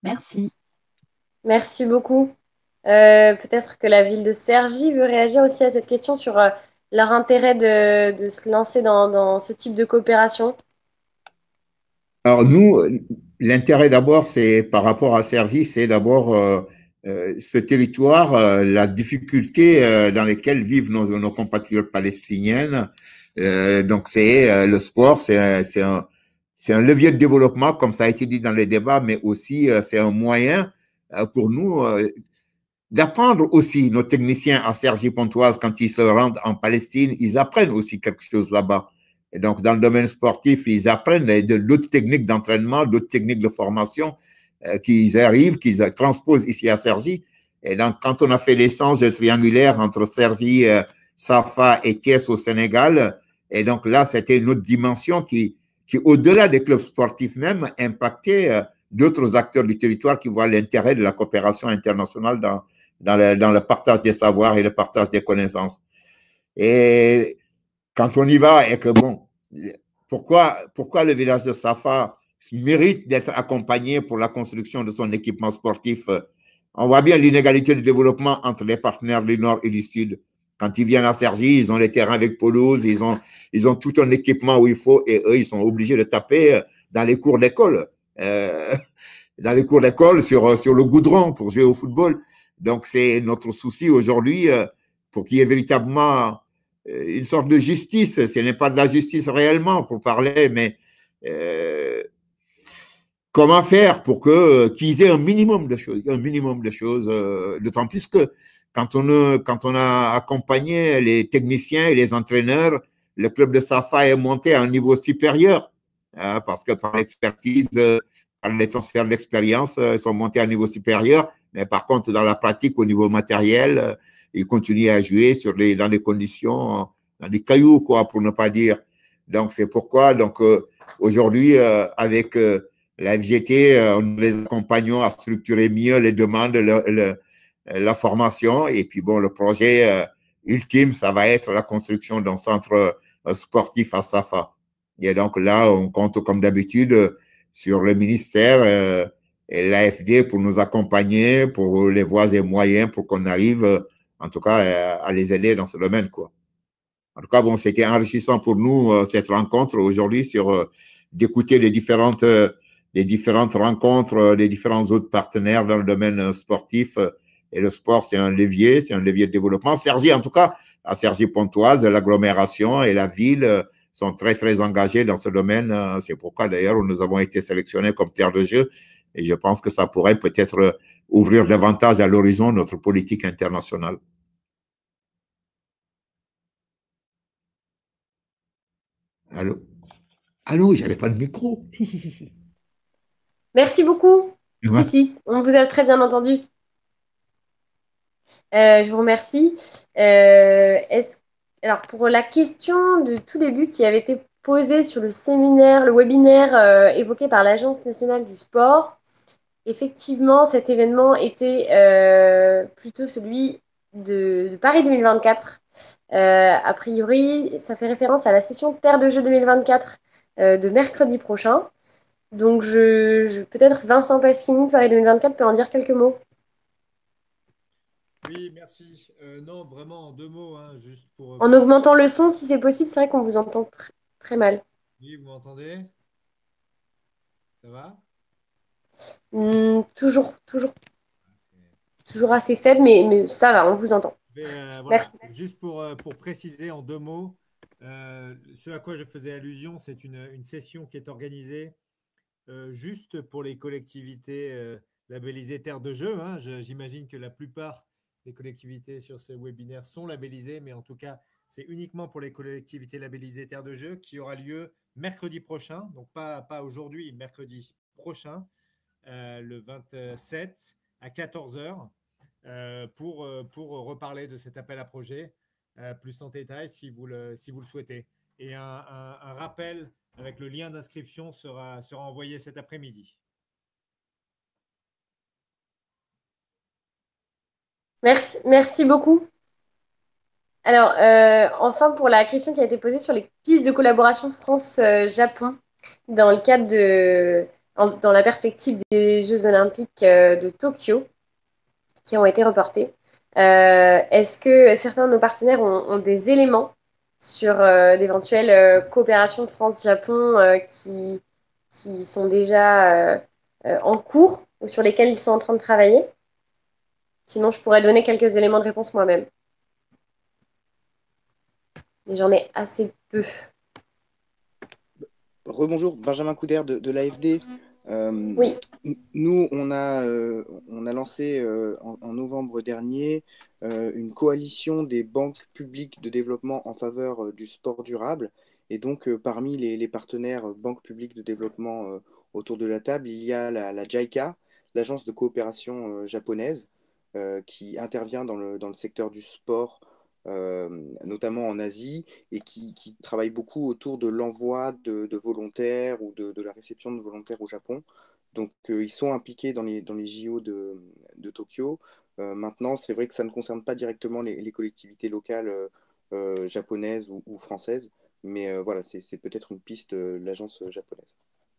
Merci. Merci beaucoup. Peut-être que la ville de Cergy veut réagir aussi à cette question sur leur intérêt de se lancer dans ce type de coopération. Alors nous, l'intérêt d'abord, c'est par rapport à Cergy, c'est d'abord ce territoire, la difficulté dans laquelle vivent nos compatriotes palestiniennes. Donc c'est le sport, c'est un levier de développement, comme ça a été dit dans les débats, mais aussi c'est un moyen pour nous d'apprendre aussi nos techniciens à Cergy-Pontoise quand ils se rendent en Palestine, ils apprennent aussi quelque chose là-bas. Et donc, dans le domaine sportif, ils apprennent d'autres techniques d'entraînement, d'autres techniques de formation qu'ils arrivent, qu'ils transposent ici à Cergy. Et donc, quand on a fait l'échange triangulaire entre Cergy, Safa et Thiès au Sénégal, et donc là, c'était une autre dimension qui au-delà des clubs sportifs même, impactait d'autres acteurs du territoire qui voient l'intérêt de la coopération internationale dans le partage des savoirs et le partage des connaissances. Et quand on y va et que, bon, pourquoi le village de Safa mérite d'être accompagné pour la construction de son équipement sportif? On voit bien l'inégalité de développement entre les partenaires du Nord et du Sud. Quand ils viennent à Cergy, ils ont les terrains avec pelouse, ils ont tout un équipement où il faut, et eux, ils sont obligés de taper dans les cours d'école. Dans les cours d'école sur le goudron pour jouer au football. Donc, c'est notre souci aujourd'hui pour qu'il y ait véritablement une sorte de justice. Ce n'est pas de la justice réellement pour parler, mais comment faire pour qu'ils aient un minimum de choses, d'autant plus que quand on a accompagné les techniciens et les entraîneurs, le club de Safa est monté à un niveau supérieur, hein, parce que par l'expertise, par les transferts d'expérience, ils sont montés à un niveau supérieur, mais par contre, dans la pratique, au niveau matériel, ils continuent à jouer dans des conditions, dans des cailloux, quoi, pour ne pas dire. Donc, c'est pourquoi, aujourd'hui, avec la FGT, nous les accompagnons à structurer mieux les demandes, la formation, et puis bon, le projet ultime, ça va être la construction d'un centre sportif à Safa. Et donc là, on compte comme d'habitude sur le ministère et l'AFD pour nous accompagner, pour les voies et moyens, pour qu'on arrive, en tout cas, à les aider dans ce domaine, quoi. En tout cas, bon, c'était enrichissant pour nous, cette rencontre aujourd'hui, d'écouter les différentes rencontres des différents autres partenaires dans le domaine sportif. Et le sport, c'est un levier de développement. Cergy, en tout cas, à Cergy-Pontoise, l'agglomération et la ville sont très, très engagés dans ce domaine. C'est pourquoi, d'ailleurs, nous avons été sélectionnés comme terre de jeu. Et je pense que ça pourrait peut-être ouvrir davantage à l'horizon notre politique internationale. Allô? Allô, j'avais pas de micro. Merci beaucoup. Ouais. Si, on vous a très bien entendu. Je vous remercie. Alors, pour la question de tout début qui avait été posée sur le webinaire évoqué par l'Agence nationale du sport, effectivement, cet événement était plutôt celui de Paris 2024. A priori, ça fait référence à la session Terre de Jeux 2024 de mercredi prochain. Donc, peut-être Vincent Pasquini, Paris 2024, peut en dire quelques mots. Oui, merci. Non, vraiment en 2 mots, hein, juste pour. En augmentant le son, si c'est possible, c'est vrai qu'on vous entend très mal. Oui, vous m'entendez? Ça va? Toujours assez faible, mais ça va, on vous entend. Voilà. Juste pour préciser en 2 mots, ce à quoi je faisais allusion, c'est une session qui est organisée juste pour les collectivités labellisées Terre de Jeux, hein. J'imagine que la plupart des collectivités sur ce webinaire sont labellisées, mais en tout cas, c'est uniquement pour les collectivités labellisées Terre de Jeux qui aura lieu mercredi prochain, donc pas aujourd'hui, mercredi prochain, le 27 à 14h, pour reparler de cet appel à projet plus en détail si vous le souhaitez. Et un rappel avec le lien d'inscription sera envoyé cet après-midi. Merci beaucoup. Alors, enfin, pour la question qui a été posée sur les pistes de collaboration France-Japon, dans le cadre dans la perspective des Jeux Olympiques de Tokyo qui ont été reportés. Est-ce que certains de nos partenaires ont des éléments sur d'éventuelles coopérations France-Japon qui sont déjà en cours ou sur lesquels ils sont en train de travailler? Sinon, je pourrais donner quelques éléments de réponse moi-même. Mais j'en ai assez peu. Rebonjour, Benjamin Couder de l'AFD. Oui. Nous, on a lancé en novembre dernier une coalition des banques publiques de développement en faveur du sport durable. Et donc, parmi les partenaires banques publiques de développement autour de la table, il y a la JICA, l'agence de coopération japonaise, qui intervient dans le secteur du sport, notamment en Asie, et qui travaille beaucoup autour de l'envoi de volontaires ou de la réception de volontaires au Japon. Donc, ils sont impliqués dans les JO de Tokyo. Maintenant, c'est vrai que ça ne concerne pas directement les collectivités locales japonaises ou françaises, mais voilà, c'est peut-être une piste, l'agence japonaise.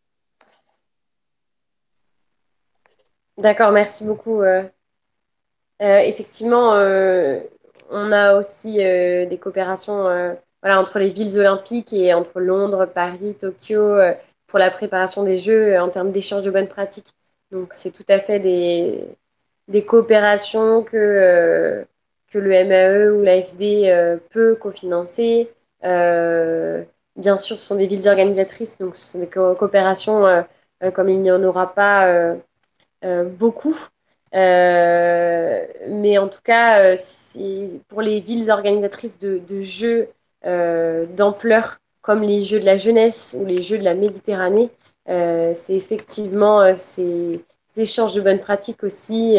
D'accord, merci beaucoup. Effectivement, on a aussi des coopérations voilà, entre les villes olympiques et entre Londres, Paris, Tokyo pour la préparation des Jeux en termes d'échange de bonnes pratiques. Donc, c'est tout à fait des coopérations que le MAE ou l'AFD peut cofinancer. Bien sûr, ce sont des villes organisatrices, donc ce sont des coopérations comme il n'y en aura pas beaucoup. Mais en tout cas, pour les villes organisatrices de jeux d'ampleur comme les Jeux de la jeunesse ou les Jeux de la Méditerranée, c'est effectivement ces échanges de bonnes pratiques aussi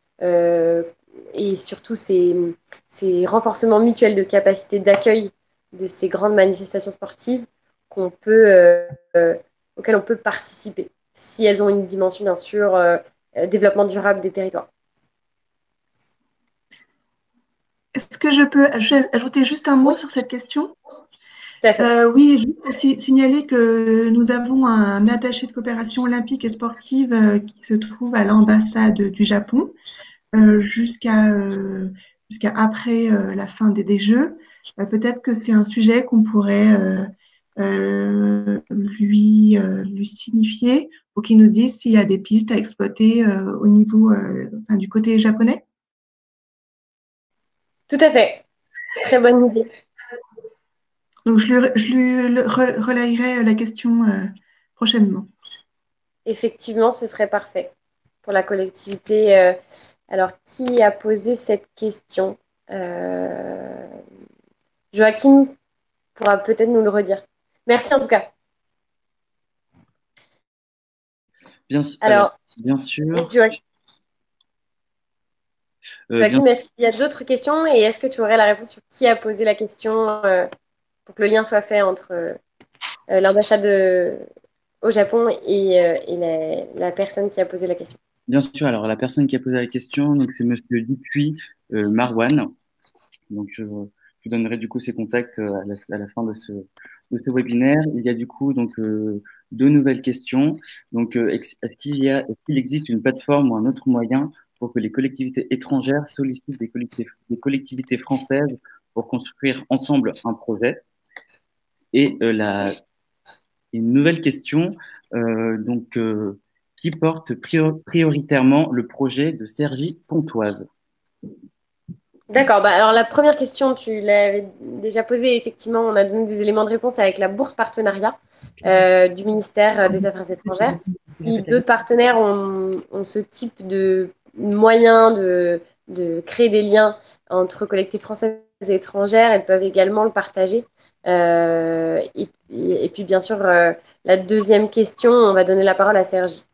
et surtout ces renforcements mutuels de capacité d'accueil de ces grandes manifestations sportives auxquelles on peut participer si elles ont une dimension, bien sûr, développement durable des territoires. Est-ce que je peux ajouter juste un mot sur cette question? Oui, je veux aussi signaler que nous avons un attaché de coopération olympique et sportive qui se trouve à l'ambassade du Japon jusqu'à après la fin des Jeux. Peut-être que c'est un sujet qu'on pourrait lui signifier pour qu'il nous dise s'il y a des pistes à exploiter au niveau du côté japonais. Tout à fait. Très bonne idée. Donc, je lui relayerai la question prochainement. Effectivement, ce serait parfait pour la collectivité. Alors, qui a posé cette question? Joachim pourra peut-être nous le redire. Merci en tout cas. Bien sûr. Joachim, est-ce qu'il y a d'autres questions et est-ce que tu aurais la réponse sur qui a posé la question pour que le lien soit fait entre l'ambassade au Japon et la personne qui a posé la question? Bien sûr. Alors, la personne qui a posé la question, c'est Monsieur Dupuis Marwan. Donc, je vous donnerai du coup ses contacts à la fin de ce webinaire. Il y a du coup donc deux nouvelles questions. Donc, est-ce qu'il existe une plateforme ou un autre moyen pour que les collectivités étrangères sollicitent des collectivités françaises pour construire ensemble un projet? Et une nouvelle question, qui porte prioritairement le projet de Cergy-Pontoise? D'accord. Alors, la première question, tu l'avais déjà posée. Effectivement, on a donné des éléments de réponse avec la bourse partenariat du ministère des Affaires étrangères. Si d'autres partenaires ont ce type de moyen de créer des liens entre collectivités françaises et étrangères, elles peuvent également le partager. Et puis, bien sûr, la deuxième question, on va donner la parole à Cergy.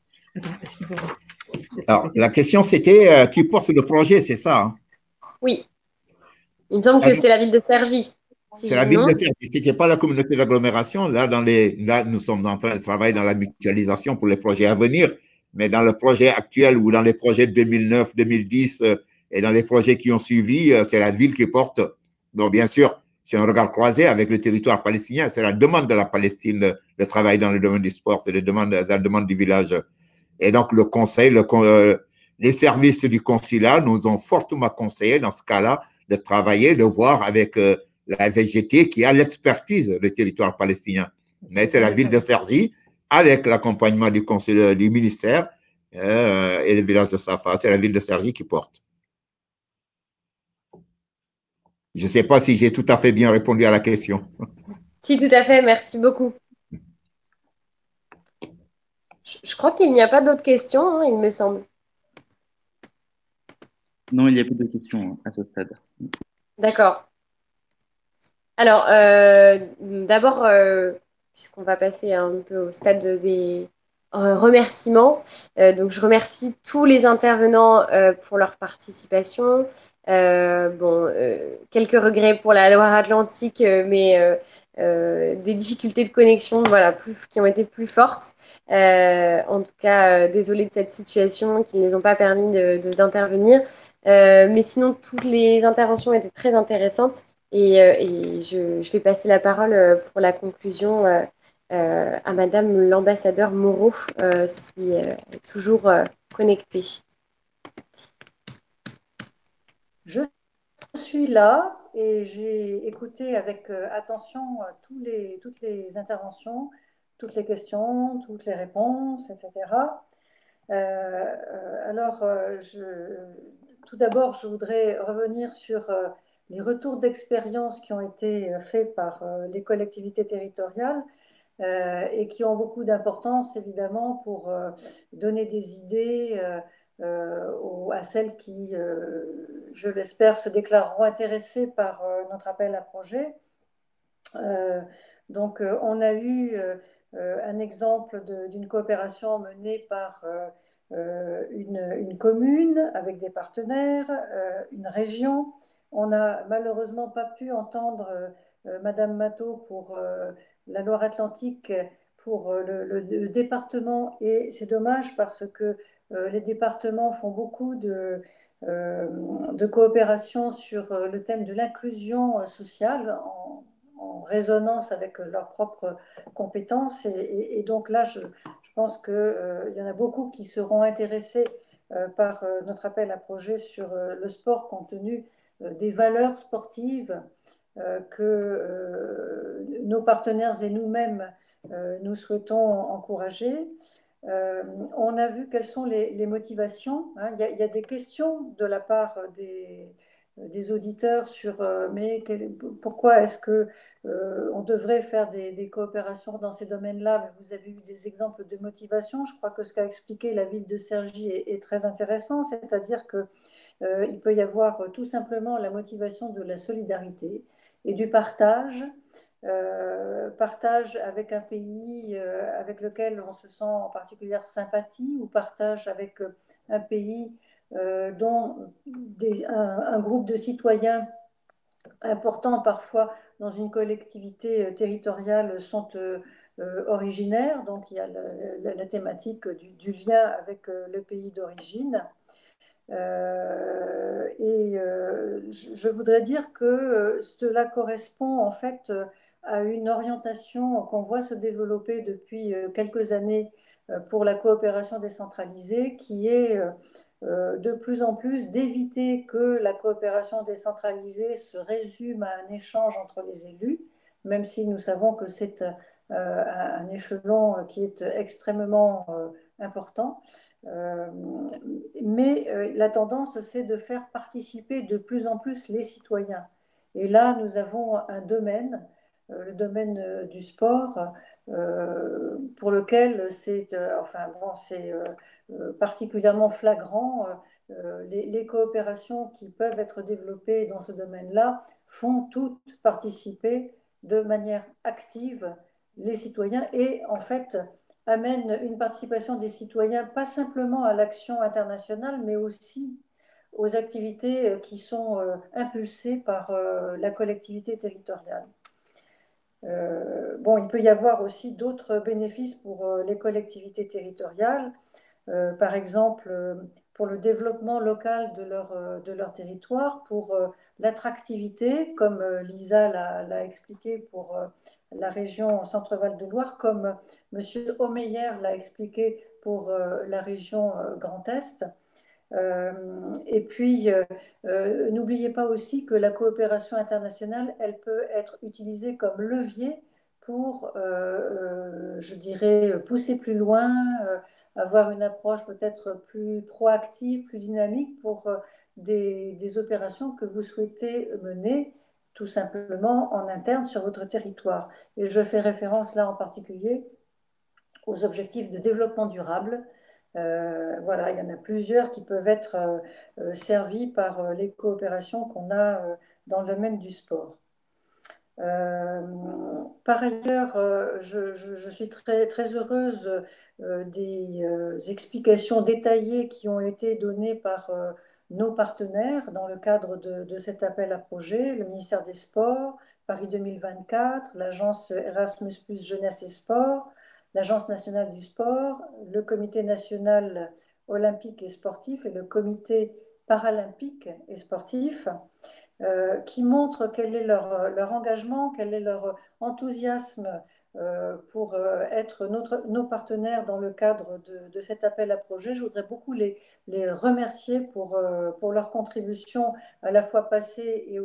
Alors, la question, c'était qui porte le projet, c'est ça, hein? Oui. Il me semble que c'est la ville de Cergy. C'est la ville de Cergy. Ce n'était pas la communauté d'agglomération. Là, nous sommes en train de travailler dans la mutualisation pour les projets à venir. Mais dans le projet actuel ou dans les projets de 2009, 2010 et dans les projets qui ont suivi, c'est la ville qui porte. Donc, bien sûr, c'est un regard croisé avec le territoire palestinien. C'est la demande de la Palestine de travailler dans le domaine du sport, c'est la demande du village. Et donc, le conseil, les services du consulat nous ont fortement conseillé, dans ce cas-là, de travailler, de voir avec la VGT qui a l'expertise du territoire palestinien. Mais c'est la ville de Cergy, avec l'accompagnement du ministère et le village de Safa, c'est la ville de Cergy qui porte. Je ne sais pas si j'ai tout à fait bien répondu à la question. Si, tout à fait, merci beaucoup. Je crois qu'il n'y a pas d'autres questions, hein, il me semble. Non, il n'y a plus de questions à ce stade. D'accord. Alors, d'abord, puisqu'on va passer un peu au stade des remerciements, donc je remercie tous les intervenants pour leur participation. Quelques regrets pour la Loire-Atlantique, mais des difficultés de connexion, voilà, qui ont été plus fortes. En tout cas, désolée de cette situation qui ne les ont pas permis d'intervenir. Mais sinon, toutes les interventions étaient très intéressantes. Et je vais passer la parole pour la conclusion à Madame l'ambassadeur Moreau, si elle est toujours connectée. Je suis là et j'ai écouté avec attention toutes les interventions, toutes les questions, toutes les réponses, etc. Tout d'abord, je voudrais revenir sur les retours d'expérience qui ont été faits par les collectivités territoriales et qui ont beaucoup d'importance, évidemment, pour donner des idées à celles qui, je l'espère, se déclareront intéressées par notre appel à projet. On a eu un exemple d'une coopération menée par une commune avec des partenaires, une région. On n'a malheureusement pas pu entendre Madame Matteau pour la Loire-Atlantique, pour le département, et c'est dommage parce que les départements font beaucoup de coopération sur le thème de l'inclusion sociale en résonance avec leurs propres compétences. Et donc là, je pense qu'il y en a beaucoup qui seront intéressés par notre appel à projet sur le sport compte tenu des valeurs sportives que nos partenaires et nous-mêmes nous souhaitons encourager. On a vu quelles sont les motivations. Hein. Il y a des questions de la part des auditeurs sur pourquoi est-ce que on devrait faire des coopérations dans ces domaines-là. Vous avez eu des exemples de motivation. Je crois que ce qu'a expliqué la ville de Cergy est très intéressant, c'est-à-dire que il peut y avoir tout simplement la motivation de la solidarité et du partage. Partage avec un pays avec lequel on se sent en particulière sympathie, ou partage avec un pays dont un groupe de citoyens importants parfois dans une collectivité territoriale sont originaires. Donc il y a la thématique du lien avec le pays d'origine. Je voudrais dire que cela correspond en fait à une orientation qu'on voit se développer depuis quelques années pour la coopération décentralisée, qui est de plus en plus d'éviter que la coopération décentralisée se résume à un échange entre les élus, même si nous savons que c'est un échelon qui est extrêmement important. Mais la tendance, c'est de faire participer de plus en plus les citoyens. Et là, nous avons un domaine, le domaine du sport, pour lequel c'est particulièrement flagrant. Les coopérations qui peuvent être développées dans ce domaine-là font toutes participer de manière active les citoyens et en fait amène une participation des citoyens, pas simplement à l'action internationale, mais aussi aux activités qui sont impulsées par la collectivité territoriale. Il peut y avoir aussi d'autres bénéfices pour les collectivités territoriales. Par exemple, pour le développement local de leur territoire, pour l'attractivité, comme Lisa l'a expliqué pour la région Centre-Val de Loire, comme M. Omeyer l'a expliqué pour la région Grand Est. Et puis, n'oubliez pas aussi que la coopération internationale, elle peut être utilisée comme levier pour, je dirais, pousser plus loin, avoir une approche peut-être plus proactive, plus dynamique pour des opérations que vous souhaitez mener tout simplement en interne sur votre territoire. Et je fais référence là en particulier aux objectifs de développement durable. Voilà, il y en a plusieurs qui peuvent être servis par les coopérations qu'on a dans le domaine du sport. Par ailleurs, je suis très heureuse des explications détaillées qui ont été données par nos partenaires dans le cadre de cet appel à projet, le ministère des Sports, Paris 2024, l'agence Erasmus+ Jeunesse et Sport, l'Agence nationale du sport, le Comité national olympique et sportif et le Comité paralympique et sportif, qui montrent quel est leur engagement, quel est leur enthousiasme pour être nos partenaires dans le cadre de cet appel à projet. Je voudrais beaucoup les remercier pour leur contribution à la fois passée et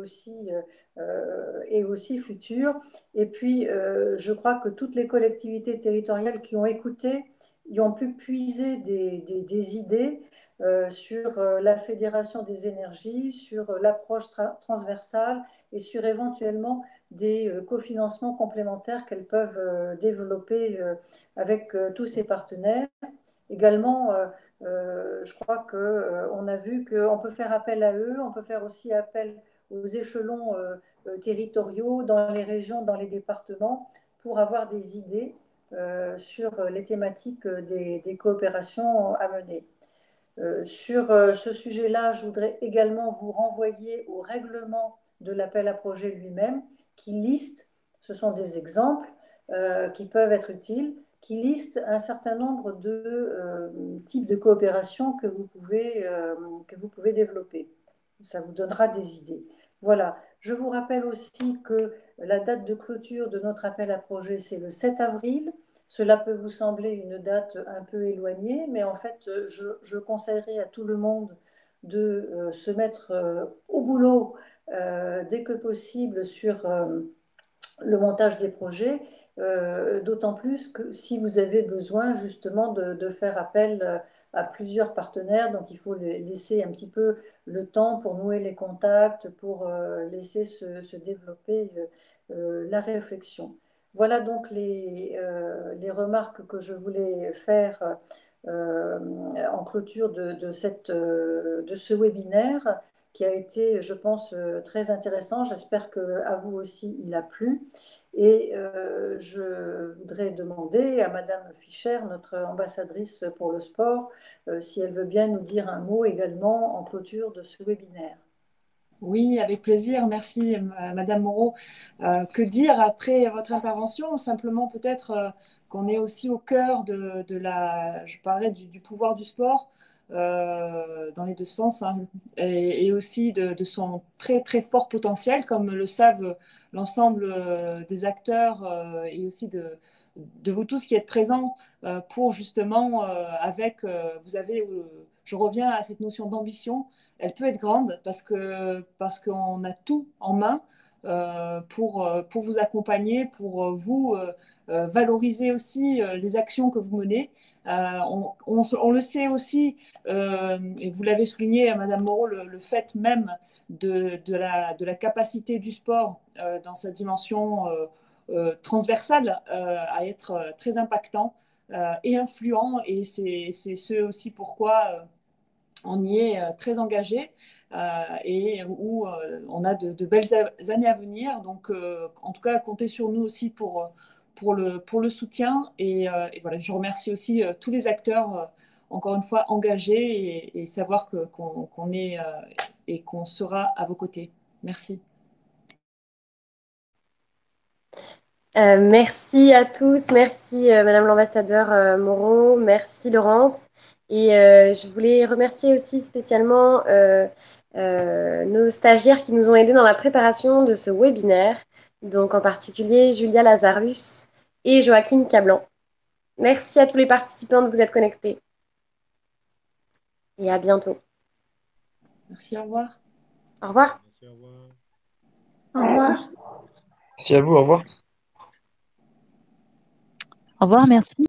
aussi future. Et puis, je crois que toutes les collectivités territoriales qui ont écouté y ont pu puiser des idées sur la fédération des énergies, sur l'approche transversale et sur éventuellement des cofinancements complémentaires qu'elles peuvent développer avec tous ces partenaires. Également, je crois qu'on a vu qu'on peut faire appel à eux, on peut faire aussi appel aux échelons territoriaux, dans les régions, dans les départements, pour avoir des idées sur les thématiques des coopérations à mener. Sur ce sujet-là, je voudrais également vous renvoyer au règlement de l'appel à projet lui-même, qui liste, ce sont des exemples qui peuvent être utiles, qui liste un certain nombre de types de coopération que vous pouvez développer. Ça vous donnera des idées. Voilà. Je vous rappelle aussi que la date de clôture de notre appel à projet, c'est le 7 avril. Cela peut vous sembler une date un peu éloignée, mais en fait, je conseillerais à tout le monde de se mettre au boulot dès que possible sur le montage des projets, d'autant plus que si vous avez besoin justement de faire appel à plusieurs partenaires, donc il faut laisser un petit peu le temps pour nouer les contacts, pour laisser se développer la réflexion. Voilà donc les remarques que je voulais faire en clôture de ce webinaire qui a été, je pense, très intéressant. J'espère qu'à vous aussi, il a plu. Et je voudrais demander à Madame Fischer, notre ambassadrice pour le sport, si elle veut bien nous dire un mot également en clôture de ce webinaire. Oui, avec plaisir. Merci, Madame Moreau. Que dire après votre intervention? Simplement peut-être qu'on est aussi au cœur je parlais du pouvoir du sport dans les deux sens, hein, et aussi de son très très fort potentiel, comme le savent l'ensemble des acteurs et aussi de vous tous qui êtes présents pour justement je reviens à cette notion d'ambition. Elle peut être grande parce qu'on a tout en main pour vous accompagner, pour vous valoriser aussi les actions que vous menez. On le sait aussi, et vous l'avez souligné, Madame Moreau, le fait même de la capacité du sport dans sa dimension transversale à être très impactant et influent. Et c'est ce aussi pourquoi on y est très engagé et où on a de belles années à venir. Donc, en tout cas, comptez sur nous aussi pour le soutien. Et voilà, je remercie aussi tous les acteurs, encore une fois, engagés et savoir qu'on est et qu'on sera à vos côtés. Merci. Merci à tous. Merci, Madame l'ambassadeur Moreau. Merci, Laurence. Et je voulais remercier aussi spécialement nos stagiaires qui nous ont aidés dans la préparation de ce webinaire, donc en particulier Julia Lazarus et Joachim Cablan. Merci à tous les participants de vous être connectés. Et à bientôt. Merci, au revoir. Au revoir. Merci, au revoir. Au revoir. Merci à vous, au revoir. Au revoir, merci.